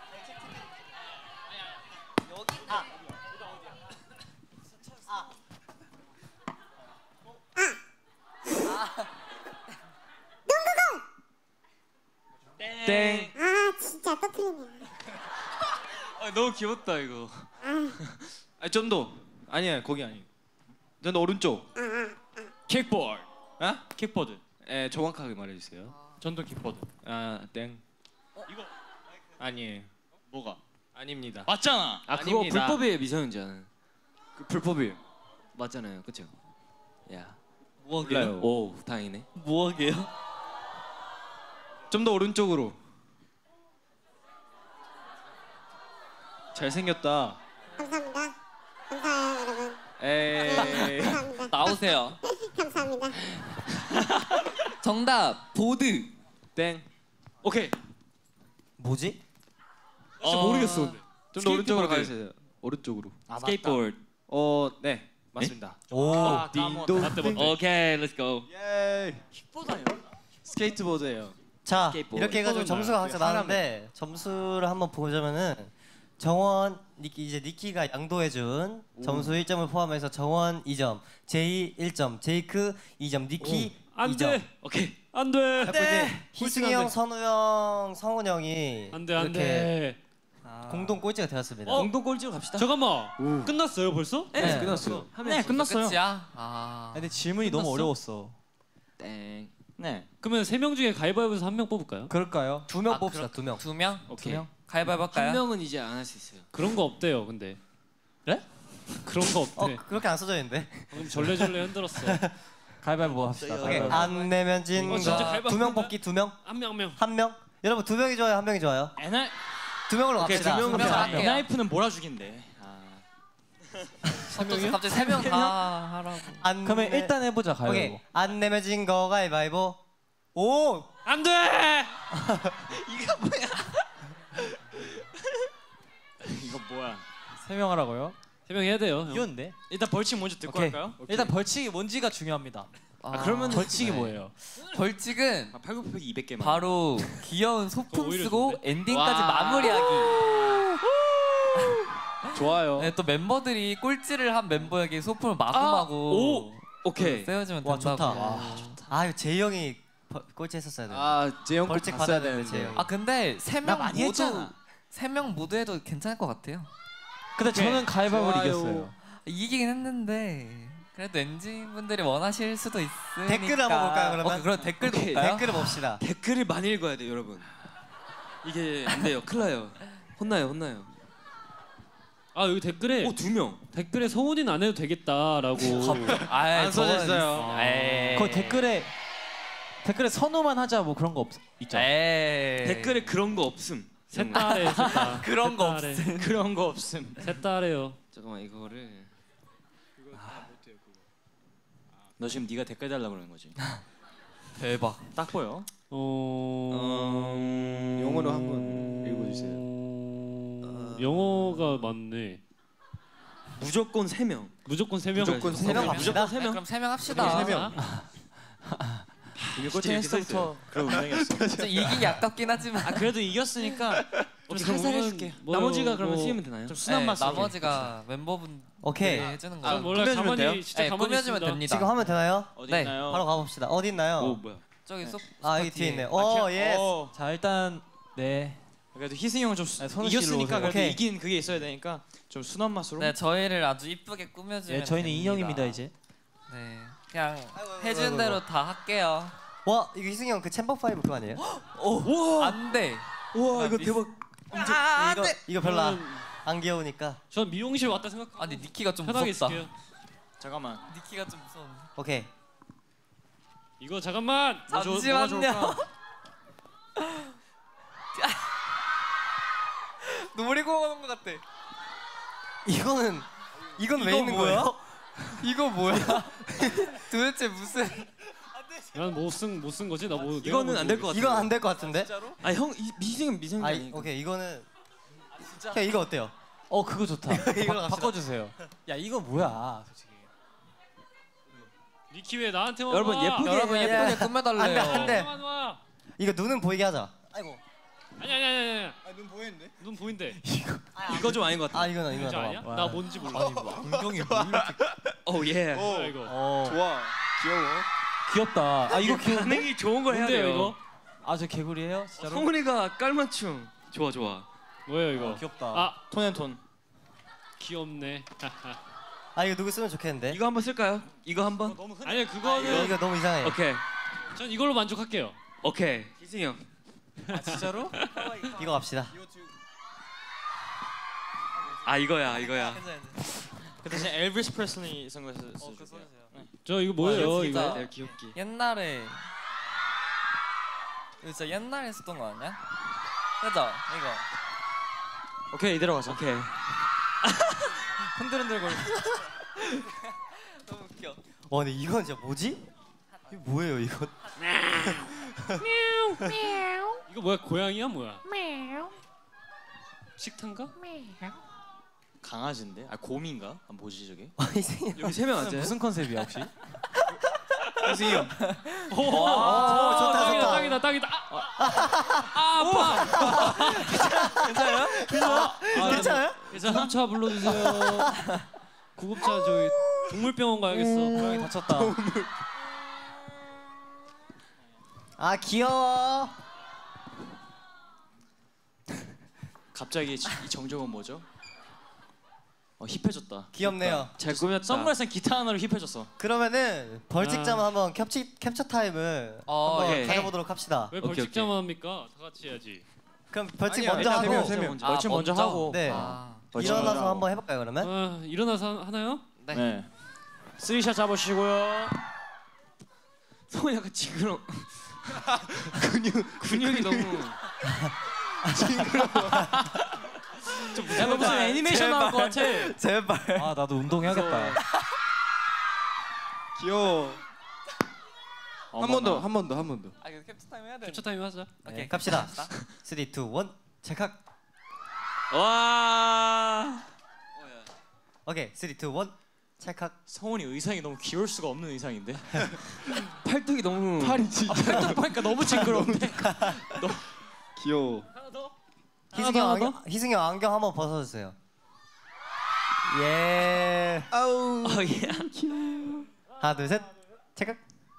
땡. 아 진짜 또 틀리네. 아 너무 귀엽다 이거. 아, 좀 더. 아니야, 거기 아니. 전 오른쪽. 킥보드. 아? 킥보드. 예, 정확하게 말해주세요. 전동 킥보드. 아, 땡. 이거 아니에요. 뭐가? 아닙니다. 맞잖아. 아 그거 아닙니다. 불법이에요 미성년자는. 그 불법이에요. 맞잖아요, 그렇죠? 야. 몰라요. 오 다행이네. 뭐하게요? 좀 더 오른쪽으로. 잘생겼다. 감사합니다. 감사해요 여러분. 에이. 감사합니다. 나오세요. 감사합니다. 정답 보드. 땡. 오케이. 뭐지? 진짜 모르겠어. 근데. 좀 더 오른쪽으로 스케이트보드. 가주세요. 오른쪽으로. 아, 스케이트보드. 어, 네. 맞습니다. 오. 아, 까먹었다. 맞대 맞대. 오케이, 렛츠 고. 예. 킥보드 아니야? 스케이트보드예요. 자 스케이트보드. 이렇게 해가지고 스케이트보드는 점수가 각자 사람을. 나왔는데 점수를 한번 보자면은 정원 니키 이제 니키가 양도해준 점수 일 점을 포함해서 정원 이 점, 제이 일 점, 제이크 이 점, 니키 안 이 점. 돼. 오케이. 안 돼. 그리고 이제 희승이 안 형, 돼. 선우 형, 성훈 형이 안 돼. 안 이렇게 돼. 공동 꼴찌가 되었습니다. 어? 공동 꼴찌로 갑시다. 잠깐만. 끝났어요 벌써? 네, 끝났어요. 네, 끝났어요. 끝이야? 아. 근데 질문이 너무 끝났어? 어려웠어. 땡. 네. 그러면 세 명 중에 가위바위보에서 한 명 뽑을까요? 그럴까요? 두 명 아, 뽑시다. 그렇- 두 명. 두 명? 오케이. 명? 가위바위보 한 할까요? 명은 이제 안 할 수 있어요. 그런 거 없대요. 근데. 네? 그런 거 어 없대. 그렇게 안 써져 있는데. 방금 절레절레 흔들었어. 가위바위보 합시다. 오케이 가위바위보. 안 내면 진 어, 진짜 거. 가위바위보 두 명 할까요? 뽑기 두 명. 한 명 한 명. 한 명. 여러분 두 명이 좋아요. 한 명이 좋아요. 에나 두 명으로 오케이, 갑시다. 두 명으로 한 명, 한 할게요. 명. 에나이프는 몰아주긴데. 아. 또 갑자기 세 명 다 하라고. 안 그러면 내- 일단 해보자 가위바위보. 오케이 안 내면 진 거 가위바위보. 오. 안 돼. 이거 뭐야? 세 명 하라고요? 세 명 해야 돼요. 형. 이겼는데? 일단 벌칙 먼저 듣고 오케이. 할까요? 일단 벌칙이 뭔지가 중요합니다. 아, 그러면 네. 벌칙이 뭐예요? 벌칙은 아, 팔 곱하기 이백 개만. 바로 귀여운 소품 오히려 쓰고 좋은데? 엔딩까지 와. 마무리하기. 좋아요. 네, 또 멤버들이 꼴찌를 한 멤버에게 소품을 마구마구 오케이. 세워주면 와 된다고. 좋다. 아 이거 재희 형이 벌- 꼴찌 했었어야 돼. 아, 재영 벌칙 받아야 되는데 재희 형이. 아 근데 세 명 많이 모두 했잖아. 세 명 모두 해도 괜찮을 것 같아요. 근데 저는 가위바위보 좋아요. 이겼어요. 이기긴 했는데 그래도 엔진 분들이 원하실 수도 있으니까. 댓글 한번 볼까요, 그러면? 어, 그럼 댓글도 오케이. 볼까요? 댓글을 봅시다. 댓글을 많이 읽어야 돼요, 여러분. 이게 안 돼요. 큰일 나요. 혼나요, 혼나요. 아 여기 댓글에 오 두 명. 댓글에 성훈이는 안 해도 되겠다라고. 안 써졌어요. 그 댓글에 댓글에 선우만 하자 뭐 그런 거 없 있죠. 에이. 댓글에 그런 거 없음. 셋다래 셋다. 그런 거 없음. 그런 거 없음. 셋다래요. 잠깐만 이거를. 너 지금 네가 댓글 달라 그러는 거지? 대박. 딱 보여. 어. 영어로 한번 읽어주세요. 어... 영어가 맞네. 무조건 세 명. 무조건 세 명. 무조건 세 명 무조건 합시다. 세 명. 그럼 세 명 합시다. 세 명. 이미 코칭했을부터 그런 운명이었어. 진짜 이기기 아깝긴 하지만. 아 그래도 이겼으니까 좀 살살 해줄게. 뭐요, 나머지가 그러면 뭐... 쓰면 되나요? 좀 순한 네, 맛으로. 나머지가 멤버분 오케이. 해주는 거. 아, 몰라 가만히 돼요? 진짜 네, 가만히 꾸며주면 있습니다. 됩니다. 지금 하면 되나요? 어디 네, 있나요? 바로 가봅시다. 어디 있나요? 오 뭐야? 저기 쏙. 아 여기 뒤에 있네. 오 예. 어, 자 일단 네. 그래도 희승이 형은 좀 네, 선우 씨로 이겼으니까 오세요. 그래도 오케이. 이긴 그게 있어야 되니까 좀 순한 맛으로. 네, 저희를 아주 이쁘게 꾸며주면 네, 저희는 됩니다. 인형입니다 이제. 네, 그냥 아이고, 아이고, 해준 아이고, 대로 아이고. 다 할게요. 와 이거 희승이 형 그 챔버 파이브 그거 아니에요? 오, 안 돼. 우와 이거 대박. 아, 이거 이거 별로 안, 안 귀여우니까. 전 미용실 왔다 생각. 아니 니키가 좀 편하게 무섭다. 있을게요. 잠깐만. 니키가 좀 무서운. 오케이. 이거 잠깐만. 뭐 좋- 뭐가 잠시만요. 좋을까? 놀이공원 온 것 같아. 이거는 이건 왜 이거 있는 뭐야? 거예요? 이거 뭐야? 도대체 무슨? 난못쓴 못 쓴 거지? 나 뭐. 이거는 안 될 것 같아. 이건 안 될 것 같은데? 아형 미생 미생이 아 아니. 오케이 이거는 형 이거 어때요? 어 그거 좋다. 이걸로 바, 갑시다. 바꿔주세요. 야 이거 뭐야 솔직히. 니키 왜 나한테만 여러분, 와? 예쁘게 여러분 예, 예쁘게 예. 꾸며달래요. 안 돼, 안 돼. 나만 와. 이거 눈은 보이게 하자. 아이고. 아니 아니 아니 아니. 눈 보이는데? 눈 보인대. 이거 좀 아닌 것 같아. 아 이거는 진짜 이거는 아니야? 와. 나 뭔지 몰라. 안경이 뭐 이렇게. 오 예. 뭐야 이거? 어 좋아. 귀여워. 귀엽다. 아 이거 귀여운데? 반응이 좋은 걸 해야 뭔데요 돼요. 이거? 아저 개구리예요 진짜로? 성훈이가 깔맞춤. 좋아 좋아. 뭐예요 이거? 어, 귀엽다. 아 톤앤톤. 귀엽네. 아 이거 누구 쓰면 좋겠는데? 이거 한번 쓸까요? 이거 한번. 아니야 이거, 그거는 이거 너무 이상해. 오케이. 전 이걸로 만족할게요. 오케이. 희승이 형. 아 진짜로? 이거 갑시다. 아 이거야 이거야. 그 대신 엘비스 프레슬리 선글라스 어, 그 써주세요. 써주세요. 저 이거 뭐예요 진짜. 이거? 내가 귀엽게. 옛날에 이거 진짜 옛날에 썼던 거 아니야? 그죠? 이거. 오케이 이대로 가자. 오케이. 흔들흔들 거리. 너무 웃겨. 와 근데 이건 진짜 뭐지? 이거 뭐예요 이거? 이거 뭐야 고양이야 뭐야? 식탐가? 강아지인데? 아 곰인가? 아, 뭐지 저게? 여기 세 명 앉아요? 무슨 컨셉이야 혹시? 희승이 형. 오, 오, 좋다, 딱이다 좋다. 딱이다 딱이다. 아, 아 아파. 괜찮아요? 아, 괜찮아요? 구급차 불러주세요. 구급차 저기 동물병원 가야겠어. 고양이 다쳤다. 아 귀여워. 갑자기 이 정적은 뭐죠? 어 힙해졌다. 귀엽네요. 잘 꾸몄다. 선글라스는 기타 하나로 힙해졌어. 그러면은 벌칙자만 한번 캡처 캡처 타임을 어, 한번 예. 가져보도록 합시다. 왜 오케이, 벌칙자만 합니까? 다 같이 해야지. 그럼 벌칙 아니야, 먼저 일단 세 명, 하고 세 명. 아, 벌칙 먼저 하고. 네. 아, 벌칙 먼저 일어나서 하고. 한번 해볼까요 그러면? 아, 일어나서 하나요? 네. 네. 쓰리샷 잡으시고요. 성훈이 약간 징그러. 근육 근육이 너무. 야, 너 무슨 애니메이션 나올 것 같아. 제발. 아 나도 운동해야겠다. 귀여워. 어, 한 번 더, 맞나? 한 번 더, 한 번 더. 아 이거 캡처 타임 해야 돼. 캡처 타임 하자. 네, 갑시다. 삼, 이, 일 체크학. 와. 오케이 삼, 이, 일 체크학. 성훈이 의상이 너무 귀여울 수가 없는 의상인데. 팔뚝이 너무. 팔이 진짜. 팔뚝 보니까 너무 징그러운데. 귀여워. 하나 더. 희승이 형 하나 더, 안경, 희승이 형 안경 한번 벗어주세요. 예. 아우. 어 예. 하나 둘 셋. 체크학.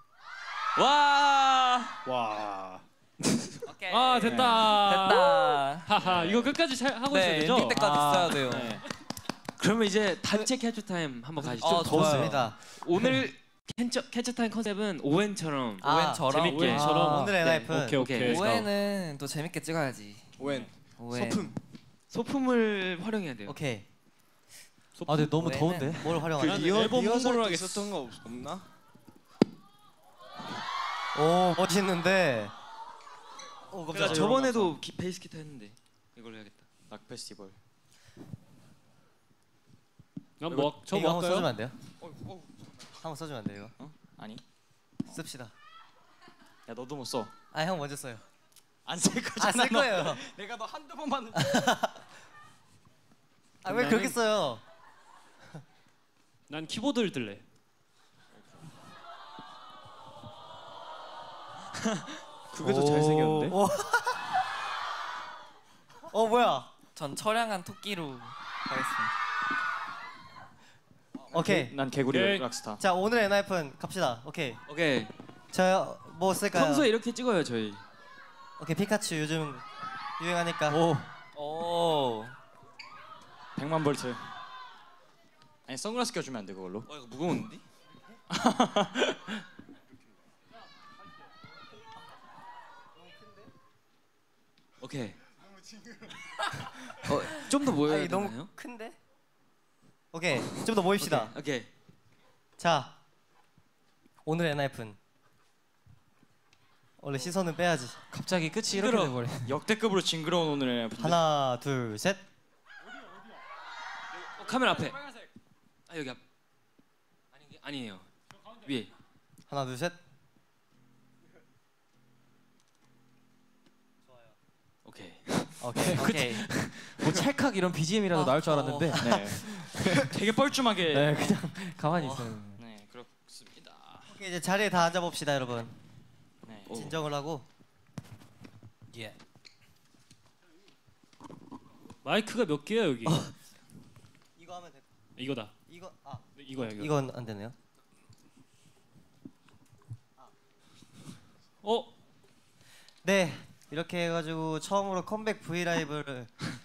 와. 와. 오케이. 아 됐다. 됐다. 하하 이거 끝까지 잘 하고 있어야 네, 되죠? 엔딩 때까지 아, 써야 돼요. 네. 그러면 이제 단체 캡처 타임 한번 가시죠. 어, 좋아요. 좋습니다. 오늘 캡처 캡처 타임 컨셉은 오웬처럼. 아, 오웬처럼. 재밌게. 오웬처럼. 오늘의 네, 라이프. 오케이 오케이. 오해는 또 재밌게 찍어야지. 웬. 오해. 소품. 소품을 활용해야 돼요. 오케이. 아, 근데 너무 더운데. 뭘 그 활용하지? 리허 앨범 리허설 홍보를 때 하겠어. 있었던 거 없, 없나? 오 멋있는데. 오 그러니까 깜짝이야. 저번에도 기, 베이스 기타 했는데 이걸로 해야겠다. 락 페스티벌. 그럼 뭐, 저 이거 뭐 한번 써주면 할까요? 안 돼요? 한번 써주면 안 돼요 이거? 어? 아니. 씁시다. 야 너도 못 써. 아 형 먼저 써요. 안 쓸 거잖아. 안 쓸 너. 거예요. 내가 너 한두 번만. 아 왜 그렇게 써요? 난 키보드를 들래. 그게 더 잘생겼는데? 오. 어 뭐야? 전 처량한 토끼로 하겠습니다. 오케이. 난 개구리 오케이. 락스타. 자 오늘 엔하이픈 갑시다. 오케이. 오케이. 저뭐 쓸까요? 평소에 이렇게 찍어요 저희. 오케이 피카츄 요즘 유행하니까. 오. 오. 백만 볼트. 아니 선글라스 껴주면 안 돼 그걸로? 어 이거 무거운데? 오케이. 어, 좀 더 모여야 아니, 되나요? 너무 큰데? 오케이 좀 더 모입시다. 오케이. 오케이. 자 오늘 엔하이픈 원래 시선은 빼야지. 갑자기 끝이 이렇게 징그러. 돼버려. 역대급으로 징그러운 오늘의 하나 둘 셋. 어, 카메라 앞에. 아 여기 앞. 아니 아니에요. 위에. 하나 둘 셋. 오케이. 오케이 오케이. 뭐 찰칵 이런 비지엠이라도 나올 줄 알았는데. 네. 되게 뻘쭘하게. 네, 그냥 가만히 있어요. 네 그렇습니다. 오케이 이제 자리에 다 앉아 봅시다 여러분. 네. 진정을 하고. 예. 마이크가 몇 개야 여기? 이거 하면 돼. 이거다. 이거 아 네, 이거야 이거. 이건 안 되네요. 어? 네 이렇게 해가지고 처음으로 컴백 V 라이브를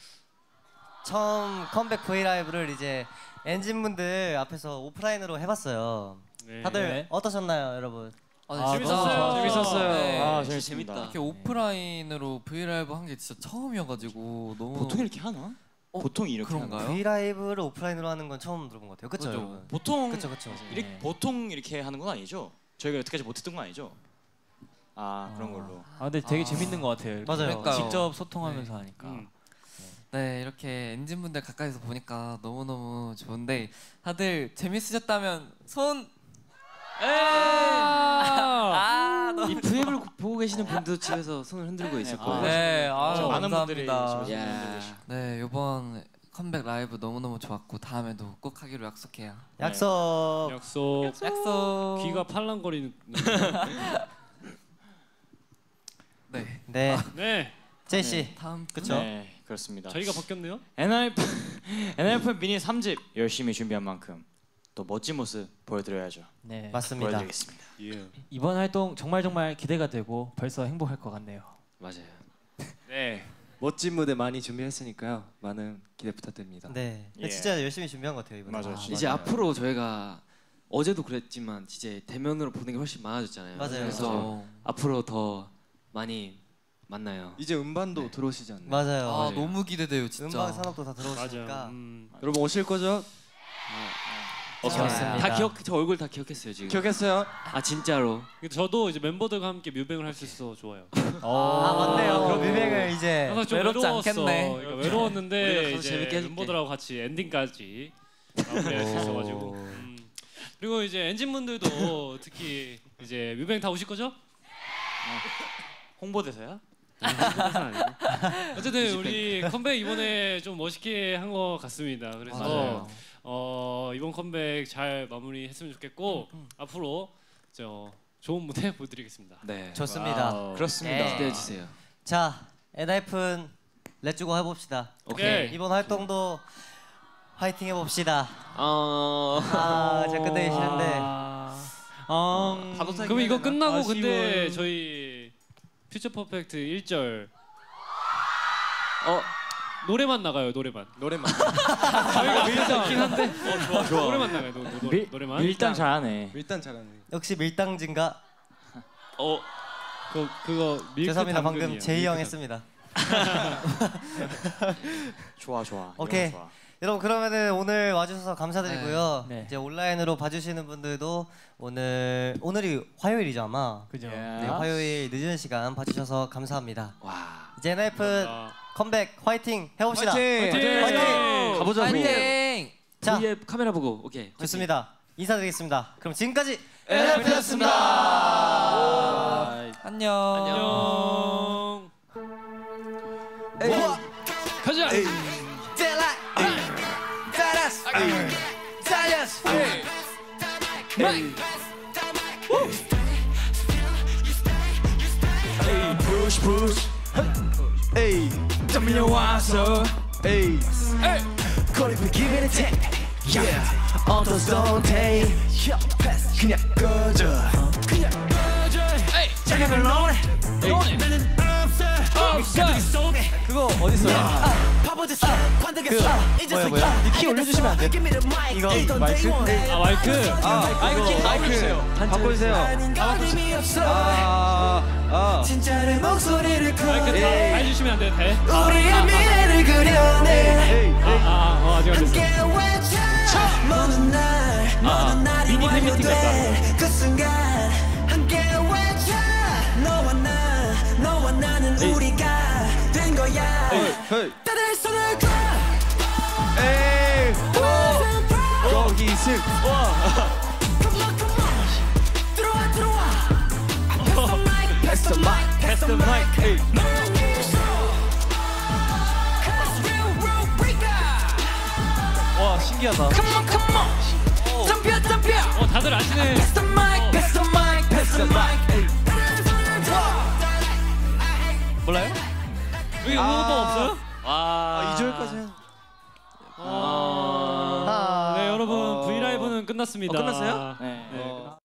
처음 컴백 V 라이브를 이제 엔진 분들 앞에서 오프라인으로 해봤어요. 네. 다들 네. 어떠셨나요, 여러분? 아, 아, 재밌었어요. 너무 재밌었어요. 네. 아 재밌습니다. 이렇게 오프라인으로 브이라이브 한 게 진짜 처음이어가지고 너무 보통 이렇게 하나? 어, 보통 이렇게 그런가요? 하나? V 라이브를 오프라인으로 하는 건 처음 들어본 것 같아요. 그렇죠, 그죠. 여러분? 보통 그렇죠, 그렇죠. 이렇게 보통 이렇게 하는 건 아니죠? 저희가 여태까지 못했던 건 아니죠? 아 그런 걸로. 아 근데 되게 아. 재밌는 것 같아요. 이렇게. 맞아요. 그러니까요. 직접 소통하면서 하니까. 음. 네 이렇게 엔진분들 가까이서 보니까 너무 너무 좋은데 다들 재밌으셨다면 손. 아, 너무 이 브이앱을 보고 계시는 분도 집에서 손을 흔들고 있을 거예요. 네, 아, 저 많은 분들이 감사합니다. 집에서 야. 만들고 계시고. 네 이번 컴백 라이브 너무 너무 좋았고 다음에도 꼭 하기로 약속해요. 약속. 약속. 약속. 귀가 팔랑거리는. 네. 네, 네. 제이 씨. 다음 그쵸? 네 그렇습니다. 저희가 바뀌었네요. 엔하이픈 엔하이픈 미니 삼 집 열심히 준비한 만큼 또 멋진 모습 보여드려야죠. 네. 맞습니다. 보여드리겠습니다. 예. 이번 활동 정말 정말 기대가 되고 벌써 행복할 것 같네요. 맞아요. 네. 멋진 무대 많이 준비했으니까요. 많은 기대 부탁드립니다. 네, 예. 진짜 열심히 준비한 것 같아요 이번에. 맞아요, 진짜. 이제 맞아요. 앞으로 저희가 어제도 그랬지만 이제 대면으로 보는 게 훨씬 많아졌잖아요. 맞아요. 그래서 맞아요. 앞으로 더 많이 만나요. 이제 음반도 들어오시지 않나요? 맞아요. 아 너무 기대돼요 진짜. 음악 산업도 다 들어오시니까. 맞아요. 음. 여러분 오실 거죠? 좋습니다. 다 기억, 저 얼굴 다 기억했어요 지금. 기억했어요? 아 진짜로. 근데 저도 이제 멤버들과 함께 뮤뱅을 할 수 있어 좋아요. 아 맞네요. 그럼 뮤뱅을 이제 항상 좀 외롭지 외로웠어. 않겠네. 그러니까 외로웠는데 우리가 가서 이제 재밌게 해줄게. 멤버들하고 같이 엔딩까지 마무리할 수 있어가지고. 음. 그리고 이제 엔진분들도 특히 이제 뮤뱅 다 오실 거죠? 홍보대사야? 어쨌든 우리 컴백 이번에 좀 멋있게 한 것 같습니다. 그래서 맞아요. 어, 이번 컴백 잘 마무리했으면 좋겠고 앞으로 저 좋은 무대 보여드리겠습니다. 네. 좋습니다. 와우. 그렇습니다. 네. 기대해 주세요. 자, 엔하이픈 렛츠고 해봅시다. 오케이. 이번 활동도 화이팅 해봅시다. 어. 아, 제가 끝내기 싫은데. 음, 그럼 이거 끝나고 아쉬워요. 근데 저희 퓨처 퍼펙트 일 절 어. 노래만 나가요. 노래만. 노래만. 저희가 밀당긴 한데. 어, 좋아 좋아. 노래만 나가요. 노, 노, 밀- 노래만. 일단 잘하네. 일단 잘하네. 역시 밀당진가? 어. 그 그거 밀크 죄송합니다. 방금 당근이에요. 제이 형 밀크 했습니다. 좋아 좋아. 오케이. 이런 거 좋아. 여러분 그러면은 오늘 와주셔서 감사드리고요. 네. 네. 이제 온라인으로 봐주시는 분들도 오늘 오늘이 화요일이죠 아마. 그죠. 네, 화요일 늦은 시간 봐주셔서 감사합니다. 와. 이제 엔하이픈 컴백 화이팅 해봅시다. 화이팅! 화이팅! 화이팅! 가보자고. 파이팅! 자, V의 카메라 보고 오케이. 화이팅. 좋습니다. 인사드리겠습니다. 그럼 지금까지 엔하이픈이었습니다. 안녕. 안녕. 가자. push push 에이 좀 밀려와서 에이 거리 we give it a take yeah others don't take 그냥 꺼져 그냥 꺼져 자격을 논해 나는 없어 속에 그거 어디 있어요? 파버졌어 관득했어 뭐야 뭐야? 이 키 올려주시면 안 돼? 이거 마이크? 아 마이크. 아, 마이크 키 바꿔주세요. 바꿔주세요. 아, 아. 진짜의 목소리를 마이크 다 꺼내 해주시면 안 돼? 돼? 우리의 미래를 그려내 아아 어, 아직 안 됐어. 함께 외쳐 먼 날 먼 날이 미니 팬미팅 와도 돼그 순간 함께 외쳐 너와 나 너와 나는 우리가 된 거야 다들 손을 거 에이. 거기승. Come on come on 들어와 들어와 Pass the mic Pass the mic Pass the mic Cause real real breaker 와 신기하다. Come on come on 덤벼 덤벼 어 다들 아시네. Pass the mic Pass the mic Pass the mic 몰라요? 여기 응원법 없어요? 아, 이 절까지. 아, 네 여러분 어. 브이라이브는 끝났습니다. 어, 끝났어요? 네. 어.